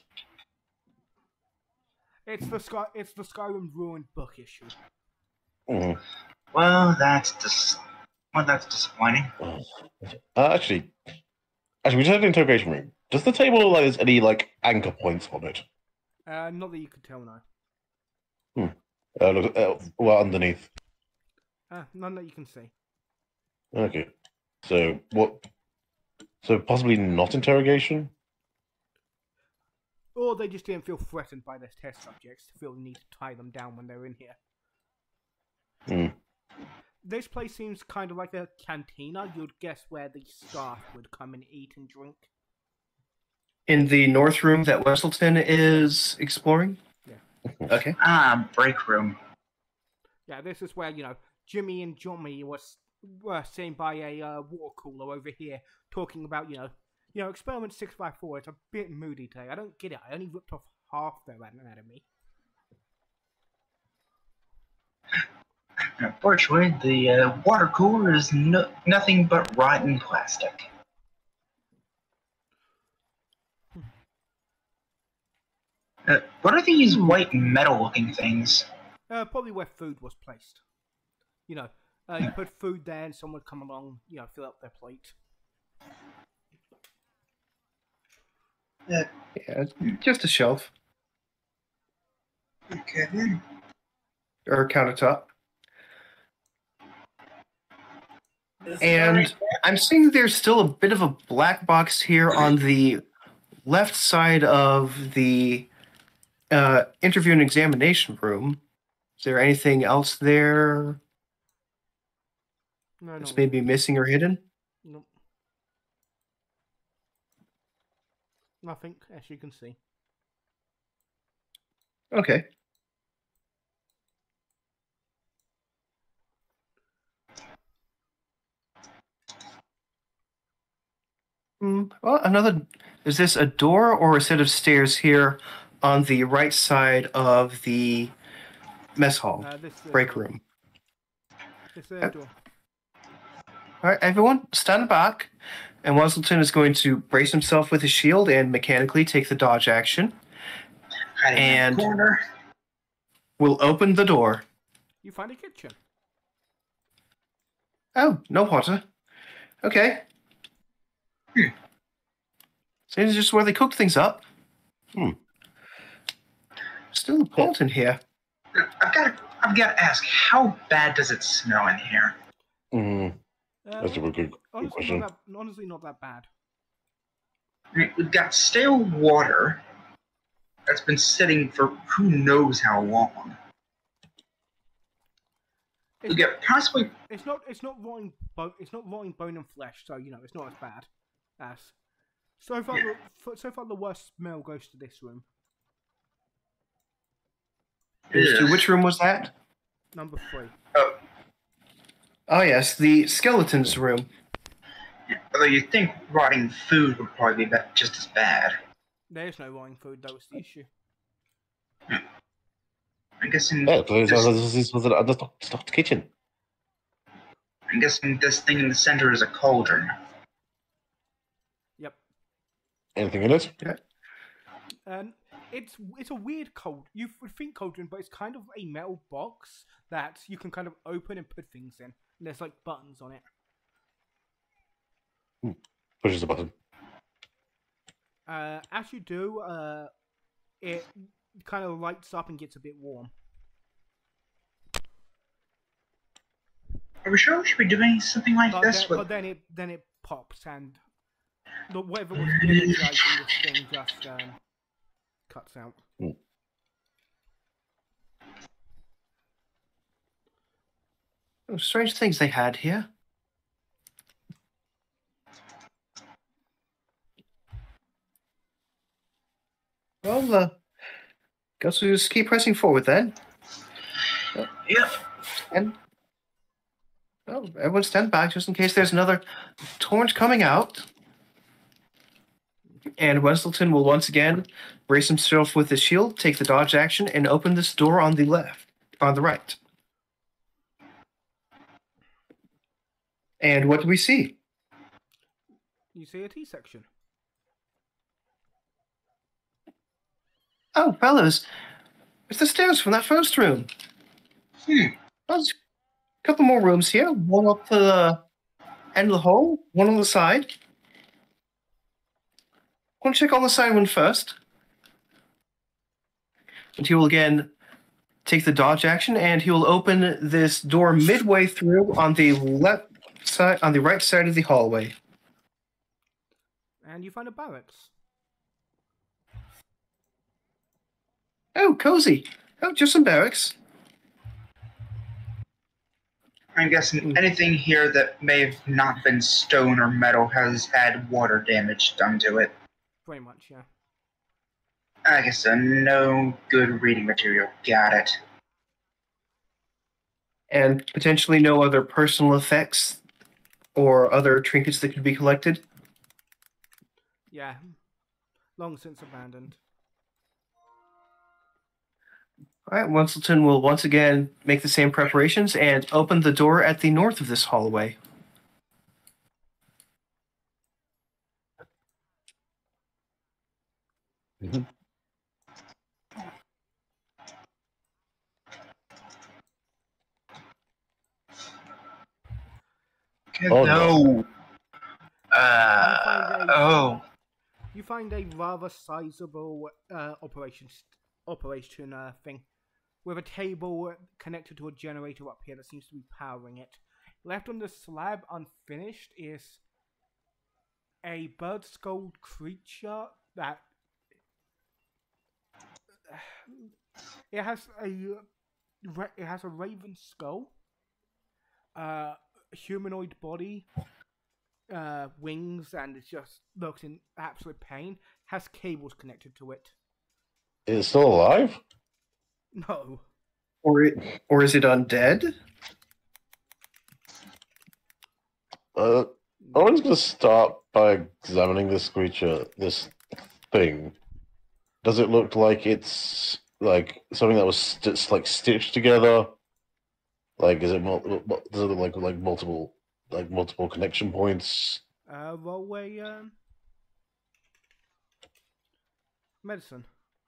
it's the Sky, it's the Skyrim ruined book issue. Mhm. Well, that's dis- well, that's disappointing. Uh, actually, actually, we just had an interrogation room. Does the table look like there's any like anchor points on it? Uh, not that you could tell now. Uh, look, uh, well, underneath. Uh, none that you can see. Okay. So what? So possibly not interrogation. Or they just didn't feel threatened by their test subjects to feel the need to tie them down when they're in here. Hmm. This place seems kind of like a cantina. You'd guess where the staff would come and eat and drink. In the north room that Wesselton is exploring? Yeah. Okay. Ah, break room. Yeah, this is where, you know, Jimmy and Johnny was were sitting by a uh, water cooler over here talking about, you know, you know, experiment six five four. It's a bit moody today. I don't get it. I only ripped off half their anatomy. Unfortunately, the uh, water cooler is no- nothing but rotten plastic. Uh, what are these white metal-looking things? Uh, probably where food was placed. You know, uh, you put food there and someone would come along, you know, fill up their plate. Uh, Yeah, just a shelf okay then. or a countertop. This And guy- I'm seeing there's still a bit of a black box here on the left side of the uh, interview and examination room. Is there anything else there No, that's no. maybe missing or hidden? Nope. Nothing, as you can see. Okay. Hmm, well, another. Is this a door or a set of stairs here on the right side of the mess hall, Uh, this uh, break door. room? This uh, Uh, door. All right, everyone, stand back. And Weselton is going to brace himself with his shield and mechanically take the dodge action. Hiding in And- the corner. We'll open the door. You find a kitchen. Oh, no water. Okay. Hmm. Seems just where they cook things up. Hmm. Still a pot in here. I've got to, I've got to ask, how bad does it smell in here? Mm, Uh, that's a good, good honestly, question. not that, honestly, not that bad. I mean, we've got stale water that's been sitting for who knows how long. We It's, get possibly it's not. It's not rotting bone. It's not rotting bone and flesh. So you know, it's not as bad as. So far, Yeah. the, so far the worst smell goes to this room, Goes to Ugh. which room was that? number three. Oh, Oh, yes, the skeleton's room. although you think rotting food would probably be ba- just as bad. There's no rotting food. That was the issue. I'm guessing. Yeah, so this, this, this was a stocked, stocked kitchen. I'm guessing this thing in the center is a cauldron. Yep. Anything in it? Um, it's it's a weird cold. You would think cauldron, but it's kind of a metal box that you can kind of open and put things in. And there's like buttons on it. Pushes the button. Uh, as you do, uh, it kind of lights up and gets a bit warm. Are we sure we should be doing something like But this? then, With, but then it then it pops and the whatever was energizing this thing just um, cuts out. Oh, strange things they had here. Well, uh, guess we'll just keep pressing forward then. yep. And oh, everyone stand back just in case there's another torrent coming out. And Weselton will once again brace himself with his shield, take the dodge action, and open this door on the left, on the right. And what do we see? You see a T section. Oh, fellas, it's the stairs from that first room. Hmm. Well, there's a couple more rooms here. One up the end of the hall, one on the side. Want to check on the side one first. And he will again take the dodge action, and he will open this door midway through on the left side, on the right side of the hallway. And you find a barracks. Oh, cozy. Oh, just some barracks. I'm guessing anything here that may have not been stone or metal has had water damage done to it. Pretty much, yeah. I guess so. No good reading material. Got it. And potentially no other personal effects or other trinkets that could be collected. Yeah. Long since abandoned. All right, Wenselton will once again make the same preparations and open the door at the north of this hallway. Mhm. Oh, no. No. Uh, oh. You find a rather sizable uh, operation operation uh, thing with a table connected to a generator up here that seems to be powering it. Left on the slab unfinished is a bird-skulled creature that it has a it has a raven skull, uh, humanoid body, uh, wings, and it just looks in absolute pain. Has cables connected to it. Is it still alive? No. Or it, or is it undead? Uh, Owen's gonna start by examining this creature, this thing. Does it look like it's like something that was st- like stitched together? Like, is it mul- does it look like like multiple like multiple connection points? Uh, roll a um, medicine.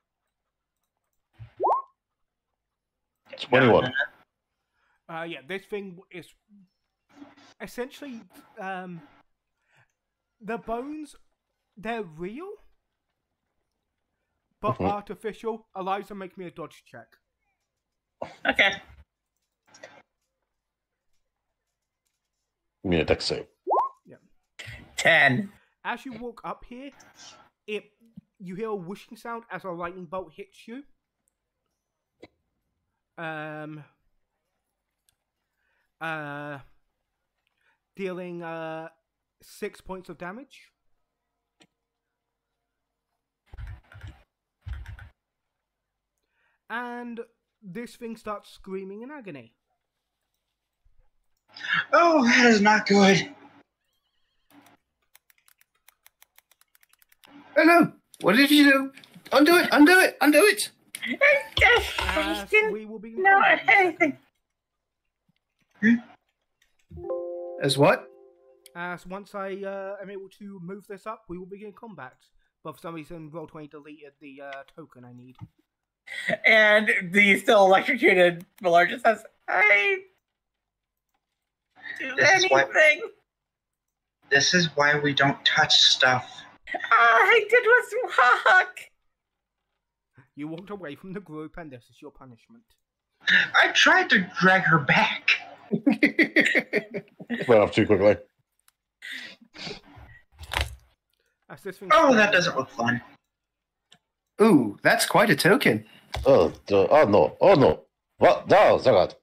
Twenty-one. Uh, yeah, this thing is essentially um, the bones. They're real, but Mhm. artificial. Eliza, make me a dodge check. Okay. Give me a dex save. Ten. As you walk up here, it you hear a whooshing sound as a lightning bolt hits you. Um. Uh. Dealing uh six points of damage. And this thing starts screaming in agony. Oh, that is not good. Hello. What did you do? Undo it. Undo it. Undo it. As we will be No, anything. As what? As once I uh, am able to move this up, we will begin combat. But for some reason, Roll twenty deleted the uh, token I need. And the still electrocuted Millard just says, I do This is why- anything. This is why we don't touch stuff. All I did was walk. You walked away from the group, and this is your punishment. I tried to drag her back. Went off too quickly. As this thing Oh, that doesn't look fun. Ooh, that's quite a token. Oh, d- oh no! Oh no! What? No, so God.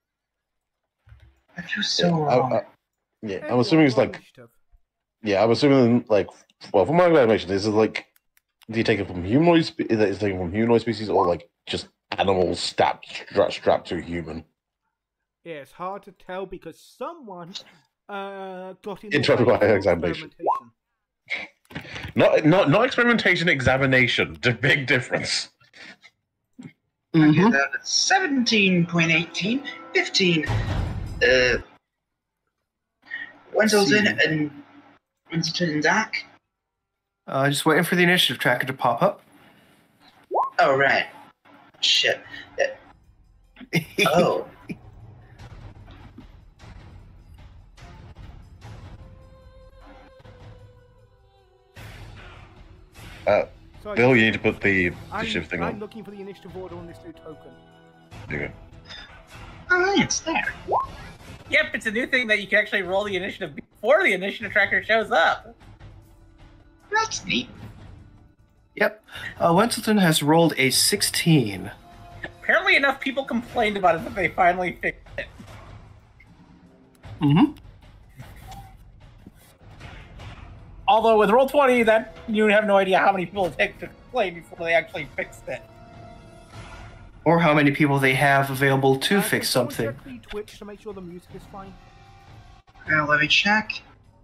I feel so I- wrong. I- yeah, I'm Everyone, assuming it's roll like initiative. yeah, I'm assuming like well, from my animation, is it like do you take it from humanoid? Spe- is it taken from humanoid species or like just animals strapped stra- strapped to a human? Yeah, it's hard to tell because someone uh, got in Interrupted the way by of examination. experimentation. Not not not experimentation, examination. The big difference. Mm-hmm. Okay, that's seventeen point one eight, fifteen. Uh, Wenzelton and Winston and Zach. Uh, just waiting for the initiative tracker to pop up. Oh, right. Shit. Uh, oh. Uh, Sorry, Bill, you need to put the I'm, initiative thing I'm on. looking for the initiative order on this new token. There you go. Oh, it's there. Yep, it's a new thing that you can actually roll the initiative before the initiative tracker shows up. That's neat. Yep. Uh, Wenzelton has rolled a sixteen. Apparently enough people complained about it that they finally fixed it. Mm-hmm. Although with Roll twenty, that you have no idea how many people it takes to complain before they actually fixed it. Or how many people they have available to Uh, fix can someone something. check the Twitch to make sure the music is fine. Now let me check.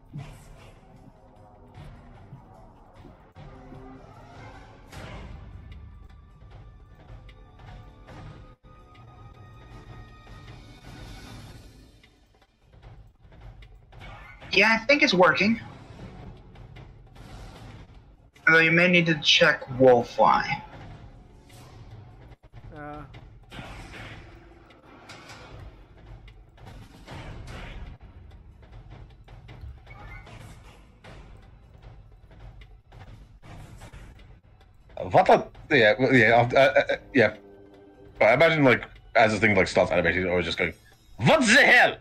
Yeah, I think it's working. Although you may need to check Wolfly. Uh, what? A, yeah, well, yeah, uh, uh, yeah. I imagine like as the thing like starts animating, or just going, "What the hell?"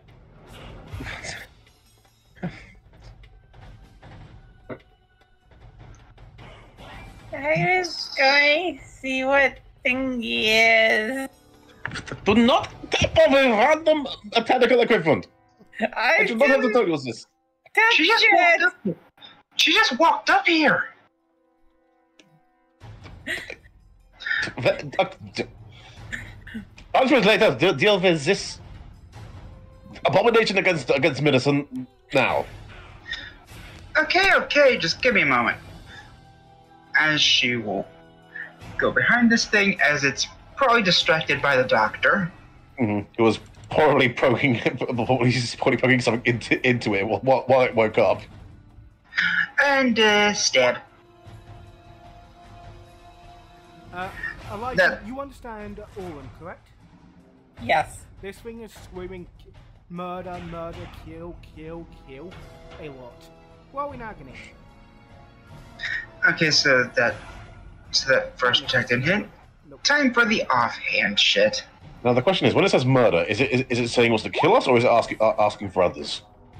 I was going to see what thingy is. Do not tap over random mechanical equipment. I, I should not have to didn't tell you this. touch She just it. walked up. She just walked up here. Answer it later. De- deal with this abomination against against medicine now. Okay, okay, just give me a moment. As she will go behind this thing, as it's probably distracted by the doctor. Mm-hmm. It was probably poking, he's probably poking something into into it while, while it woke up. And uh, stab. Uh, I like That- you understand Orin, correct? Yes. This thing is screaming k- murder, murder, kill, kill, kill a lot. Well, in agony. Okay, so that so that first attack didn't hit. Nope. Time for the offhand shit. Now the question is, when it says murder, is it is, is it saying it wants to kill us, or is it asking uh, asking for others?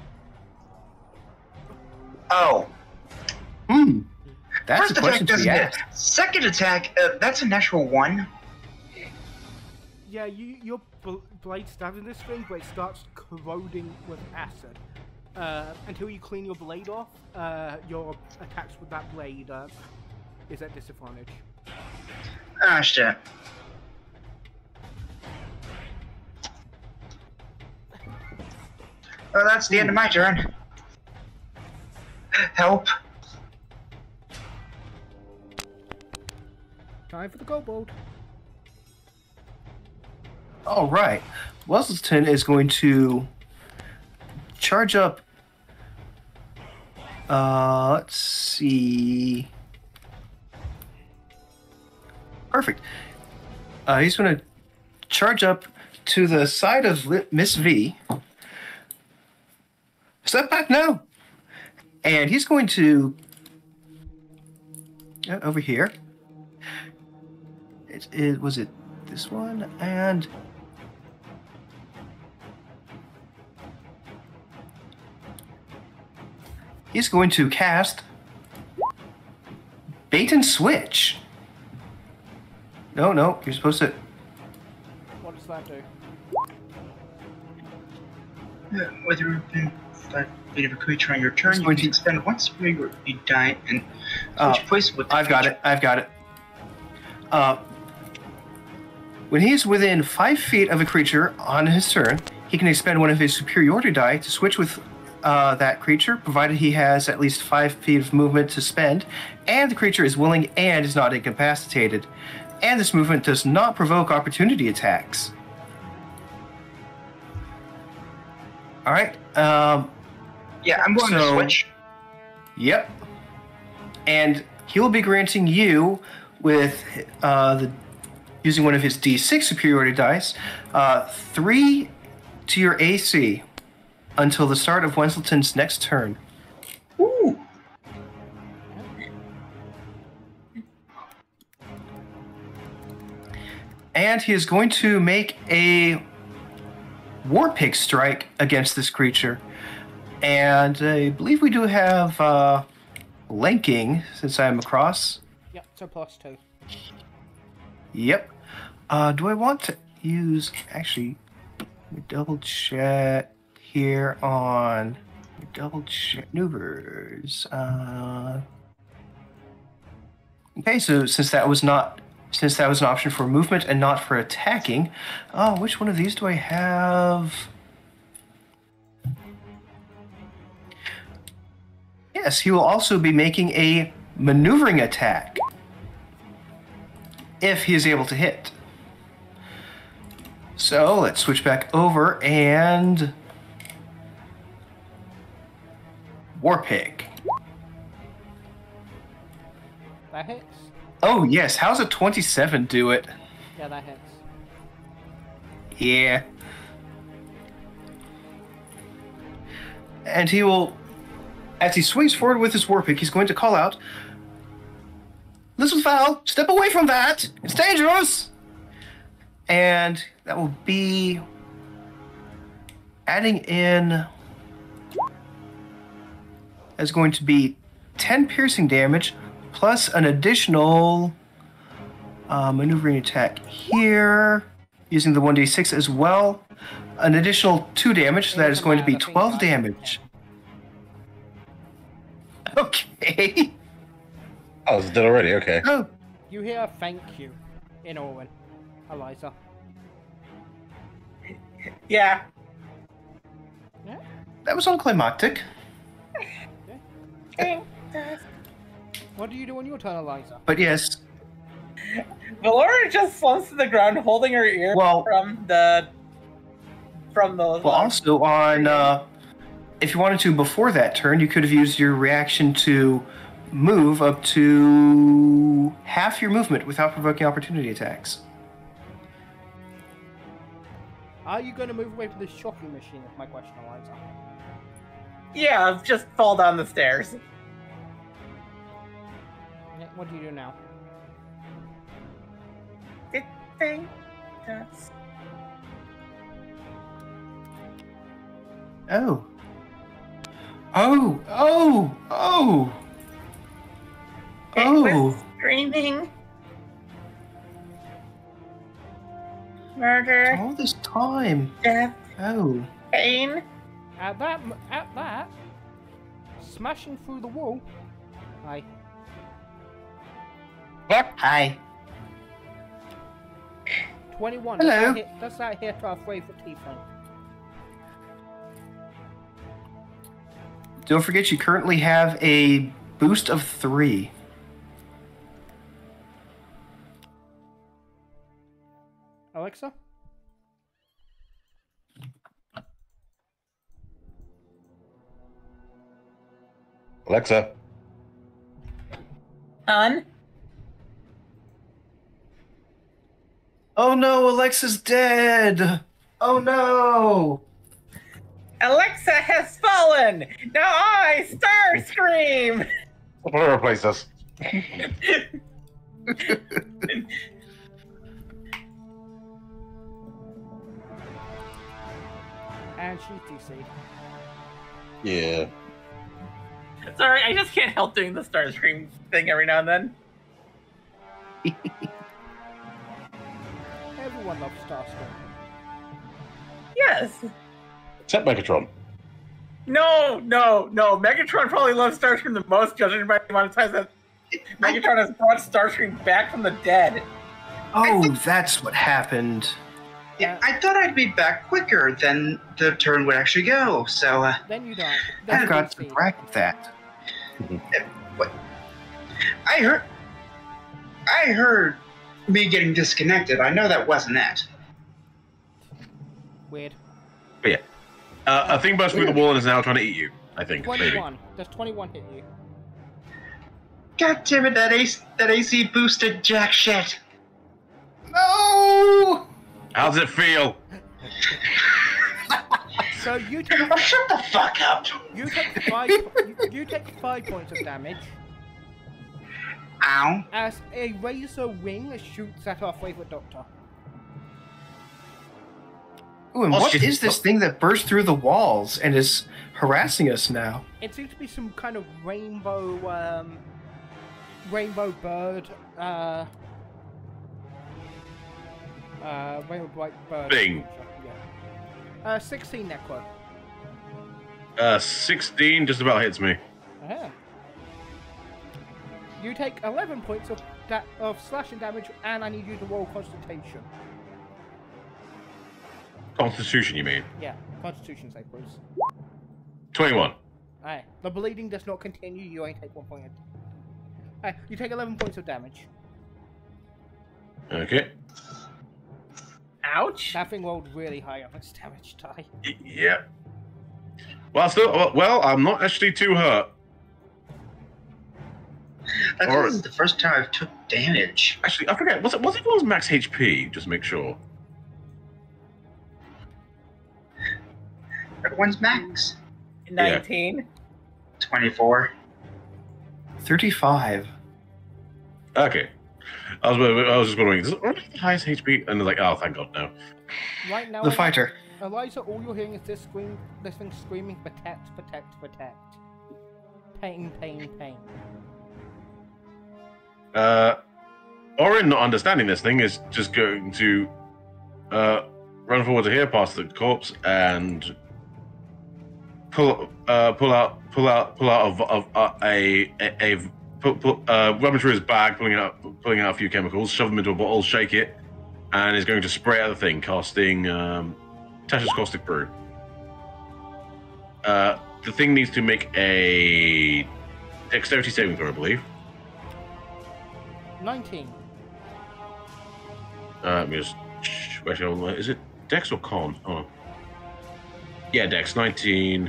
Oh, Hmm. That's first a question attack to doesn't be hit. asked. Second attack, uh, that's a natural one. Yeah, you your bl- blade stabs in this thing, but it starts corroding with acid. Uh, until you clean your blade off, uh, your attacks with that blade uh, is at disadvantage. Ah, shit. Well, that's the end of my turn. Help. Time for the kobold. All right. Weselton is going to charge up. Uh, let's see. Perfect. Uh, he's going to charge up to the side of Li- Miss V. Step back now. And he's going to uh, over here. It, it was it this one and. He's going to cast Bait and Switch. No, no, you're supposed to. What does that do? Uh, Whether you've been five feet of a creature on your turn, It's you going can to- expend one spell or you die and Oh, switch places with the I've got creature. it. I've got it. Uh, when he's within five feet of a creature on his turn, he can expend one of his superiority die to switch with uh, that creature, provided he has at least five feet of movement to spend, and the creature is willing and is not incapacitated. And this movement does not provoke opportunity attacks. All right. Um, Yeah, I'm going So- to switch. Yep. And he will be granting you with uh, the using one of his D six superiority dice, uh, three to your A C until the start of Wenselton's next turn. Ooh. And he is going to make a War Pig strike against this creature. And I believe we do have uh, linking since I'm across. Yep, so plus two. Yep. Uh, do I want to use... Actually, let me double check here on... Let me double check maneuvers. Uh, okay, so since that was not... Since that was an option for movement and not for attacking, oh, which one of these do I have? Yes, he will also be making a maneuvering attack if he is able to hit. So let's switch back over and War Pig. That hits. Oh yes, how's a twenty-seven do it? Yeah, that hits. Yeah. And he will, as he swings forward with his War Pig, he's going to call out, Elizabeth Val, step away from that! It's dangerous! And that will be adding in is going to be ten piercing damage plus an additional uh, maneuvering attack here using the one d six as well. An additional two damage, so that is going to be twelve damage. Okay. Oh, it's dead already. Okay. Oh, You hear a thank you in Owen, Eliza. Yeah. Yeah. that was unclimactic. What do you do on your turn, Eliza? But yes, Valora just slumps to the ground, holding her ear Well- from the from the. well, also on, uh, if you wanted to before that turn, you could have used your reaction to move up to half your movement without provoking opportunity attacks. Are you going to move away from the shocking machine? Is my question, Eliza. Yeah, just fall down the stairs. Yeah, what do you do now? Did they just... Oh. Oh, oh, oh. It Oh. was screaming. Murder, All this time. death, Oh. pain. At that, m- at that, smashing through the wall. Hi. Hi. twenty-one. Hello. Does that hit, does that hit our favorite Tiefling? Don't forget you currently have a boost of three. Alexa? Alexa. On? Oh no, Alexa's dead. Oh no. Alexa has fallen! Now I, Starscream! I'm gonna replace us. And she's D C. Yeah. Sorry, I just can't help doing the Starscream thing every now and then. Everyone loves Starscream. Yes. Except Megatron. No, no, no. Megatron probably loves Starscream the most, judging by the amount of times that Megatron has brought Starscream back from the dead. Oh, that's what happened. Yeah, I thought I'd be back quicker than the turn would actually go, so, uh, Then you don't. I Then forgot to D C. bracket that. what? I heard. I heard me getting disconnected. I know that wasn't it. Weird. But yeah. Uh, a thing burst through the wall and is now trying to eat you, I think. Maybe. twenty-one. Does twenty-one hit you? God damn it, that A C, that A C boosted jack shit. No! How does it feel? So you take Oh, shut the fuck up. you take five you, you take five points of damage Ow. as a razor wing shoots at our favorite doctor. Ooh, and Oh, what shit. is this thing that burst through the walls and is harassing us now? It seems to be some kind of rainbow um rainbow bird uh uh rainbow bright bird Thing. Yeah. Uh sixteen necro. Uh, sixteen just about hits me. Uh-huh. You take eleven points of da- of slashing damage, and I need you to roll Constitution. Constitution, you mean? Yeah, Constitution save, please. twenty-one. Alright, the bleeding does not continue. You only take one point. Alright, you take eleven points of damage. Okay. Ouch. That thing rolled really high on its damage die. Y- yeah. Well, still, well- well, I'm not actually too hurt. That Or- isn't the first time I've took damage. Actually, I forget. Was it was it was max H P? Just make sure. Everyone's max. nineteen. twenty-four. thirty-five. Okay. I was, I was just wondering, is it the highest H P? And they're like, oh, thank God, no. Right now, The Eli- fighter. Eliza, all you're hearing is this scream, this thing screaming, protect, protect, protect. Pain, pain, pain. Uh, Orin, not understanding this thing, is just going to uh, run forward to here, past the corpse, and pull, uh, pull out, pull out, pull out of, of uh, a a, a pull, pull, uh, rummage through his bag, pulling out, pulling out a few chemicals, shove them into a bottle, shake it, and is going to spray out the thing, casting um, Tasha's Caustic Brew. Uh, the thing needs to make a dexterity saving throw, I believe. nineteen. Uh, let me just. Actually, is it Dex or Con? Oh. Yeah, Dex. nineteen.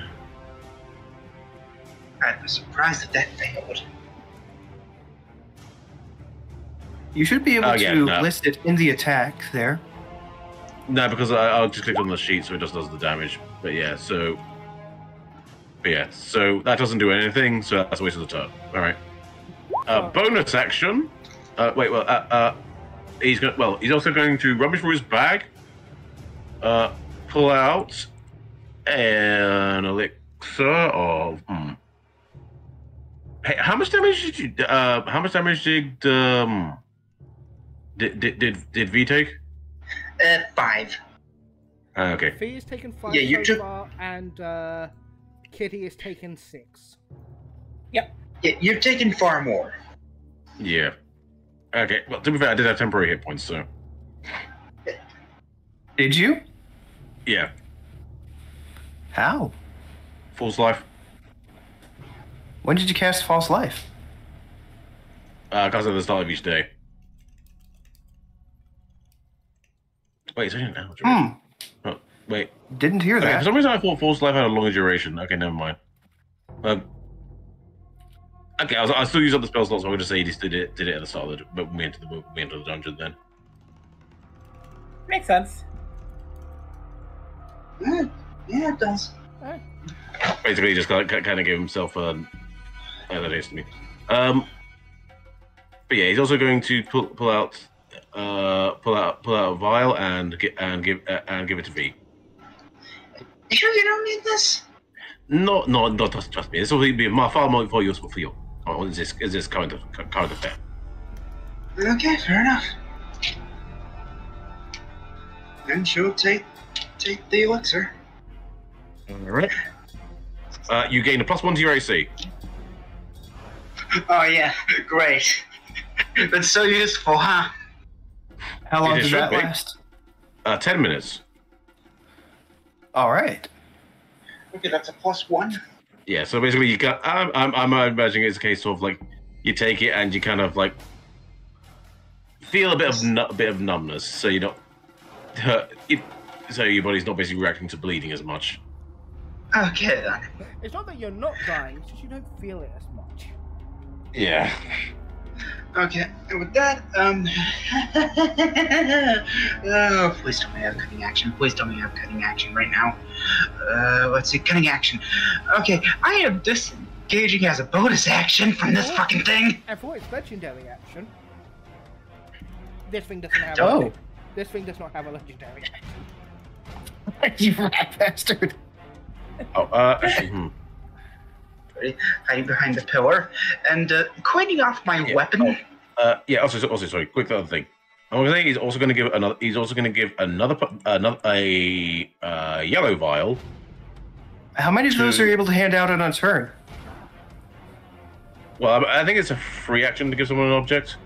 I'm surprised that that failed. You should be able Oh, yeah, to no. list it in the attack there. No, because I, I'll just click on the sheet so it just does the damage. But yeah, so. But yeah, so that doesn't do anything, so that's a waste of the turn. Alright. Uh, bonus action. Uh, wait, well, uh, uh, he's going. Well, he's also going to rummage through his bag, uh, pull out an elixir of. Hmm. Hey, how much damage did you? Uh, how much damage did um? Did did did, did V take? Uh, five. Uh, okay. Fee has taken five Yeah, you so took- far, and uh, Kitty has taken six. Yeah, you've taken far more. Yeah. Okay. Well, to be fair, I did have temporary hit points, so Did you? yeah. How? False life. When did you cast False Life? Uh, because at the start of each day. Wait, it's only an hour. Hmm. Oh, wait. Didn't hear Okay, that. for some reason I thought False Life had a longer duration. Okay, never mind. Um, okay, I, was, I still use up the spell slots, so I would just say he just did it, did it at the start of the, but we entered the, we entered the dungeon then. Makes sense. Yeah, yeah, it does. Hey. Basically, he just kind of, kind of gave himself a. Uh, that is to me. Um, but yeah, he's also going to pull pull out, uh, pull out pull out a vial and get and give uh, and give it to V. You sure you don't need this? No, no, not just, just me. This will be far far more, more useful for you. Oh, is this is this current current affair? Okay, fair enough. Then she'll take take the elixir. All right. Uh, you gain a plus one to your A C. Oh yeah, great. That's so useful, huh? How long It did should that be. last? Uh, ten minutes. All right. Okay, that's a plus one. Yeah. So basically, you got. I'm I'm, I'm imagining it's a case of like you take it and you kind of like feel a bit of nu- a bit of numbness, so you don't. Uh, it, so your body's not basically reacting to bleeding as much. Okay then. It's not that you're not dying, it's just you don't feel it as much. Yeah. Okay, and with that, um, oh, please tell me I have cutting action. Please tell me I have cutting action right now. Uh, let's see, cutting action. Okay, I am disengaging as a bonus action from this fucking thing. And for its legendary action, this thing doesn't have. Oh. A, this thing does not have a legendary action. You rat bastard. Oh. Uh. Actually, hmm. Hiding behind the pillar and uh, cleaning off my Yeah. weapon. Uh. Yeah. Also. Also. Sorry. Quick other thing. I was saying he's also going to give another. He's also going to give another. pu- Another a uh, yellow vial. How many of those To- are you able to hand out on a turn? Well, I I think it's a free action to give someone an object.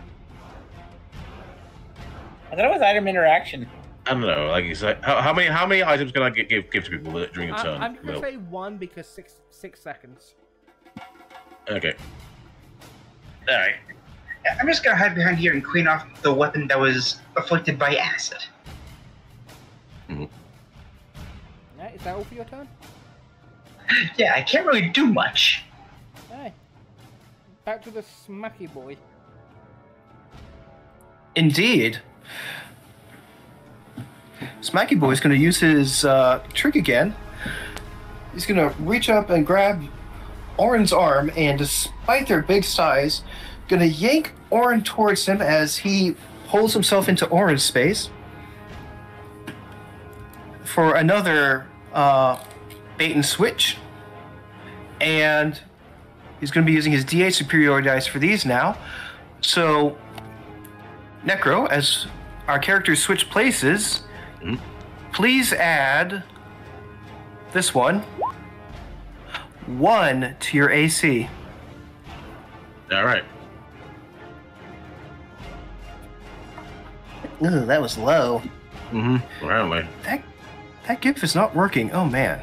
I thought it was item interaction. I don't know. Like, it's like how, how many how many items can I give give, give to people during a I, turn? I'm gonna Will? say one because six six seconds. Okay. All right. I'm just gonna hide behind here and clean off the weapon that was afflicted by acid. Yeah, is that all for your turn? Yeah, I can't really do much. Hey. Back to the smacky boy. Indeed. Smacky Boy's going to use his uh, trick again. He's going to reach up and grab Orin's arm, and despite their big size, gonna yank Orin towards him as he pulls himself into Orin's space for another uh, bait and switch. And he's gonna be using his D eight superiority dice for these now. So, Necro, as our characters switch places, mm-hmm. please add this one, one to your A C. All right. Ooh, that was low. Mm-hmm. Apparently. That that GIF is not working. Oh man.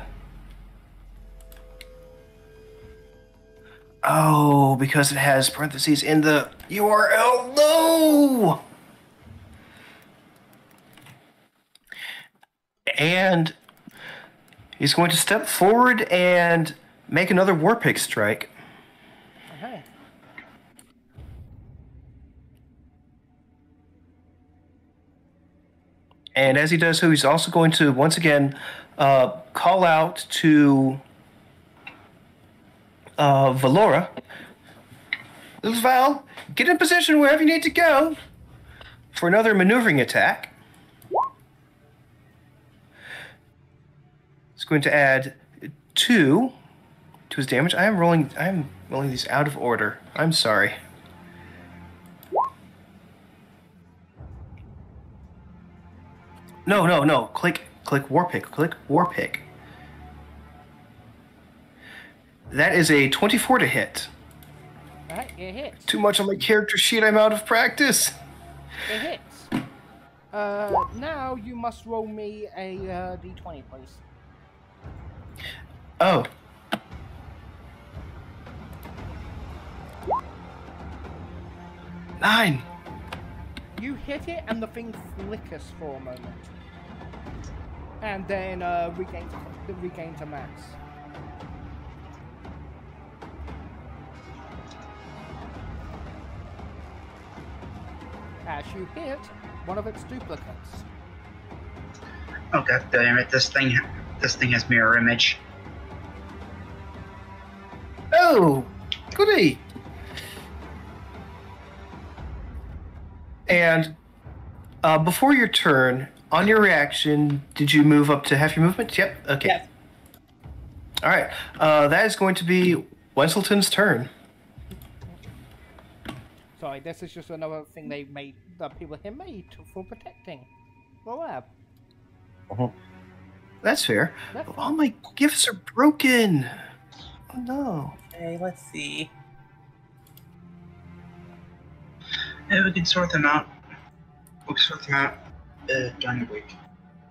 Oh, because it has parentheses in the U R L. No. And he's going to step forward and make another Warpick strike. Okay. And as he does so, he's also going to, once again, uh, call out to uh, Valora. Val, get in position wherever you need to go for another maneuvering attack. It's going to add two to his damage. I am rolling. I am rolling these out of order. I'm sorry. No, no, no. Click, click Warpick. Click Warpick. That is a twenty-four to hit. Alright, it hits. Too much on my character sheet. I'm out of practice. It hits. Uh, now you must roll me a uh, d twenty, please. Oh. Nine. You hit it and the thing flickers for a moment. And then uh, regains, regains a mass. As you hit one of its duplicates. Oh god damn it! This thing, this thing has mirror image. Oh, goody. And uh, before your turn, on your reaction, did you move up to half your movement? Yep. Okay. Yes. All right. Uh, that is going to be Wenselton's turn. Sorry, this is just another thing they made that people here made to, for protecting the lab. Uh-huh. That's fair. That's All my gifts are broken. Oh no. Okay, let's see. Yeah, we can sort them out. We can sort them out uh, during the week.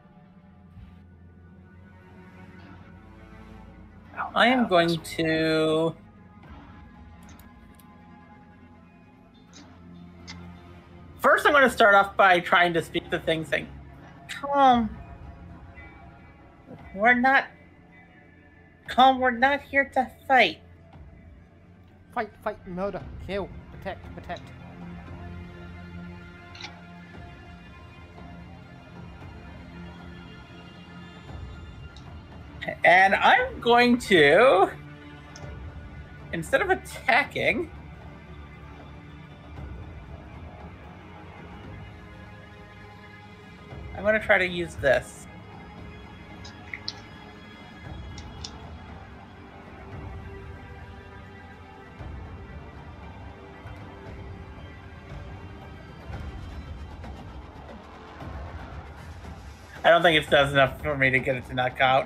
I am going to. First, I'm going to start off by trying to speak the thing saying, Calm. We're not. Calm, we're not here to fight. Fight, fight, murder, kill, protect, protect. And I'm going to, instead of attacking, I'm going to try to use this. I don't think it does enough for me to get it to knock out.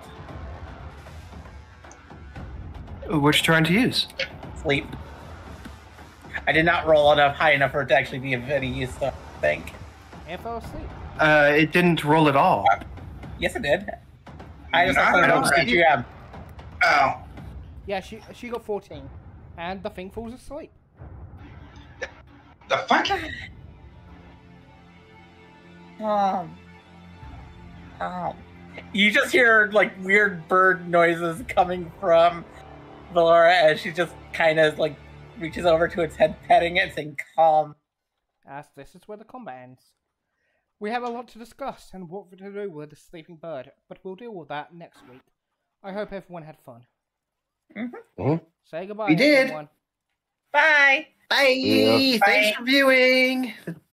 What you trying to use? Sleep. I did not roll enough high enough for it to actually be of any use, I think. And fell asleep. Uh, it didn't roll at all. Uh, yes, it did. I just No, have I don't to see G M. Oh, Yeah, she she got fourteen, and the thing falls asleep. the fuck? Um, um, you just hear like weird bird noises coming from Valora as she just kind of like reaches over to its head, petting it, saying "calm." As this is where the combat ends. We have a lot to discuss and what to do with the sleeping bird, but we'll deal with that next week. I hope everyone had fun. Mm-hmm. Mhm. Say goodbye, We did. everyone. Bye. Bye. Yeah. Thanks Bye. for viewing.